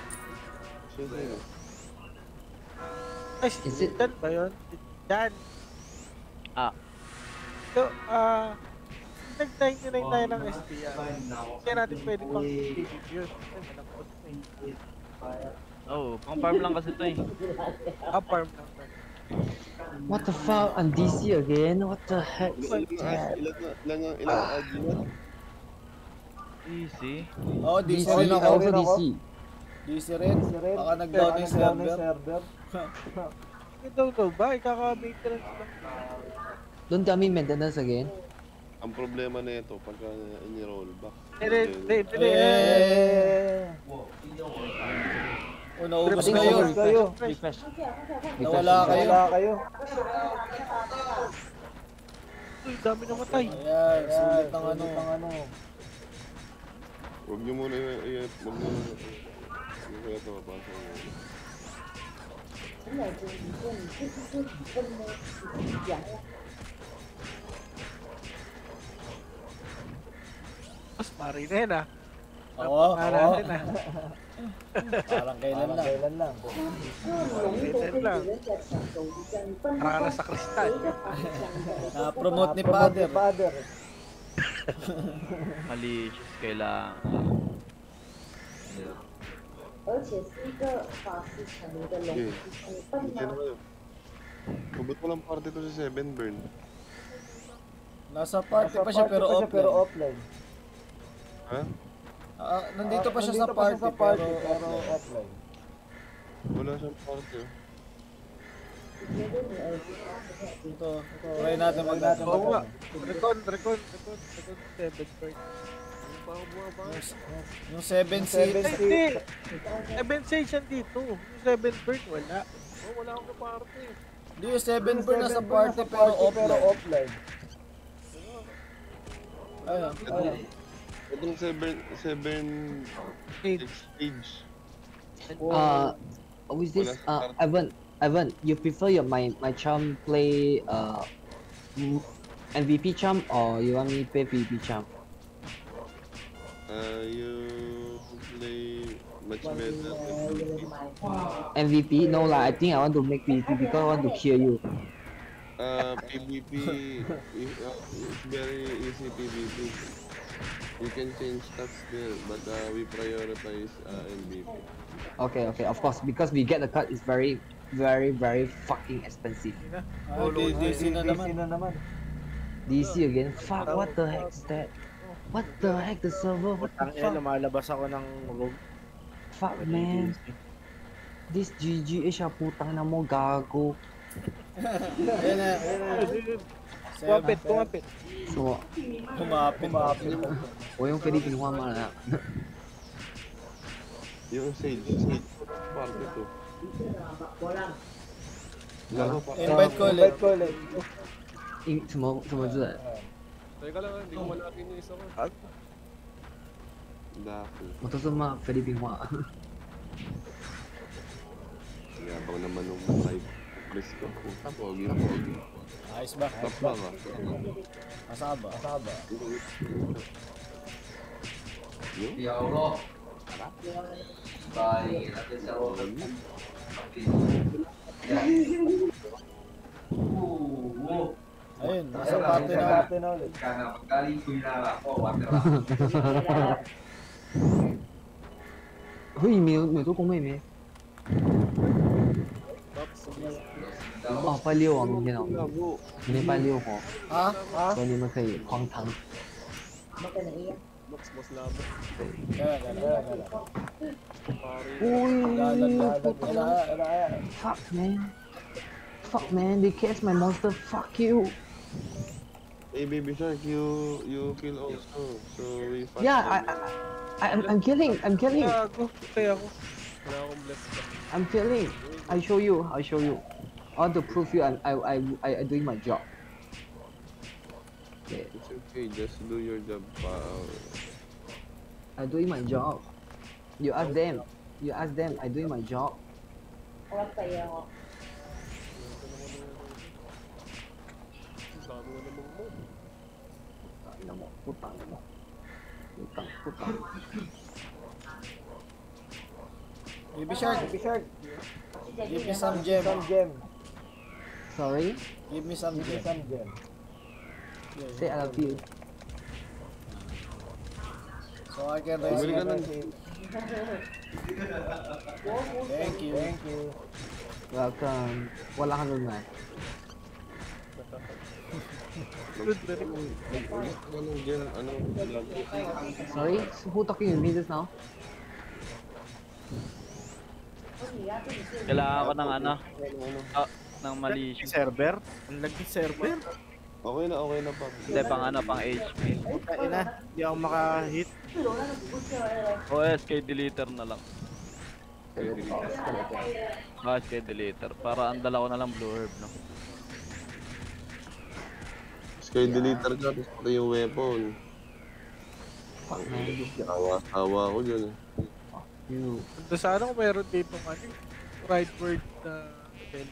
Speaker 4: Ay,
Speaker 13: Is
Speaker 4: si
Speaker 13: it-
Speaker 4: Dan ba yun? Si Dan.
Speaker 11: Ah.
Speaker 4: So, ah, nag ninety-nine tayo ng S P yan. Kaya natin pwede pang P V P yun. Ay, malapot na eh.
Speaker 11: Oh, pang farm lang kasi to eh.
Speaker 4: Ah, farm lang.
Speaker 13: What the fuck? I'm D C again? What the heck?
Speaker 2: Ilan na, ilan na, ilan na, ilan na, I G na?
Speaker 11: Easy.
Speaker 9: Oo, D C
Speaker 13: D C,
Speaker 9: rin ako.
Speaker 13: also D C.
Speaker 9: D C rin. Baka nag-down yung server.
Speaker 4: Ito daw ba? Ikaka-maintenance lang.
Speaker 13: Don't tell me maintenance again.
Speaker 2: Ang problema na ito, pagka in-roll back.
Speaker 4: Hindi, hindi, hindi.
Speaker 9: O, naubos
Speaker 13: Pating
Speaker 9: kayo.
Speaker 13: kayo.
Speaker 4: Refresh.
Speaker 9: Nawala kayo.
Speaker 3: kayo.
Speaker 4: Uy, dami namatay.
Speaker 9: Ayan, sulit ang ano.
Speaker 2: Huwag nyo muna, i- i- huwag nyo muna. Hindi ko ito mapasa mo.
Speaker 4: Mas pari na yun ah.
Speaker 9: Oo,
Speaker 4: Parang natin ah.
Speaker 9: Parang kailan lang.
Speaker 3: Kailan lang.
Speaker 4: Kailan lang. Parang ka na sa kristal.
Speaker 9: Na-promote ni Father.
Speaker 3: Father.
Speaker 11: Malicious kailangan.
Speaker 2: 而且是一个法师城的龙，你笨 Hindi 吗？ na. Ba't walang party to si Seven Burn?
Speaker 9: Nasa party pa siya pero offline.
Speaker 3: offline.
Speaker 2: Ha?
Speaker 9: Ah, nandito pa siya
Speaker 3: Nandito
Speaker 9: sa party pero
Speaker 3: pero
Speaker 9: offline.
Speaker 3: offline.
Speaker 2: Wala siyang party oh.
Speaker 9: Ito, try natin mag
Speaker 4: Oo nga. Recon, recon, recon, recon, seven point.
Speaker 9: Yung seven
Speaker 4: Ay,
Speaker 9: seat.
Speaker 4: hindi. Seven sage yan dito. Yung seven bird, wala.
Speaker 6: Oh, wala akong na-party.
Speaker 9: Hindi yung seven burn nasa party pero offline.
Speaker 3: offline.
Speaker 9: Ayun.
Speaker 2: Itong seven, seven,
Speaker 4: Stage.
Speaker 2: stage.
Speaker 13: Uh, with this, uh, Evan, Evan, you prefer your my my charm play uh M V P charm or you want me play P V P charm?
Speaker 2: Uh, you play much better than M V P.
Speaker 13: M V P? No lah. I think I want to make P V P because I want to kill you.
Speaker 2: Uh, P V P, is- uh, it's very easy P V P. You can change stats there, but uh, we prioritize uh, M V P.
Speaker 13: Okay, okay. Of course, because we get the card is very, very, very fucking expensive.
Speaker 9: Ah, D- D C na naman.
Speaker 3: naman.
Speaker 13: D C again? Fuck! What the heck is that? What the heck? The server? What the
Speaker 3: Ang ina,
Speaker 13: fuck?
Speaker 3: lumalabas ako ng rogue.
Speaker 13: Fuck man. This G G H ah, putang na mo, gago.
Speaker 9: Ayan na.
Speaker 4: Kumapit, kumapit.
Speaker 13: So,
Speaker 9: Kumapit. Kumapit.
Speaker 13: o yung Philippine Juan na.
Speaker 2: Yung Sage, Sage, party to. Gago pa.
Speaker 9: Invite ko ulit.
Speaker 3: ko ulit.
Speaker 13: 因什么什么字？
Speaker 6: Teka lang, hindi ko malapin yung isa ko.
Speaker 2: Dako.
Speaker 13: 我都是骂菲律宾话。
Speaker 2: Yabang naman nung live. Risk ko. Pogi, pogi.
Speaker 9: Ayos ba? Ayos ba? Asa ba? Asa ba?
Speaker 13: Ya Allah. Baik, nanti saya roll.
Speaker 9: Ayun, nasa party na party na ulit.
Speaker 13: Karena kali kuinara ko, water. Hui, 没有没有做工妹妹。哦，拜六啊，明天哦，明天拜六哦。
Speaker 9: 啊啊！
Speaker 13: 所以你们可以荒唐。
Speaker 6: Box, boss labo.
Speaker 9: Kaya, kaya, kaya.
Speaker 13: Uy! Fuck man. Fuck man, they catch my monster. Fuck you.
Speaker 2: Hey baby shark, you you kill also. So we fight.
Speaker 13: Yeah, I, I, I I'm, I'm killing. I'm killing.
Speaker 4: Gago, kaya ako.
Speaker 6: Wala akong bless ka.
Speaker 13: I'm killing. I show you. I show you. I want to prove you. I'm I I I I doing my job. Okay.
Speaker 2: It's okay, just do your job, pal.
Speaker 13: I'm doing my job. You ask them. You ask them. I doing my job. Putang mo. Putang, putang.
Speaker 9: Baby shark, baby shark. Give me some gem. Some gem.
Speaker 13: Sorry?
Speaker 9: Give me some gem. Some gem.
Speaker 13: Say I love you.
Speaker 9: So I can raise you. Thank you. Thank you.
Speaker 13: Welcome. Wala ka nun, man. Sorry? Who talking with me just now?
Speaker 11: Kailangan ko ng ano? Ah, ng mali.
Speaker 3: Server? Ang lagi server?
Speaker 2: Okay na, okay na pa.
Speaker 11: Hindi, pang ano, pang H P.
Speaker 3: Putain na, hindi ako maka-hit.
Speaker 11: O S K deleter na lang. Ah, S K deleter. Para ang dala ko na lang blue herb, no?
Speaker 2: Sky deleter ka, tapos pati yung weapon. Awa-awa ko dyan eh.
Speaker 4: Punta sana kung meron dito ng ano, right word na hotel.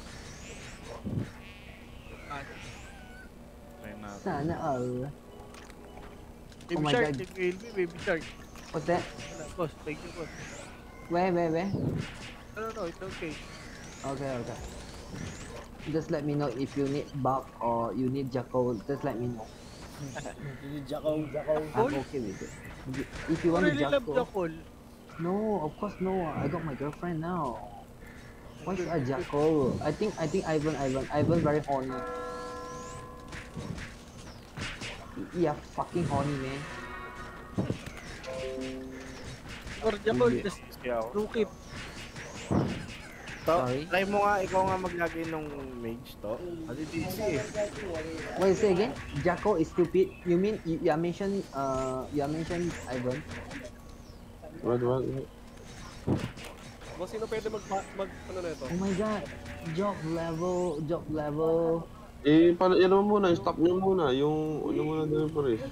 Speaker 13: Sana all.
Speaker 4: Baby
Speaker 13: Oh my
Speaker 4: shark,
Speaker 13: God.
Speaker 4: take me, baby shark.
Speaker 13: What's that?
Speaker 4: Wala, boss, thank you, boss.
Speaker 13: Where, where, where?
Speaker 4: No, no, no, it's okay.
Speaker 13: Okay, okay. Just let me know if you need buff or you need Jacko. Just let me know.
Speaker 9: You need Jacko, Jacko.
Speaker 13: I'm okay with it. If you want
Speaker 4: really
Speaker 13: the
Speaker 4: love
Speaker 13: Jacko.
Speaker 4: Jackal.
Speaker 13: No, of course no. I got my girlfriend now. Why should I Jacko? I think I think Ivan, Ivan, Ivan very horny. Yeah, fucking horny man.
Speaker 4: Or Jackal, just rookie.
Speaker 3: To, try mo nga, ikaw nga maglagay nung mage to. Kasi D C eh.
Speaker 13: Wait, say again? Jacko is stupid. You mean you, you are mentioned uh you are mentioned Ivan?
Speaker 2: What, what, what?
Speaker 6: Boss, sino pwede mag, mag, ano na ito?
Speaker 13: Oh my god. Job level, job level.
Speaker 2: Eh, para, yan naman muna, stop nyo muna. Yung, ano muna doon pa rin.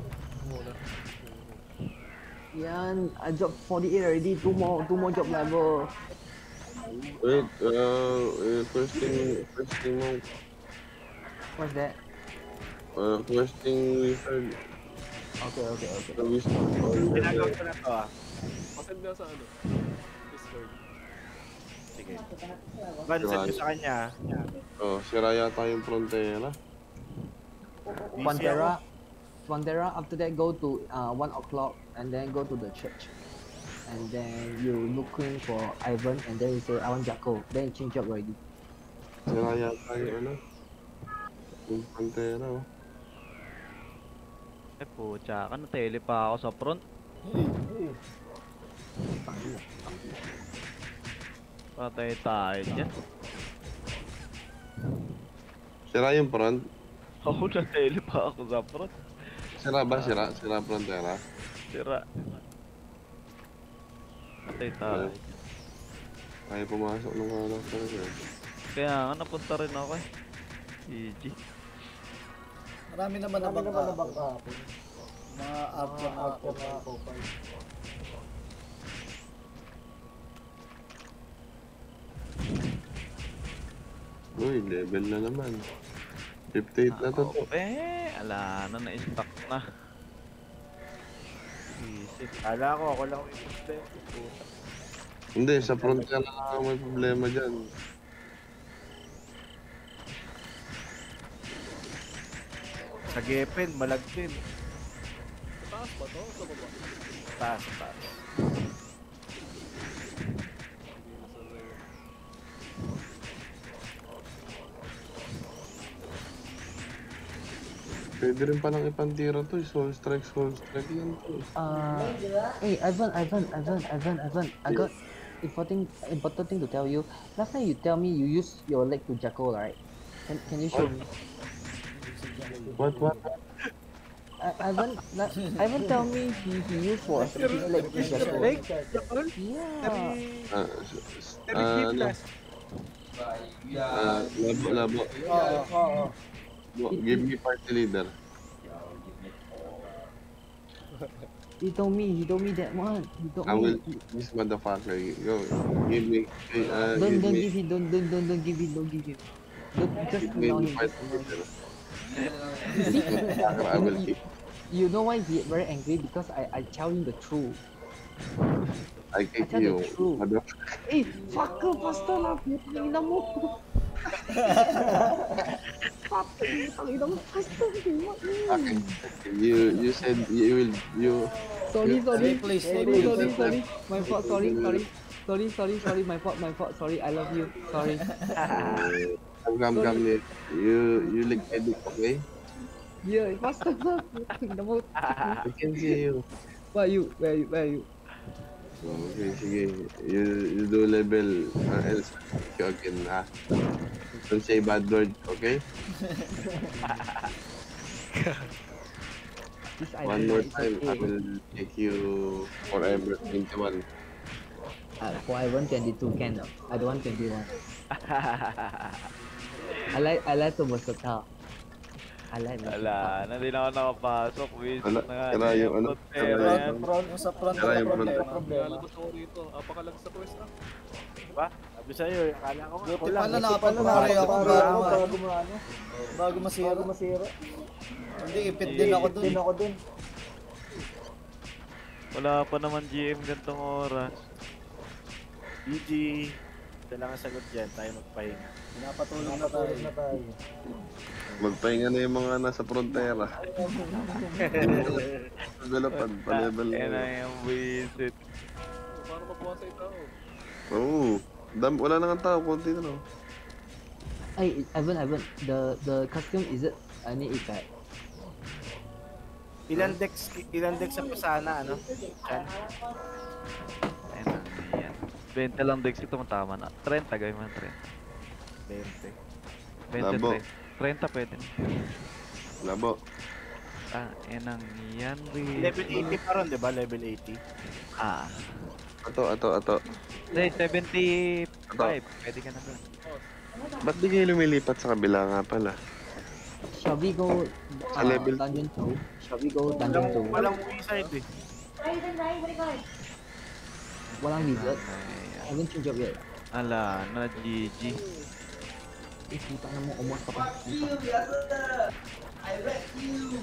Speaker 13: Yan, I job forty-eight already. Two more, two more job level.
Speaker 2: Wait, uh, uh, first thing, first thing mo.
Speaker 13: What's that?
Speaker 2: Uh, first thing we heard.
Speaker 13: Okay, okay, okay.
Speaker 2: So we start.
Speaker 3: Ginagawa ko na to ah.
Speaker 6: Pasend na sa ano? Discord.
Speaker 3: Sige. Ban, send ko sa kanya.
Speaker 2: Oh, sira yata yung frontera.
Speaker 13: Pantera, Pantera. After that, go to uh one o'clock and then go to the church. And then you looking for Ivan and then you say I want Jacko. Then you change up already.
Speaker 2: Sira yata yung ano. Yung frontera oh.
Speaker 11: Eh, pucha ka, na-tele pa ako sa front. Patay tayo dyan.
Speaker 2: Sira yung front.
Speaker 11: Ako, na-tele pa ako sa front.
Speaker 2: Sira ba? Sira? Sira frontera?
Speaker 11: Sira. Patay tayo.
Speaker 2: Kaya pumasok ng anak talaga.
Speaker 11: Kaya nga, napunta rin ako eh. G G.
Speaker 9: Marami naman na bangka. Mga after after na profile.
Speaker 2: Uy, level na naman. fifty-eight na to to.
Speaker 11: Eh, ala na, na-stuck na. Easy.
Speaker 3: Kala ko, ako lang yung problema.
Speaker 2: Hindi, sa frontier lang ako may problema dyan.
Speaker 3: Sa Gepen, malag din.
Speaker 6: Taas ba to? Sa baba?
Speaker 3: Taas, taas.
Speaker 2: Pwede rin palang ipantira to, soul strike, soul strike yan to.
Speaker 13: Uh, hey, Ivan, Ivan, Ivan, Ivan, Ivan. I got important important thing to tell you. Last time you tell me you use your leg to jackal, right? Can can you show me?
Speaker 2: What, what?
Speaker 13: I, Ivan, la- Ivan tell me he he used for his leg to jackal.
Speaker 4: Leg?
Speaker 13: Yeah.
Speaker 2: Ah, ah, ano? Ah, labo, labo.
Speaker 7: Oo, oo.
Speaker 2: Bo- Give me party leader.
Speaker 13: He told me, he told me that one. He told
Speaker 2: I
Speaker 13: me.
Speaker 2: will, this motherfucker, go. Give me, uh,
Speaker 13: Don't
Speaker 2: give
Speaker 13: don't
Speaker 2: me,
Speaker 13: give it, don't don't don't don't give it, don't give it. Don't just
Speaker 2: give me
Speaker 13: allow
Speaker 2: the
Speaker 13: him.
Speaker 2: party
Speaker 13: Just allow him.
Speaker 2: leader.
Speaker 13: See,
Speaker 2: Motherfucker, I
Speaker 13: you,
Speaker 2: will
Speaker 13: you,
Speaker 2: keep.
Speaker 13: you know why he very angry? Because I I tell him the truth.
Speaker 2: I keep
Speaker 13: tell the
Speaker 2: you,
Speaker 13: truth.
Speaker 2: motherfucker.
Speaker 13: Eh, fucker, faster lah, putangina mo. Putangina mo, faster, what
Speaker 2: Okay. You, you said you will, you.
Speaker 13: Sorry, sorry,
Speaker 7: Please,
Speaker 13: sorry,
Speaker 7: please,
Speaker 13: sorry,
Speaker 7: please.
Speaker 13: sorry, my fault, sorry, sorry, sorry, sorry, sorry, my fault, my fault, sorry, I love you, sorry.
Speaker 2: Uh, come, come, come, you, you, you lick my dick, okay?
Speaker 13: Yeah, faster, putangina mo.
Speaker 2: I can see you.
Speaker 13: Where are you, where are you, where are you?
Speaker 2: Okay, sige. You, you do level, uh, else, you again, ha? Don't say bad word, okay?
Speaker 13: This
Speaker 2: One
Speaker 13: island
Speaker 2: more
Speaker 13: is
Speaker 2: time, I
Speaker 13: okay.
Speaker 2: will take you forever twenty-one.
Speaker 13: Uh, for I want twenty-two can, no? I don't want twenty-one. I like, I like to versatile. I like
Speaker 11: Ala, na din ako nakapasok. Wish
Speaker 2: Wala,
Speaker 11: na nga.
Speaker 2: kaya
Speaker 11: niya
Speaker 2: yung ano,
Speaker 11: frontera
Speaker 2: kaya
Speaker 11: yan.
Speaker 2: yung-
Speaker 7: Front, sa front
Speaker 2: Kaya
Speaker 7: na
Speaker 2: yung front.
Speaker 7: problema. problema.
Speaker 6: Lalabas ako rito. Apakalag sa quest ah.
Speaker 11: Diba?
Speaker 3: Sabi sa'yo, akala ko nga.
Speaker 7: Buti
Speaker 3: ako lang.
Speaker 7: pala nakapag-pare ako
Speaker 3: Bago
Speaker 7: bago
Speaker 3: ako.
Speaker 7: bago maano. Bago masira. masira. Hindi, ipit din ako dun. Din ako dun.
Speaker 11: Wala pa naman G M gantong oras.
Speaker 3: G G. Ito lang ang sagot dyan. Tayo magpahinga.
Speaker 7: Pinapatulong na tayo. na tayo.
Speaker 2: Magpahinga na yung mga nasa frontera. Developan, pa-level na.
Speaker 11: Yan na yung visit.
Speaker 6: Para mabuha sa tao.
Speaker 2: Oo. Dam, wala na nga tao, konti na lang.
Speaker 13: Hey, Ivan, Ivan, the the costume is it any effect?
Speaker 3: Ilan decks, ilan decks sa pasana, ano? Yan.
Speaker 11: Ayun na, yan. twenty lang dex ito, matama na. thirty, gawin mo ng thirty.
Speaker 3: twenty.
Speaker 2: Labo.
Speaker 11: twenty, thirty pwede na.
Speaker 2: Labo.
Speaker 11: Ah, yan ang yan.
Speaker 3: Level eighty pa ron, di ba? Level eighty.
Speaker 11: Ah.
Speaker 2: Ato, ato, ato.
Speaker 11: Hindi, seventy-five. Pwede ka na doon.
Speaker 2: Ba't di kayo lumilipat sa kabila nga pala?
Speaker 13: Shall we go
Speaker 2: Sa
Speaker 13: uh,
Speaker 2: level
Speaker 13: dungeon two? Shall we go dungeon two?
Speaker 3: Walang wizard eh.
Speaker 13: Walang wizard?
Speaker 11: Ay,
Speaker 13: I haven't changed up yet.
Speaker 11: ala, na G G.
Speaker 13: Eh, puta na mo, umas pa pa.
Speaker 9: I read you.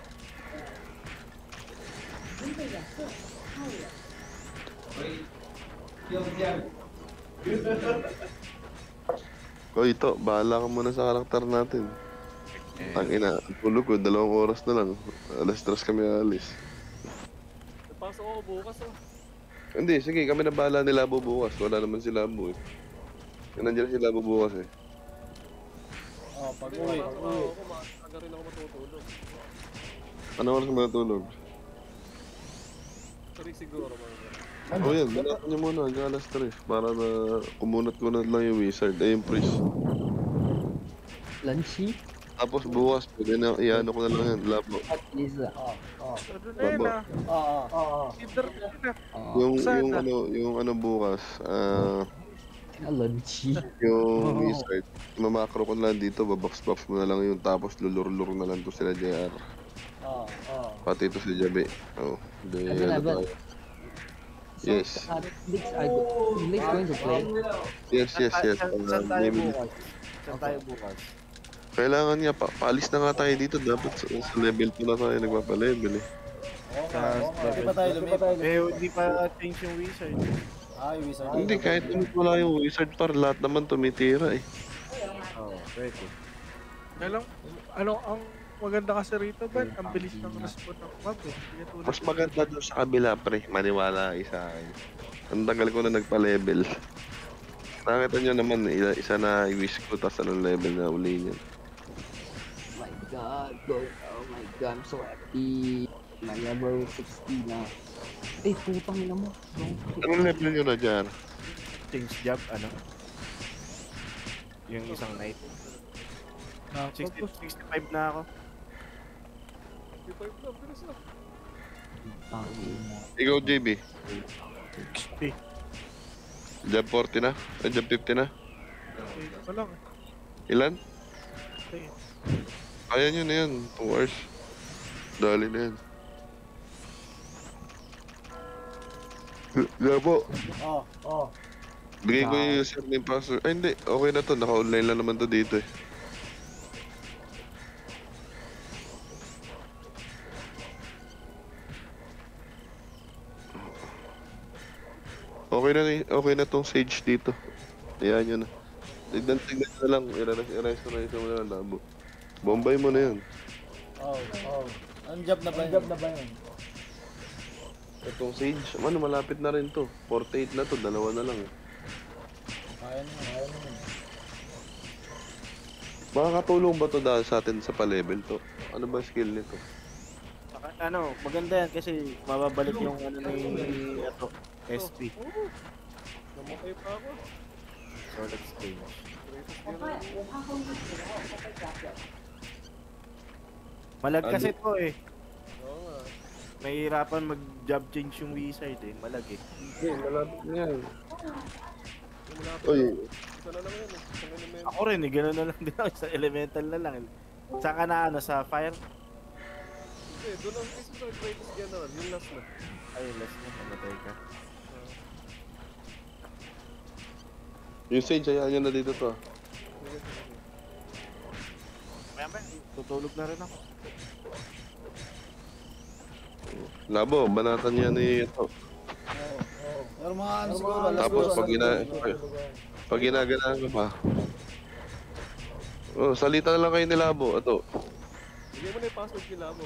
Speaker 2: O ito, bahala ka muna sa karakter natin. Ang ina, tulog ko, dalawang oras na lang. Alas tres kami alis.
Speaker 6: Napasok ako bukas ah.
Speaker 2: Hindi, sige, kami na bahala nila bubukas. Wala naman sila Labo eh. Nandiyan sila bubukas eh.
Speaker 7: Oh, pag
Speaker 6: Hindi,
Speaker 7: uwi.
Speaker 6: napasok ako. Maaga rin ako matutulog.
Speaker 2: Ano oras ka matulog?
Speaker 6: Three siguro mga.
Speaker 2: O yan, balatan niyo muna hanggang alas tres para na kumunat-kunat lang yung wizard, ay yung priest.
Speaker 13: Lunchy?
Speaker 2: Tapos bukas, pwede na, iano ko na lang yan, Labo.
Speaker 13: At least, uh,
Speaker 7: Oh, oh.
Speaker 2: Labo.
Speaker 7: Oo, oo.
Speaker 2: Yung,
Speaker 13: Saan
Speaker 2: yung
Speaker 13: na?
Speaker 2: ano, yung ano bukas, ah...
Speaker 13: lunchy.
Speaker 2: yung
Speaker 13: Oh.
Speaker 2: wizard, mamakro ko na lang dito, babox-box mo na lang yung tapos lulur-lur na lang to sila J R.
Speaker 7: Oo, oo.
Speaker 2: Pati ito si Jabe. Oh, hindi,
Speaker 13: Ivan,
Speaker 2: ano
Speaker 13: Ivan.
Speaker 2: tayo. Yes.
Speaker 13: Uh, Leaks are go- Leaks going to play.
Speaker 2: Yes, yes, yes.
Speaker 3: Saan,
Speaker 2: Uh,
Speaker 3: saan tayo
Speaker 2: maybe-
Speaker 3: bukas? Saan tayo bukas?
Speaker 2: Kailangan niya, pa paalis na nga tayo dito. Dapat sa, sa level two na tayo nagpapa-level eh.
Speaker 7: Oo nga,
Speaker 3: Sa
Speaker 7: oo nga. Hindi
Speaker 3: level
Speaker 7: pa tayo
Speaker 3: two?
Speaker 7: lumipat.
Speaker 3: Eh, hindi pa change yung wizard.
Speaker 7: Ay, wizard.
Speaker 2: Hindi, kahit ano wala yung wizard par, lahat naman tumitira eh.
Speaker 3: Oo, pwede.
Speaker 4: Kaya lang, ano, ang maganda kasi rito, Ben, ang bilis ng respawn ng mob eh. Hindi katulad
Speaker 2: Mas
Speaker 4: dito.
Speaker 2: maganda doon sa kabila pre, maniwala kayo sa akin. Ang tagal ko na nagpa-level. Nakita nyo naman, isa, isa na i-wish ko, tapos anong level na uli niyan.
Speaker 13: Oh my god, go. Oh my god, I'm so happy. My level sixty na. Eh, putang ina mo.
Speaker 2: Anong level nyo na dyan?
Speaker 3: Change job, ano? Yung isang night. sixty, sixty-five na ako.
Speaker 6: sixty-five na, bilis na.
Speaker 2: Ikaw, J B.
Speaker 3: sixty.
Speaker 2: Job forty na? Ay, job fifty na?
Speaker 4: Eh, pa lang eh.
Speaker 2: Ilan?
Speaker 4: Eh,
Speaker 2: Kaya nyo na yan, two hours. Dali na yan. Gabo,
Speaker 7: Oo, oo.
Speaker 2: bigay ko yung username password. Ay hindi, okay na to, naka-online lang naman to dito eh. Okay na, okay na tong Sage dito. Ayan nyo na. Tignan, tignan na lang, i-erase, erase, erase mo na lang labo. Bombay mo na yan.
Speaker 7: Oo, oo. Anong job na ba yun? Job na ba yun?
Speaker 2: Itong Sage, ano, malapit na rin to. forty-eight na to, dalawa na lang eh.
Speaker 7: Kaya naman, kaya naman.
Speaker 2: Makakatulong ba to dahil sa atin sa pa-level to? Ano ba skill nito?
Speaker 3: Saka, ano, maganda yan kasi mababalik yung ano ni ato, S P.
Speaker 6: Namatay pa ako.
Speaker 3: So let's change. Malag kasi to eh.
Speaker 6: Oo nga.
Speaker 3: Mahirapan mag-job change yung wizard eh. Malag eh.
Speaker 2: Hindi, malapit na yan.
Speaker 6: Yung malapit
Speaker 2: Oy.
Speaker 6: na. Isa na lang yan eh. Isang element.
Speaker 3: Ako rin eh, gano'n na lang din ako. Sa elemental na lang. Saan ka na ano, sa fire?
Speaker 6: Hindi, doon ang mismo sa greatest general. Yung last na.
Speaker 3: Ay, last na, pamatay ka.
Speaker 2: Yung Sage, hayaan nyo na dito to.
Speaker 3: Maya maya, tutulog na rin ako.
Speaker 2: Labo, banatan niya ni ito.
Speaker 7: Oo, oo. Pero mga ano siguro, alas
Speaker 2: Tapos
Speaker 7: dos,
Speaker 2: pag,
Speaker 7: alas
Speaker 2: gina,
Speaker 7: dos.
Speaker 2: pag, pag ginagalaan ko pa. Oh, salita na lang kayo ni Labo. Ito.
Speaker 6: Bigay mo na yung password nila mo.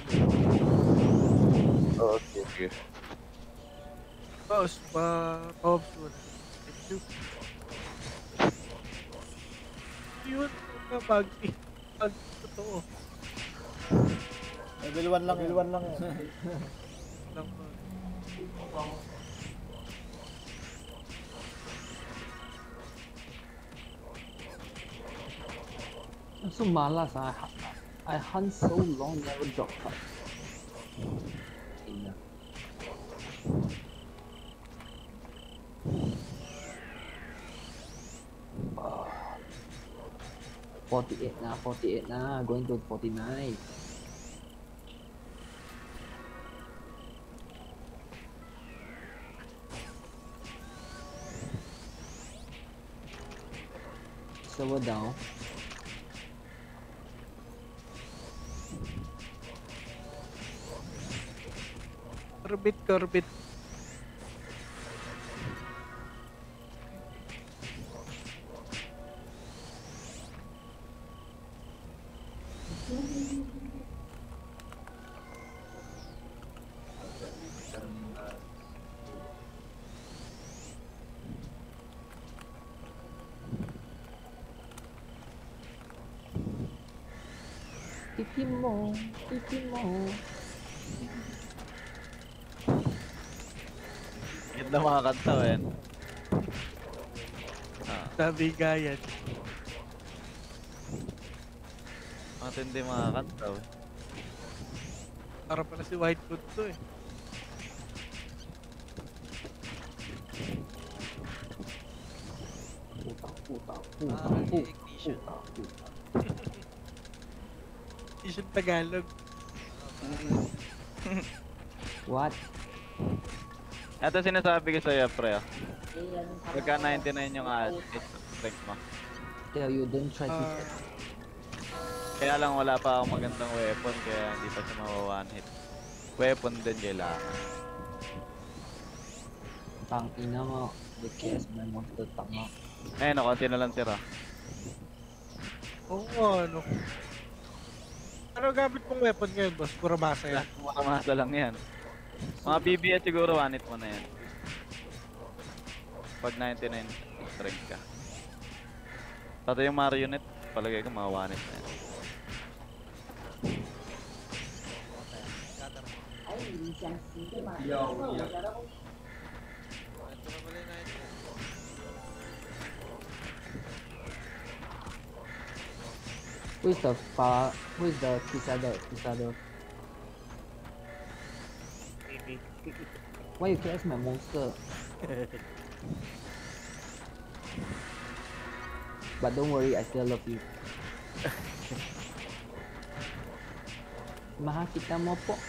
Speaker 2: Oh, okay, okay.
Speaker 4: Pause, pa, pa-ops mo na. Thank you. Yun, na bag, bag, totoo.
Speaker 7: Level one lang, level one lang yan.
Speaker 4: Lang ba?
Speaker 13: I'm so malas. I, I hunt so long, never drop cards. Ina. Ah. forty-eight na, forty-eight na, going to forty-nine. So we're down.
Speaker 4: Corbit, corbit.
Speaker 13: Pipi mo, pipi mo.
Speaker 11: Ganda mga kanta, men. Ah,
Speaker 4: Sabi gayan.
Speaker 11: matindi mga kanta, eh.
Speaker 4: Para pala si Whitefoot to eh.
Speaker 13: Puta, puta,
Speaker 12: Ah,
Speaker 13: puta,
Speaker 12: may
Speaker 13: puta,
Speaker 12: ignition.
Speaker 13: puta, puta.
Speaker 4: Isang Tagalog.
Speaker 13: What?
Speaker 11: Ito sinasabi ko sa'yo, pre. Pagka ninety-nine yung strength mo.
Speaker 13: Tell you, don't try to...
Speaker 4: Ah,
Speaker 11: Kaya lang wala pa akong magandang weapon, kaya hindi pa siya mawa-one hit. Weapon din kailangan.
Speaker 13: Tang ina mo. The K S my monster tanga.
Speaker 11: Eh, no, konti na lang tira.
Speaker 4: oo, ano. Ano gamit mong weapon ngayon, boss? Pura basa yan.
Speaker 11: Makamasa lang yan. Mga B B S siguro one hit mo na yan. Pag ninety-nine strength ka. Pati yung marionette, palagay ko mga one hit na yan.
Speaker 9: Yo, yo.
Speaker 13: Who is the fa... Who is the Crusader? Crusader?
Speaker 3: Maybe.
Speaker 13: Why you K S my monster? But don't worry, I still love you. Mahal kita mo po.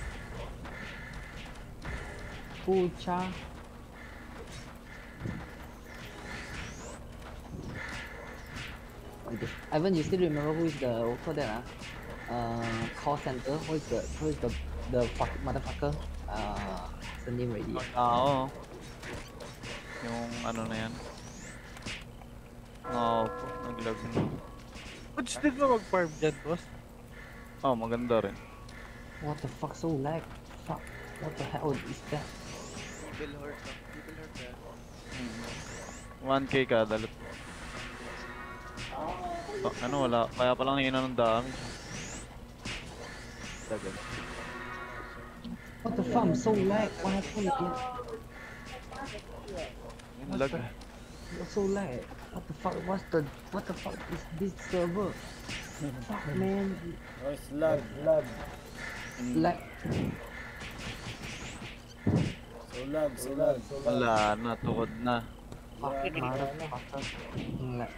Speaker 13: Pucha. Okay. Ivan, you still remember who is the what call that? Uh, uh, call center. Who is the who is the the fuck motherfucker? Uh, what's the name already?
Speaker 11: Oo. Yung ano na yan. Oo, naglag na.
Speaker 4: Ba't din mo mag-farm dyan, boss?
Speaker 11: Oh, maganda rin.
Speaker 13: What the fuck, so lag? Fuck. What the hell is that?
Speaker 12: Bill Hurt lang. Bill Hurt yan.
Speaker 11: one K kada loot. Oh, ano wala, kaya palang hina ng damage. Dagan.
Speaker 13: What the fuck, I'm so lag. What happened again?
Speaker 11: Yung lag.
Speaker 13: You're so lag. What the fuck? What's the what the fuck is this server? Fuck man.
Speaker 7: Oh, it's lag, lag.
Speaker 13: Lag.
Speaker 7: So lag, so lag, so lag.
Speaker 11: Wala na, tukod na.
Speaker 13: Fuck, motherfucker. Lag.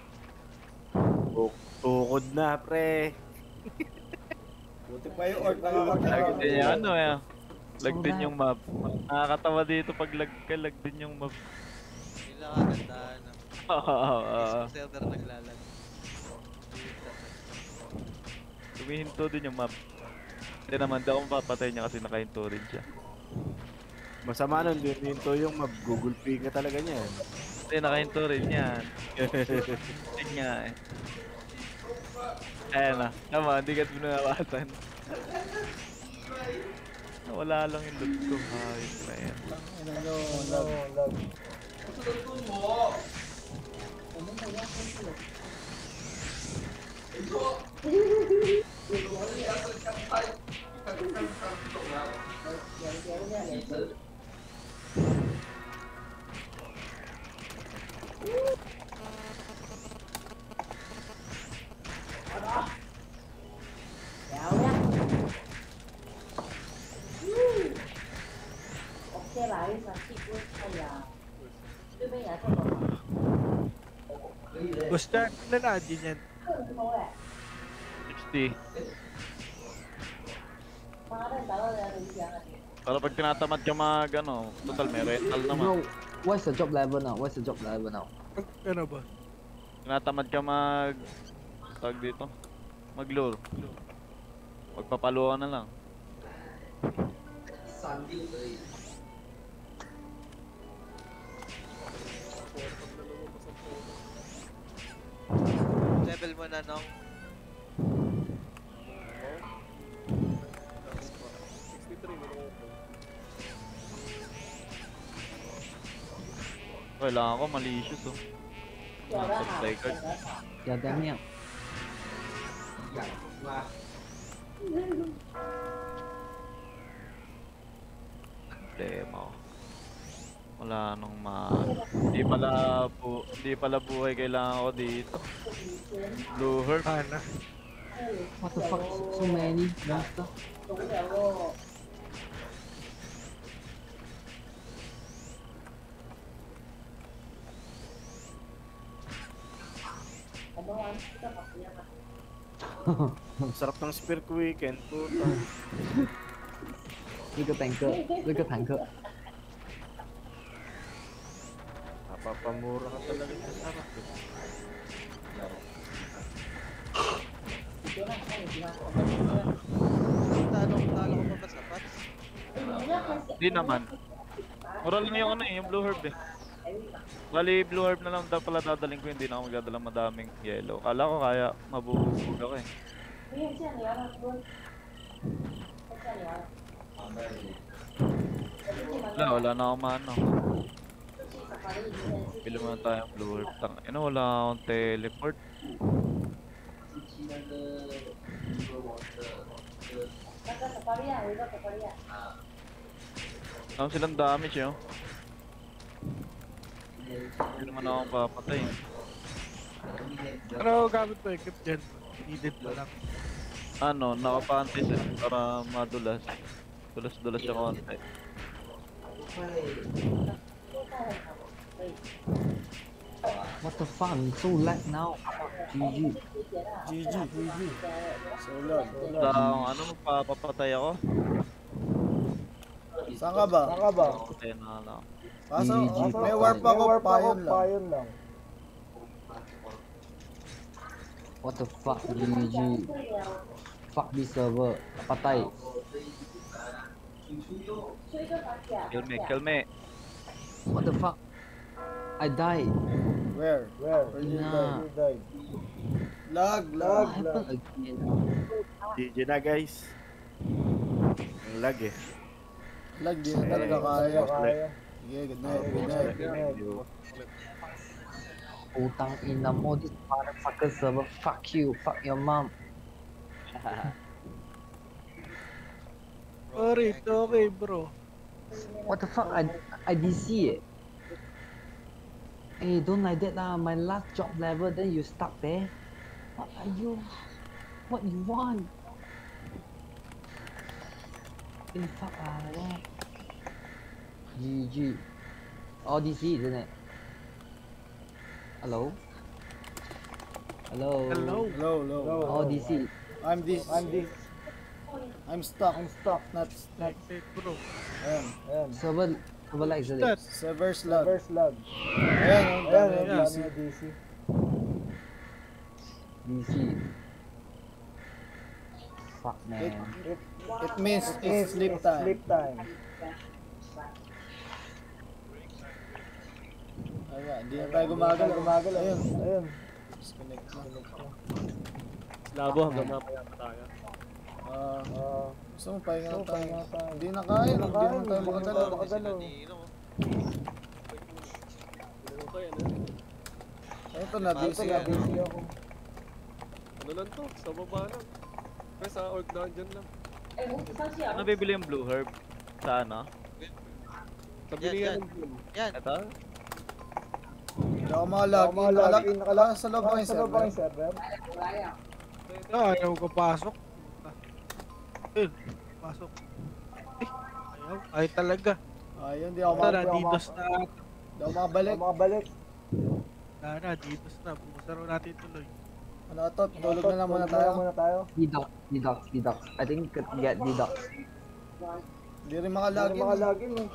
Speaker 3: Tukod na, pre.
Speaker 7: Buti pa yung orc nakakatawa.
Speaker 11: Lag din yung ano eh. Lag din yung map. Nakakatawa dito pag lag ka, lag din yung map.
Speaker 12: Yun lang ang gandaan.
Speaker 11: Oo, oo, oo.
Speaker 12: Isang server naglalag.
Speaker 11: Tumihinto din yung map. Hindi naman, di ako mapapatay niya kasi nakahinto rin siya.
Speaker 3: Masama nun, dinito yung mag-Google Pay ka talaga niyan.
Speaker 11: Hindi, nakahinto rin yan. Yan nga eh. Ayan na, tama, hindi ka binawasan. Wala lang yung loot ko, hayop na yan.
Speaker 7: Ano, lag, lag.
Speaker 4: Boss, na na-adin yan.
Speaker 11: sixty. Para pag tinatamad ka mag ano, total may rental naman.
Speaker 13: Bro, what's the job level now? What's the job level now?
Speaker 4: Ano ba?
Speaker 11: Tinatamad ka mag... Tag dito. Mag-lure. Magpapaluan na lang.
Speaker 12: Level mo na nung
Speaker 6: sixty-three na ako.
Speaker 11: Kailangan ko malicious oh. Supply card.
Speaker 13: Yeah, damn it.
Speaker 11: Problema ko. Wala nung ma... Hindi pala bu... Hindi pala buhay kailangan ko dito. Blue Heart.
Speaker 4: Ana.
Speaker 13: What the fuck? So many monster.
Speaker 3: Sarap ng Spirit Weekend, puta.
Speaker 13: Look at tanker. Look at tanker.
Speaker 3: Papamura ka talaga sa sarap eh.
Speaker 12: Talo ko, talo ko pa ba sa Pats?
Speaker 11: Hindi naman. Mura lang yung ano eh, yung blue herb eh. Bali, blue herb na lang daw pala dadaling ko, hindi na ako magdadala madaming yellow. Kala ko kaya mabuhubog ako eh. Wala, wala na akong mano. Pili muna tayong blue herb. Tangina, wala akong teleport. Alam silang damage yun. Hindi naman akong papatay.
Speaker 4: Pero gamit ko equip dyan. Needed mo lang.
Speaker 11: Ano, nakapantis eh, para madulas. Dulas-dulas siya konti.
Speaker 13: What the fuck? I'm so lag now. G G.
Speaker 7: G G, G G. So lag.
Speaker 11: Ang ano, magpapapatay ako.
Speaker 7: Saan ka ba? Saan ka ba?
Speaker 11: Okay na lang.
Speaker 7: Kaso,
Speaker 13: G G.
Speaker 7: may warp ako, payon lang.
Speaker 13: What the fuck? G G. Fuck this server. Patay.
Speaker 11: Kill me, kill me.
Speaker 13: What the fuck? I died.
Speaker 7: Where? Where? Where did you
Speaker 13: Nah.
Speaker 7: die? Lag, lag,
Speaker 13: What happened again?
Speaker 3: G G na guys. Ang lag eh.
Speaker 7: Lag, di na talaga kaya. Sige, good night, good night.
Speaker 13: Utang ina mo, this motherfucker server. Fuck you. Fuck your mom.
Speaker 4: Sorry, it's okay bro.
Speaker 13: What the fuck? I I D C it. Hey, don't like that lah. My last job level, then you stuck there. What are you? What you want? Hey, fuck ah, that. G G. Oh, D C, isn't it? Hello? Hello?
Speaker 4: Hello?
Speaker 7: Hello, hello.
Speaker 13: Oh, D C.
Speaker 7: I'm this, I'm this. I'm stuck, I'm stuck, not, not.
Speaker 4: Hey bro.
Speaker 7: Ayan, ayan.
Speaker 13: Server, server lag, isn't it?
Speaker 7: Server slug. Server slug. Ayan, ayan, ayan, ayan, D C.
Speaker 13: D C. Fuck, man.
Speaker 7: It, it, it means it's sleep time. Sleep time. Ayan, hindi na tayo gumagal, gumagal. Ayun, ayun. Disconnect na.
Speaker 6: Labo hanggang mamaya pa tayo.
Speaker 7: Ah, ah, gusto mo pahinga na tayo. Hindi na kaya, hindi naman tayo makagalaw. Makagalaw. Ito na, busy na, busy ako.
Speaker 6: Ano lang to? Sa baba lang. Kaya sa org dungeon lang.
Speaker 11: Ano bibili yung blue herb? Sa ano?
Speaker 6: Pabili yan.
Speaker 12: Yan.
Speaker 11: Ito?
Speaker 7: Hindi ako makalagin. Nakalagin, nakalagin sa loob ang server.
Speaker 4: Ah, ayaw ko pasok. Ayun, pasok. Eh, ayaw. Ayaw talaga.
Speaker 7: Ayun, di ako
Speaker 4: Tara,
Speaker 7: makabalik.
Speaker 4: didos na.
Speaker 7: Di ako makabalik. makabalik.
Speaker 4: Tara, didos na. Pumusaro natin tuloy.
Speaker 7: Ano ito? Tulog na lang muna tayo. muna tayo.
Speaker 13: D-Dox, D-Dox, D-Dox. I think you could get D-Dox.
Speaker 7: Hindi rin makalagin. Hindi rin makalagin eh.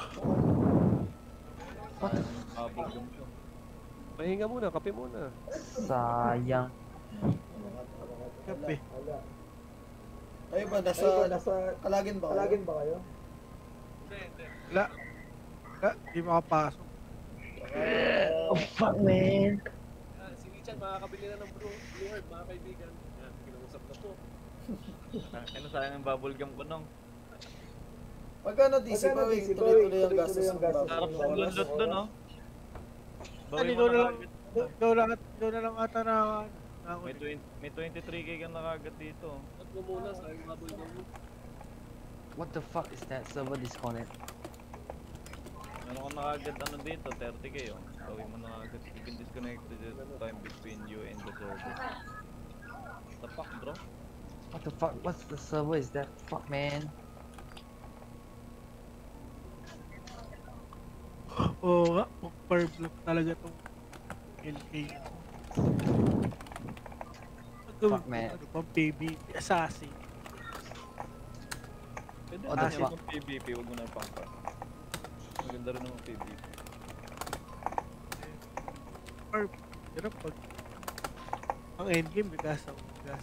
Speaker 13: What the
Speaker 6: Pahinga muna, kape muna.
Speaker 13: sayang.
Speaker 4: Kape.
Speaker 7: Ay ba, nasa, nasa kalagin ba kayo? Kalagin ba kayo?
Speaker 4: Wala. Wala, di makapasok.
Speaker 13: Oh fuck, man.
Speaker 6: Si Richard makakabili na ng blue herb, mga kaibigan. Yan, kinusap na po.
Speaker 11: Ano sayang yung bubble gum ko nung?
Speaker 7: Pagka na D C pa, wait, tuloy-tuloy ang gastos ng bubble.
Speaker 11: Sarap ng lundot dun, oh.
Speaker 4: Ano, ikaw na lang, ikaw na, ikaw na lang ata na, na
Speaker 11: May, twenty, may twenty-three K kang nakagad dito.
Speaker 6: At mo muna sa aking bubble gum.
Speaker 13: What the fuck is that? Server disconnect.
Speaker 11: Meron kang nakagad ano dito, thirty K oh. Gawin mo nakagad. You can disconnect the time between you and the server. What the fuck, bro?
Speaker 13: What the fuck? What's the server is that? Fuck, man.
Speaker 4: Oo nga, power block talaga tong L K.
Speaker 13: Fuck, man.
Speaker 4: Ano pang P B P, assassin.
Speaker 11: Pwede
Speaker 13: What
Speaker 11: na
Speaker 13: the
Speaker 11: yung
Speaker 13: fuck?
Speaker 11: P V P, huwag mo na yung pangka. Maganda rin naman P V P.
Speaker 4: farm. Hirap pag ang endgame bigas ang bigas.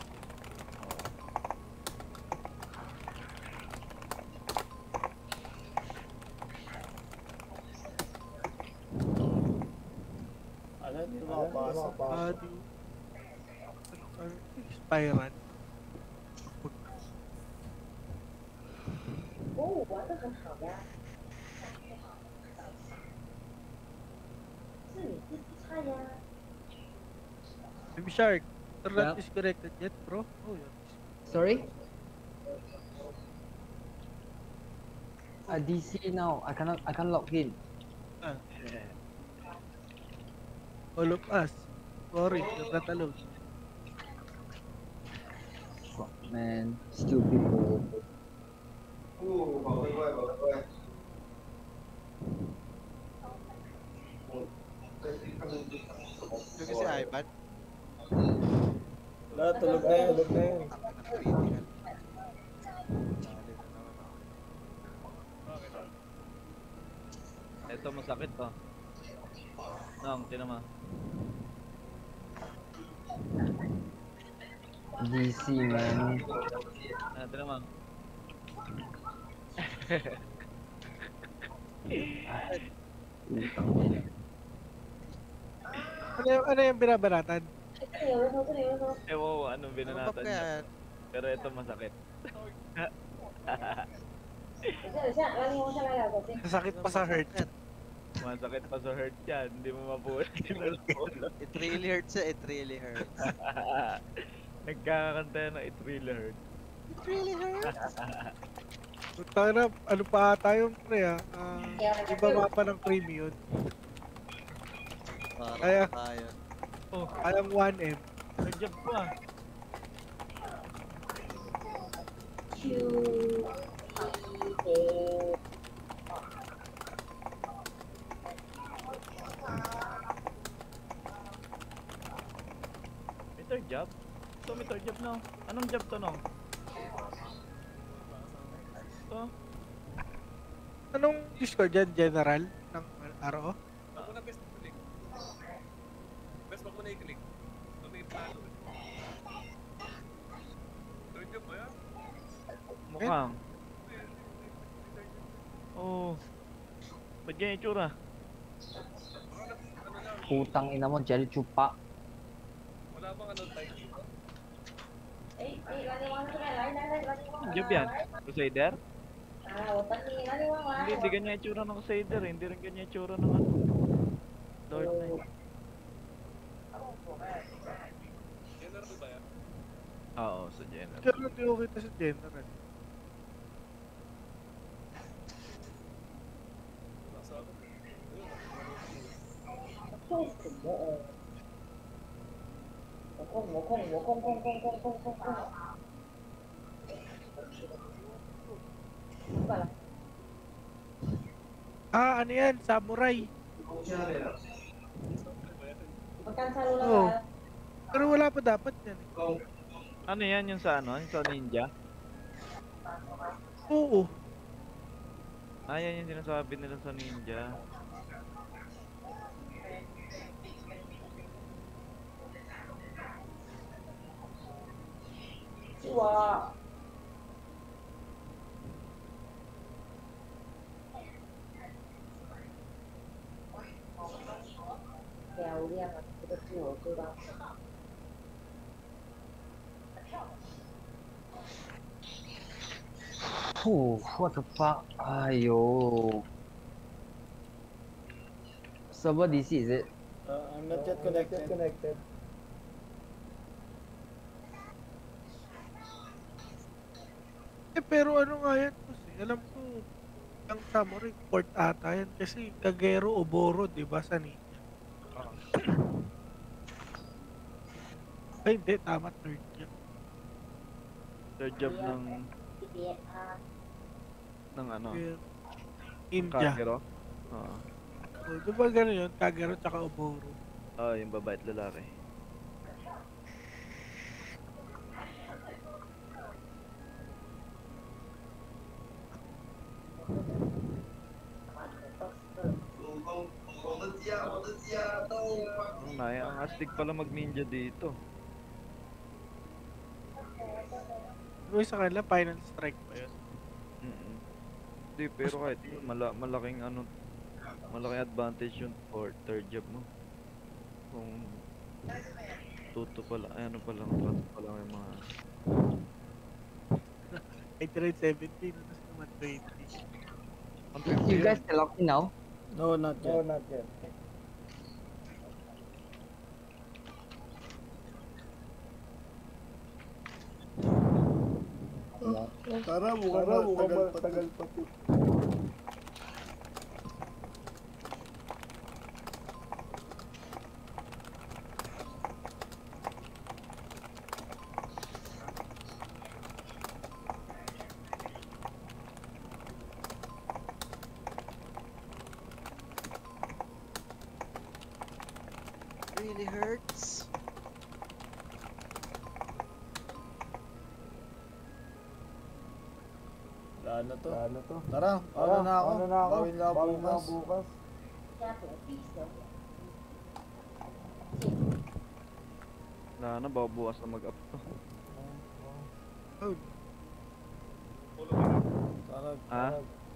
Speaker 7: Ano, hindi mo makapasok.
Speaker 4: Ah, di ano, Spiral. Baby Shark, you're not
Speaker 13: Yeah.
Speaker 4: disconnected yet, bro. Oh, yeah.
Speaker 13: Sorry? Uh, D C now. I cannot. I can't log in.
Speaker 4: Ah. All of us. Sorry, you're not alone.
Speaker 13: Fuck, man. Still people.
Speaker 12: Yung si Ivan.
Speaker 7: Wala, tulog na yun. Tulog na yun.
Speaker 11: Ito masakit to. Nong, tinan mo.
Speaker 13: D C, man.
Speaker 11: Ah, tinan mo.
Speaker 4: Ano yung, ano yung binabanatan?
Speaker 11: Ewan ko anong binanatan niya.
Speaker 12: yan?
Speaker 11: Pero ito masakit.
Speaker 4: Masakit pa sa hurt.
Speaker 11: Masakit pa sa hurt yan. Hindi mo mapulit.
Speaker 12: It really hurts eh. It really hurts.
Speaker 11: Nagkakanta yan na it really hurt.
Speaker 12: It really hurts.
Speaker 4: Punta na, ano pa tayo pre ah. Uh, iba mapa ng creamy yun. Kaya,
Speaker 12: tayo.
Speaker 4: oh, kayang one M.
Speaker 11: Nag-jump pa. May third job? Ito may third job no? Anong job to no? Ito?
Speaker 4: Anong Discord yan? General? Ng R O?
Speaker 6: Ako na best click. Best wag mo na i-click. Ito may plano eh. Third job ba yan?
Speaker 11: Mukhang. Oh. Ba't ganyan yung itsura?
Speaker 13: Putang ina mo, Jelly Chupa.
Speaker 6: Wala bang ano type dito?
Speaker 11: Ang job yan? Crusader? Hindi, hindi ganyan yung itsura ng Crusader eh. Hindi rin ganyan yung itsura ng ano. Lord Knight.
Speaker 6: General ba yan?
Speaker 11: Oo, sa general.
Speaker 4: Pero hindi ko kita sa general. Ah, ano yan? Samurai. Oo. Pero wala pa dapat yan.
Speaker 11: Ano yan yung sa ano? Yung sa ninja?
Speaker 4: Oo.
Speaker 11: Ah, yan yung sinasabi nila sa ninja.
Speaker 5: Wow. Kèo đi ăn là tôi chưa ở cơ đâu.
Speaker 13: Oh, what the fuck? Ayo. Server D C is it?
Speaker 7: Uh, I'm not yet connected. connected.
Speaker 4: Eh, pero ano nga yan? Kasi alam ko, ang Samurai port ata yan. Kasi Kagero o Boro, di ba, sa ninja? Ay, hindi. Tama, third job.
Speaker 11: Third job ng... ng ano?
Speaker 4: Ninja.
Speaker 11: Kagero? Oo.
Speaker 4: Oh, di ba gano'n yun? Kagero tsaka Oboro.
Speaker 11: Oo, yung babae at lalaki. Ang naya, ang astig pala mag-ninja dito.
Speaker 4: Pero sa kanila, final strike pa yun.
Speaker 11: Mm. Hindi, pero kahit yun, mala malaking ano, malaking advantage yun for third job mo. Kung tuto pala, ay ano pala, trato pala may mga...
Speaker 4: eighty-nine seventy, tapos naman twenty.
Speaker 13: You guys still okay now?
Speaker 7: No, not yet.
Speaker 8: No, not yet.
Speaker 7: Tara, mukhang matagal pa.
Speaker 8: Tagal pa po.
Speaker 12: Really hurts.
Speaker 7: Ano to?
Speaker 8: Ano to?
Speaker 7: Tara, ano na ako?
Speaker 8: Ano na ako?
Speaker 7: Bawin lang
Speaker 8: Bawin lang
Speaker 7: bukas.
Speaker 8: bukas.
Speaker 11: Na ano, babukas na mag-up to.
Speaker 7: Tara,
Speaker 11: Ha?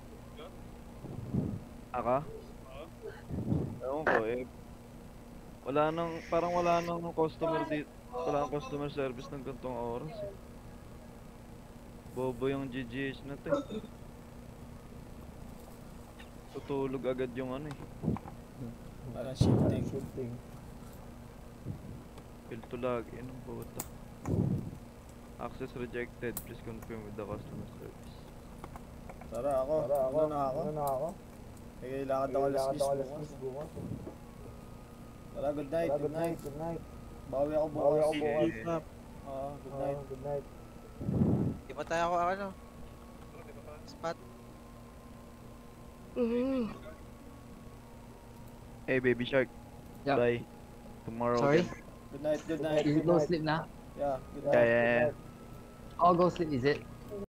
Speaker 11: Aka? Ewan ko eh. Wala nang, parang wala nang customer dito. Wala nang customer service ng gantong oras eh. Bobo yung G G H na to eh. Tutulog agad yung ano eh.
Speaker 7: Parang shifting.
Speaker 8: Shifting.
Speaker 11: Fail to log in ang bota. Access rejected. Please confirm with the customer service.
Speaker 7: Tara ako.
Speaker 8: Tara ako.
Speaker 7: Ano na ako?
Speaker 8: Ano na ako?
Speaker 7: Eh, lakad ako alas
Speaker 8: Kailangan
Speaker 7: diyes
Speaker 8: ako alas
Speaker 7: bukas.
Speaker 8: diyes bukas.
Speaker 7: Tara, good night.
Speaker 8: Tara,
Speaker 7: Good night.
Speaker 8: Good night.
Speaker 7: Bawi ako
Speaker 8: Bawi
Speaker 7: bukas.
Speaker 8: ako bukas.
Speaker 4: Keep up.
Speaker 7: Oo, good night.
Speaker 8: Oh, good night.
Speaker 12: Di pa tayo ako ano? Spot.
Speaker 11: Hey baby shark.
Speaker 13: Yep.
Speaker 11: Bye. Tomorrow
Speaker 13: Sorry?
Speaker 11: again.
Speaker 7: Good night, good night.
Speaker 13: You go sleep na?
Speaker 7: Yeah, good
Speaker 11: Yeah,
Speaker 7: night.
Speaker 11: yeah, yeah.
Speaker 13: I'll go sleep, is it?